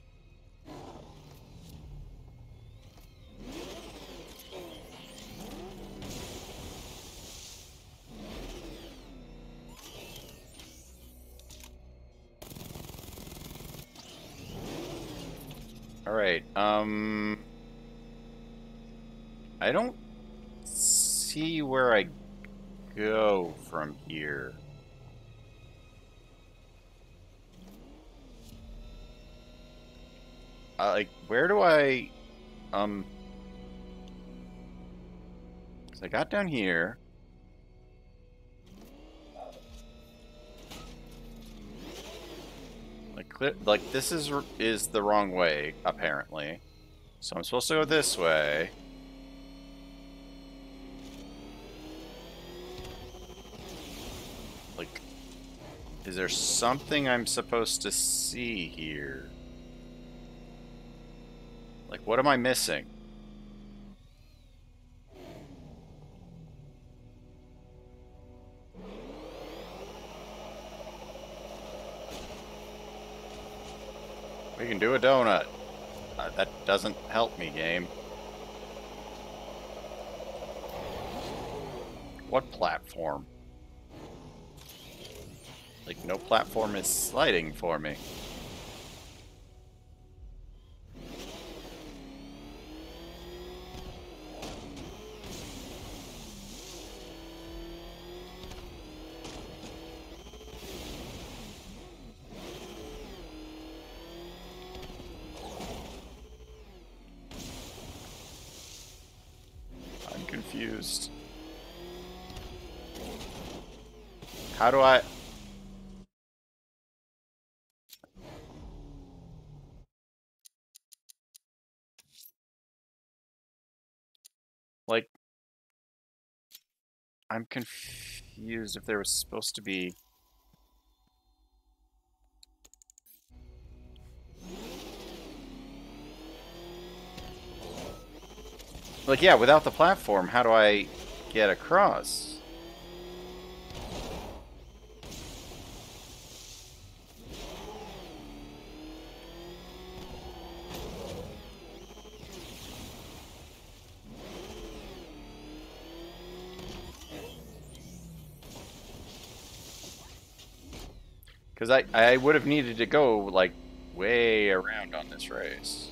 Alright, I don't see where I go from here. Like, where do I, 'cause I got down here. Like, this is the wrong way, apparently. So I'm supposed to go this way. Like, is there something I'm supposed to see here? Like, what am I missing? We can do a donut. That doesn't help me, game. What platform? Like, no platform is sliding for me. I'm confused. How do I... Like, I'm confused if there was supposed to be... Like, yeah, without the platform, how do I get across? Because I would have needed to go, like, way around on this race.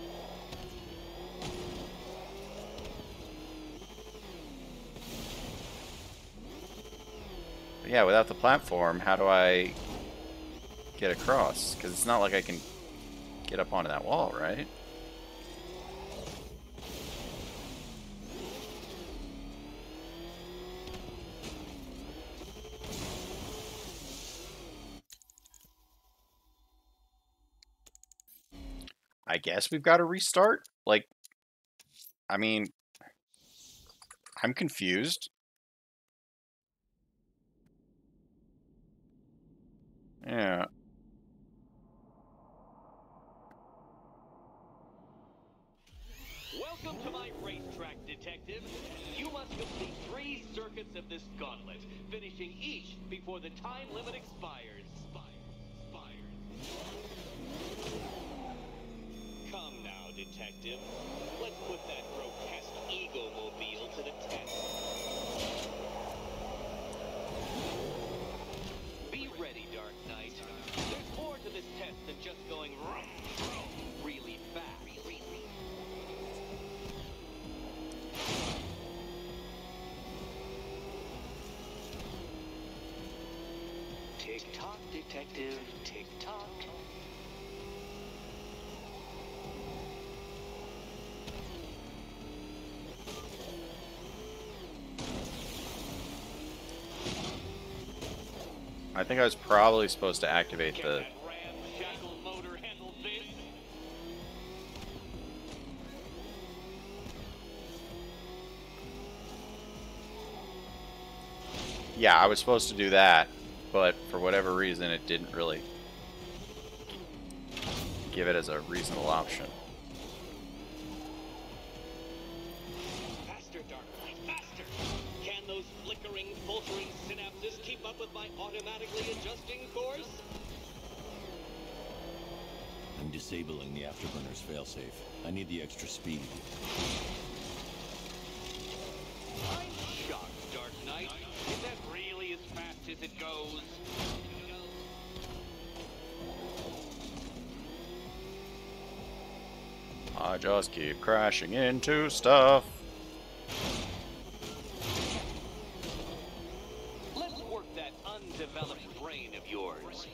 But yeah, without the platform, how do I get across? Because it's not like I can get up onto that wall, right? I guess we've got to restart? Like, I mean, I'm confused. Yeah. Welcome to my racetrack, detective. You must complete 3 circuits of this gauntlet, finishing each before the time limit expires. Come now, detective. Let's put that grotesque ego-mobile to the test. Be ready, Dark Knight. There's more to this test than just going really fast. Tick-tock, detective, tick-tock. I think I was probably supposed to activate the... Yeah, I was supposed to do that, but for whatever reason it didn't really give it as a reasonable option. Faster, Dark Knight, faster! Can those flickering, faltering synapses keep up with my automatically adjusting course? I'm disabling the afterburner's failsafe. I need the extra speed. I'm shocked, Dark Knight. Is that really as fast as it goes? I just keep crashing into stuff. Let's work that undeveloped brain of yours.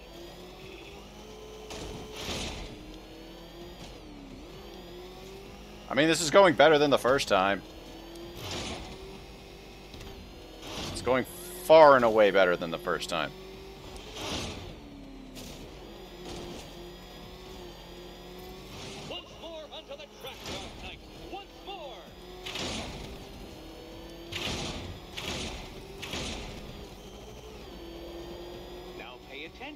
I mean, this is going better than the first time. It's going far and away better than the first time.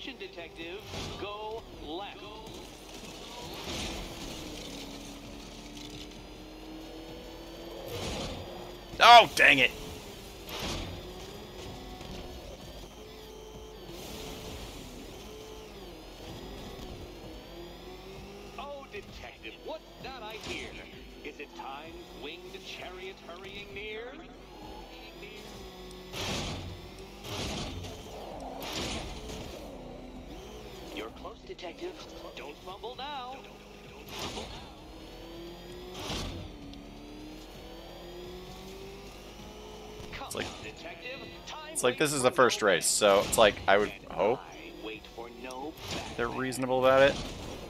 Attention, detective. Go left. Oh, dang it. Oh, detective, what's that I hear? Is it time's winged chariot hurrying near? You're close, detective. Don't fumble now. It's like this is the first race, so it's like I would hope they're reasonable about it.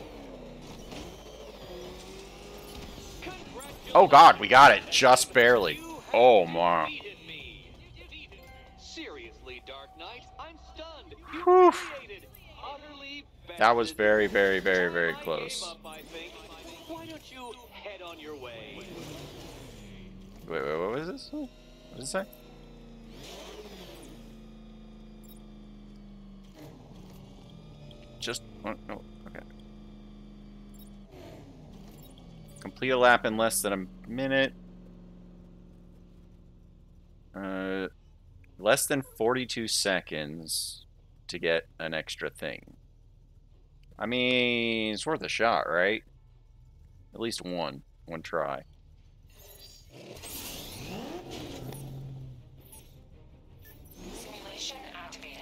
Oh god, we got it just barely. Oh my. Seriously, Dark Knight, I'm stunned. Whew. That was very, very, very, very close. Why don't you head on your way? Wait, what was this? What did it say? Just oh, okay. Complete a lap in less than a minute. Less than 42 seconds to get an extra thing. I mean, it's worth a shot, right? At least one try. Simulation activated.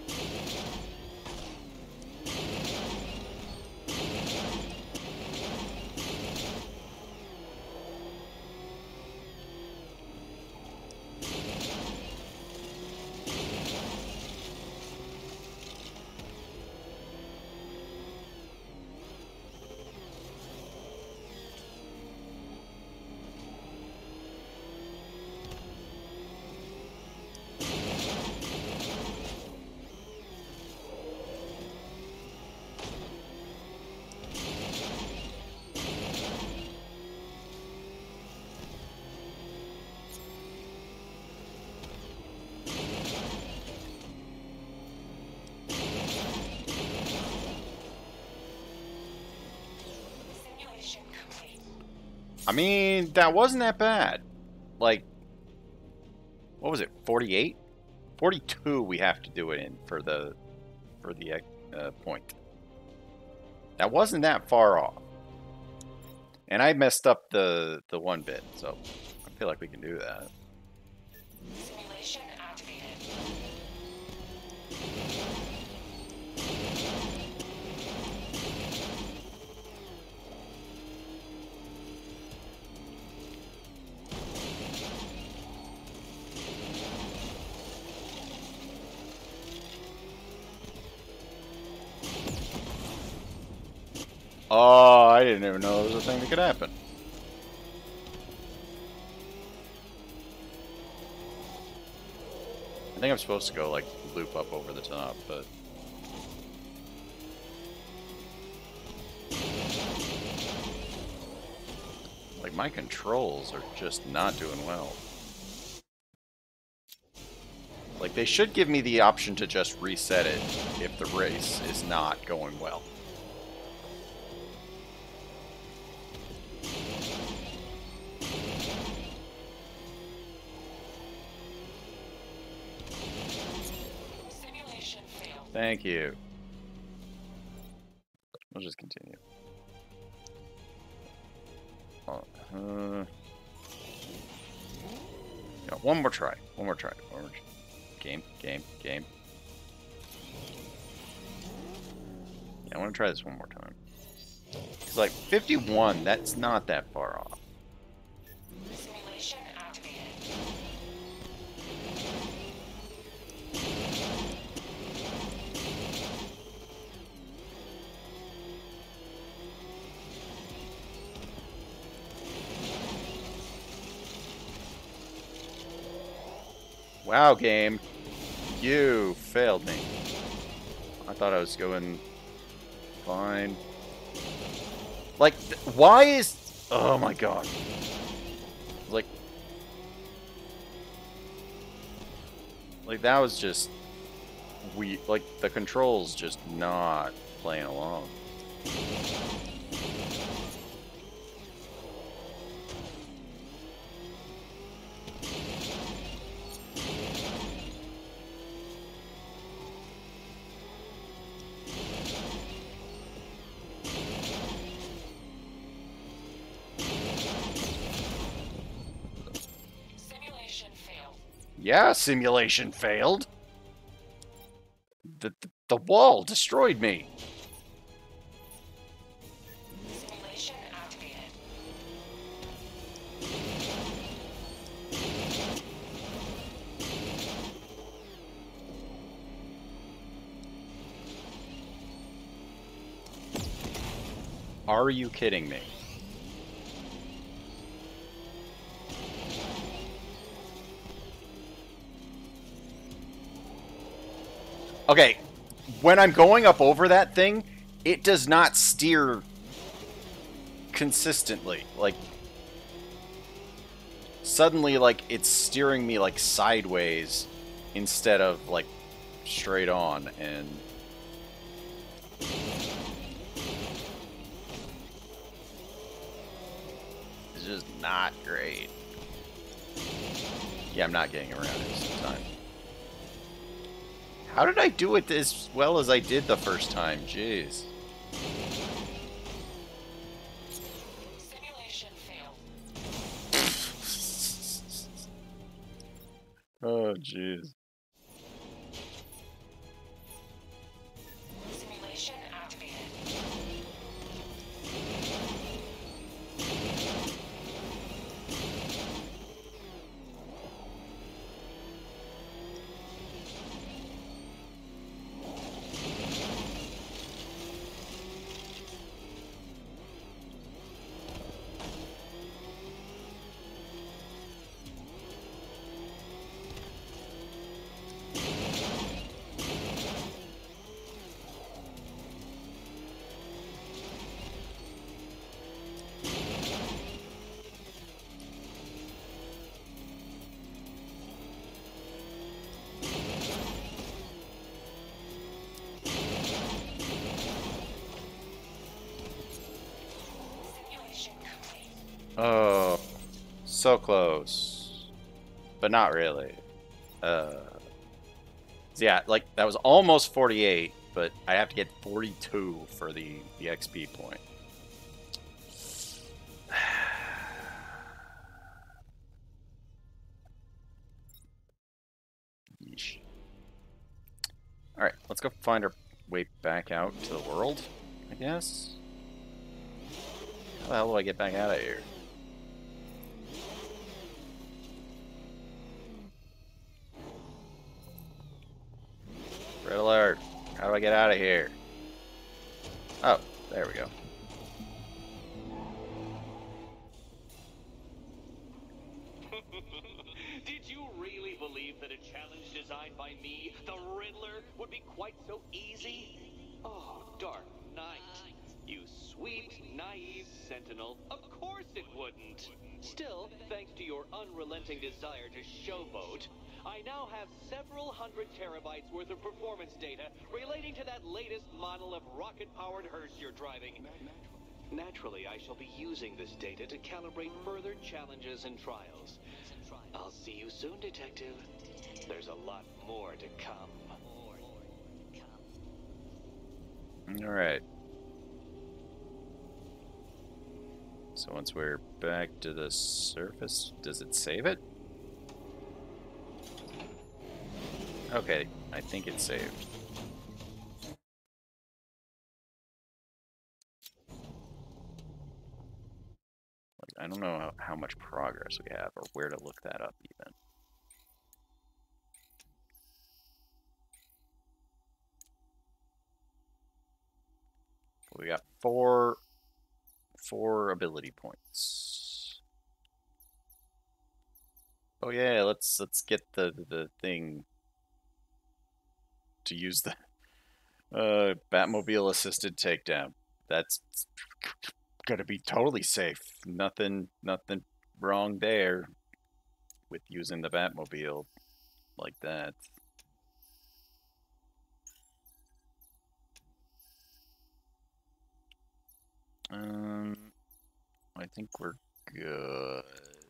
I mean, that wasn't that bad. Like, what was it? 48? 42 we have to do it in for the point. That wasn't that far off. And I messed up the one bit, so I feel like we can do that. Simulation activated. Oh, I didn't even know there was a thing that could happen. I think I'm supposed to go, like, loop up over the top, but... Like, my controls are just not doing well. Like, they should give me the option to just reset it if the race is not going well. Thank you. We'll just continue. Yeah, one more try. One more try. One more try. Game. Yeah, I want to try this one more time. It's like 51, that's not that far off. Simulation activated. Wow, game. You failed me. I thought I was going fine. Like, why is... Oh my god. Like, that was just like, the controls just not playing along. Yeah, simulation failed. The wall destroyed me. Simulation activated. Are you kidding me? Okay, when I'm going up over that thing, it does not steer consistently. Like, suddenly, like, it's steering me, like, sideways instead of, like, straight on, and... it's just not great. Yeah, I'm not getting around it this time. How did I do it as well as I did the first time? Jeez. Simulation failed. Oh, jeez. Simulation activated. Oh, so close. But not really. Yeah, like, that was almost 48, but I have to get 42 for the XP point. Yeesh. Alright, let's go find our way back out to the world, I guess. How the hell do I get back out of here? Red alert. How do I get out of here? Oh, there we go. Did you really believe that a challenge designed by me, the Riddler, would be quite so easy? Oh, Dark Knight. You sweet, naive sentinel. Of course it wouldn't. Still, thanks to your unrelenting desire to showboat, I now have several hundred terabytes worth of performance data relating to that latest model of rocket-powered hearse you're driving. Naturally, I shall be using this data to calibrate further challenges and trials. I'll see you soon, Detective. There's a lot more to come. Alright. So once we're back to the surface, does it save it? Okay, I think it's saved. Like, I don't know how much progress we have or where to look that up even. We got four ability points. Oh yeah, let's get the thing to use the Batmobile assisted takedown. That's gonna be totally safe. Nothing wrong there with using the Batmobile like that. I think we're good.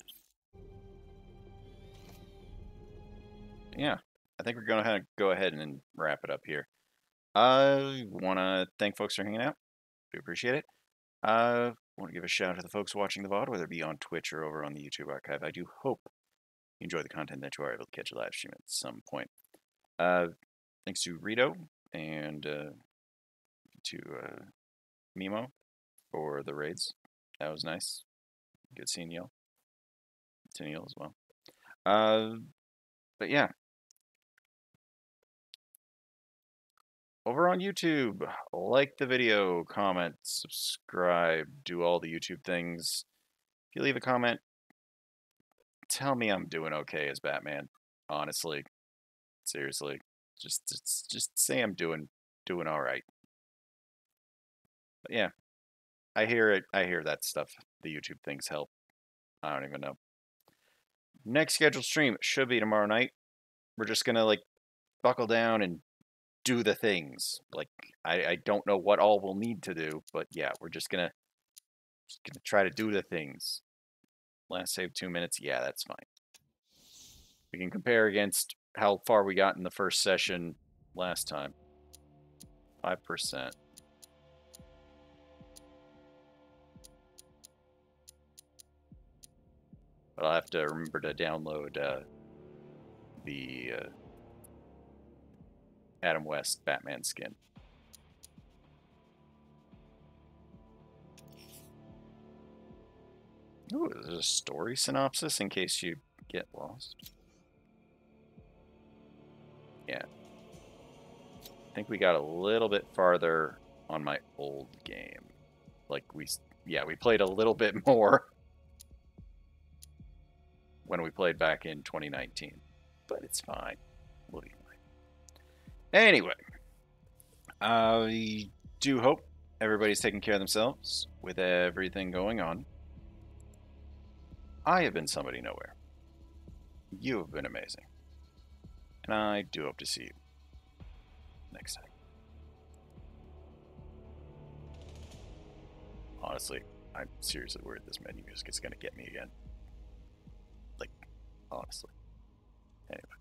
Yeah, I think we're gonna go ahead and wrap it up here. I want to thank folks for hanging out. Do appreciate it. I want to give a shout out to the folks watching the VOD, whether it be on Twitch or over on the YouTube archive. I do hope you enjoy the content that you are able to catch a live stream at some point. Thanks to Rito and to Mimo for the raids. That was nice. Good seeing y'all. Tennille as well. But yeah. Over on YouTube, like the video, comment, subscribe, do all the YouTube things. If you leave a comment, tell me I'm doing okay as Batman. Honestly. Seriously. Just say I'm doing all right. But yeah. I hear it. I hear that stuff. The YouTube things help. I don't even know. Next scheduled stream should be tomorrow night. We're just gonna like buckle down and do the things. Like I don't know what all we'll need to do, but yeah, we're just gonna try to do the things. Last save 2 minutes. Yeah, that's fine. We can compare against how far we got in the first session last time. 5%. But I'll have to remember to download the Adam West Batman skin. Ooh, is it a story synopsis in case you get lost? Yeah. I think we got a little bit farther on my old game. Like we played a little bit more when we played back in 2019. But it's fine. We'll be fine. Anyway, I do hope everybody's taking care of themselves with everything going on. I have been somebody nowhere. You have been amazing. And I do hope to see you next time. Honestly, I'm seriously worried this menu music is going to get me again. Like, honestly. Anyway.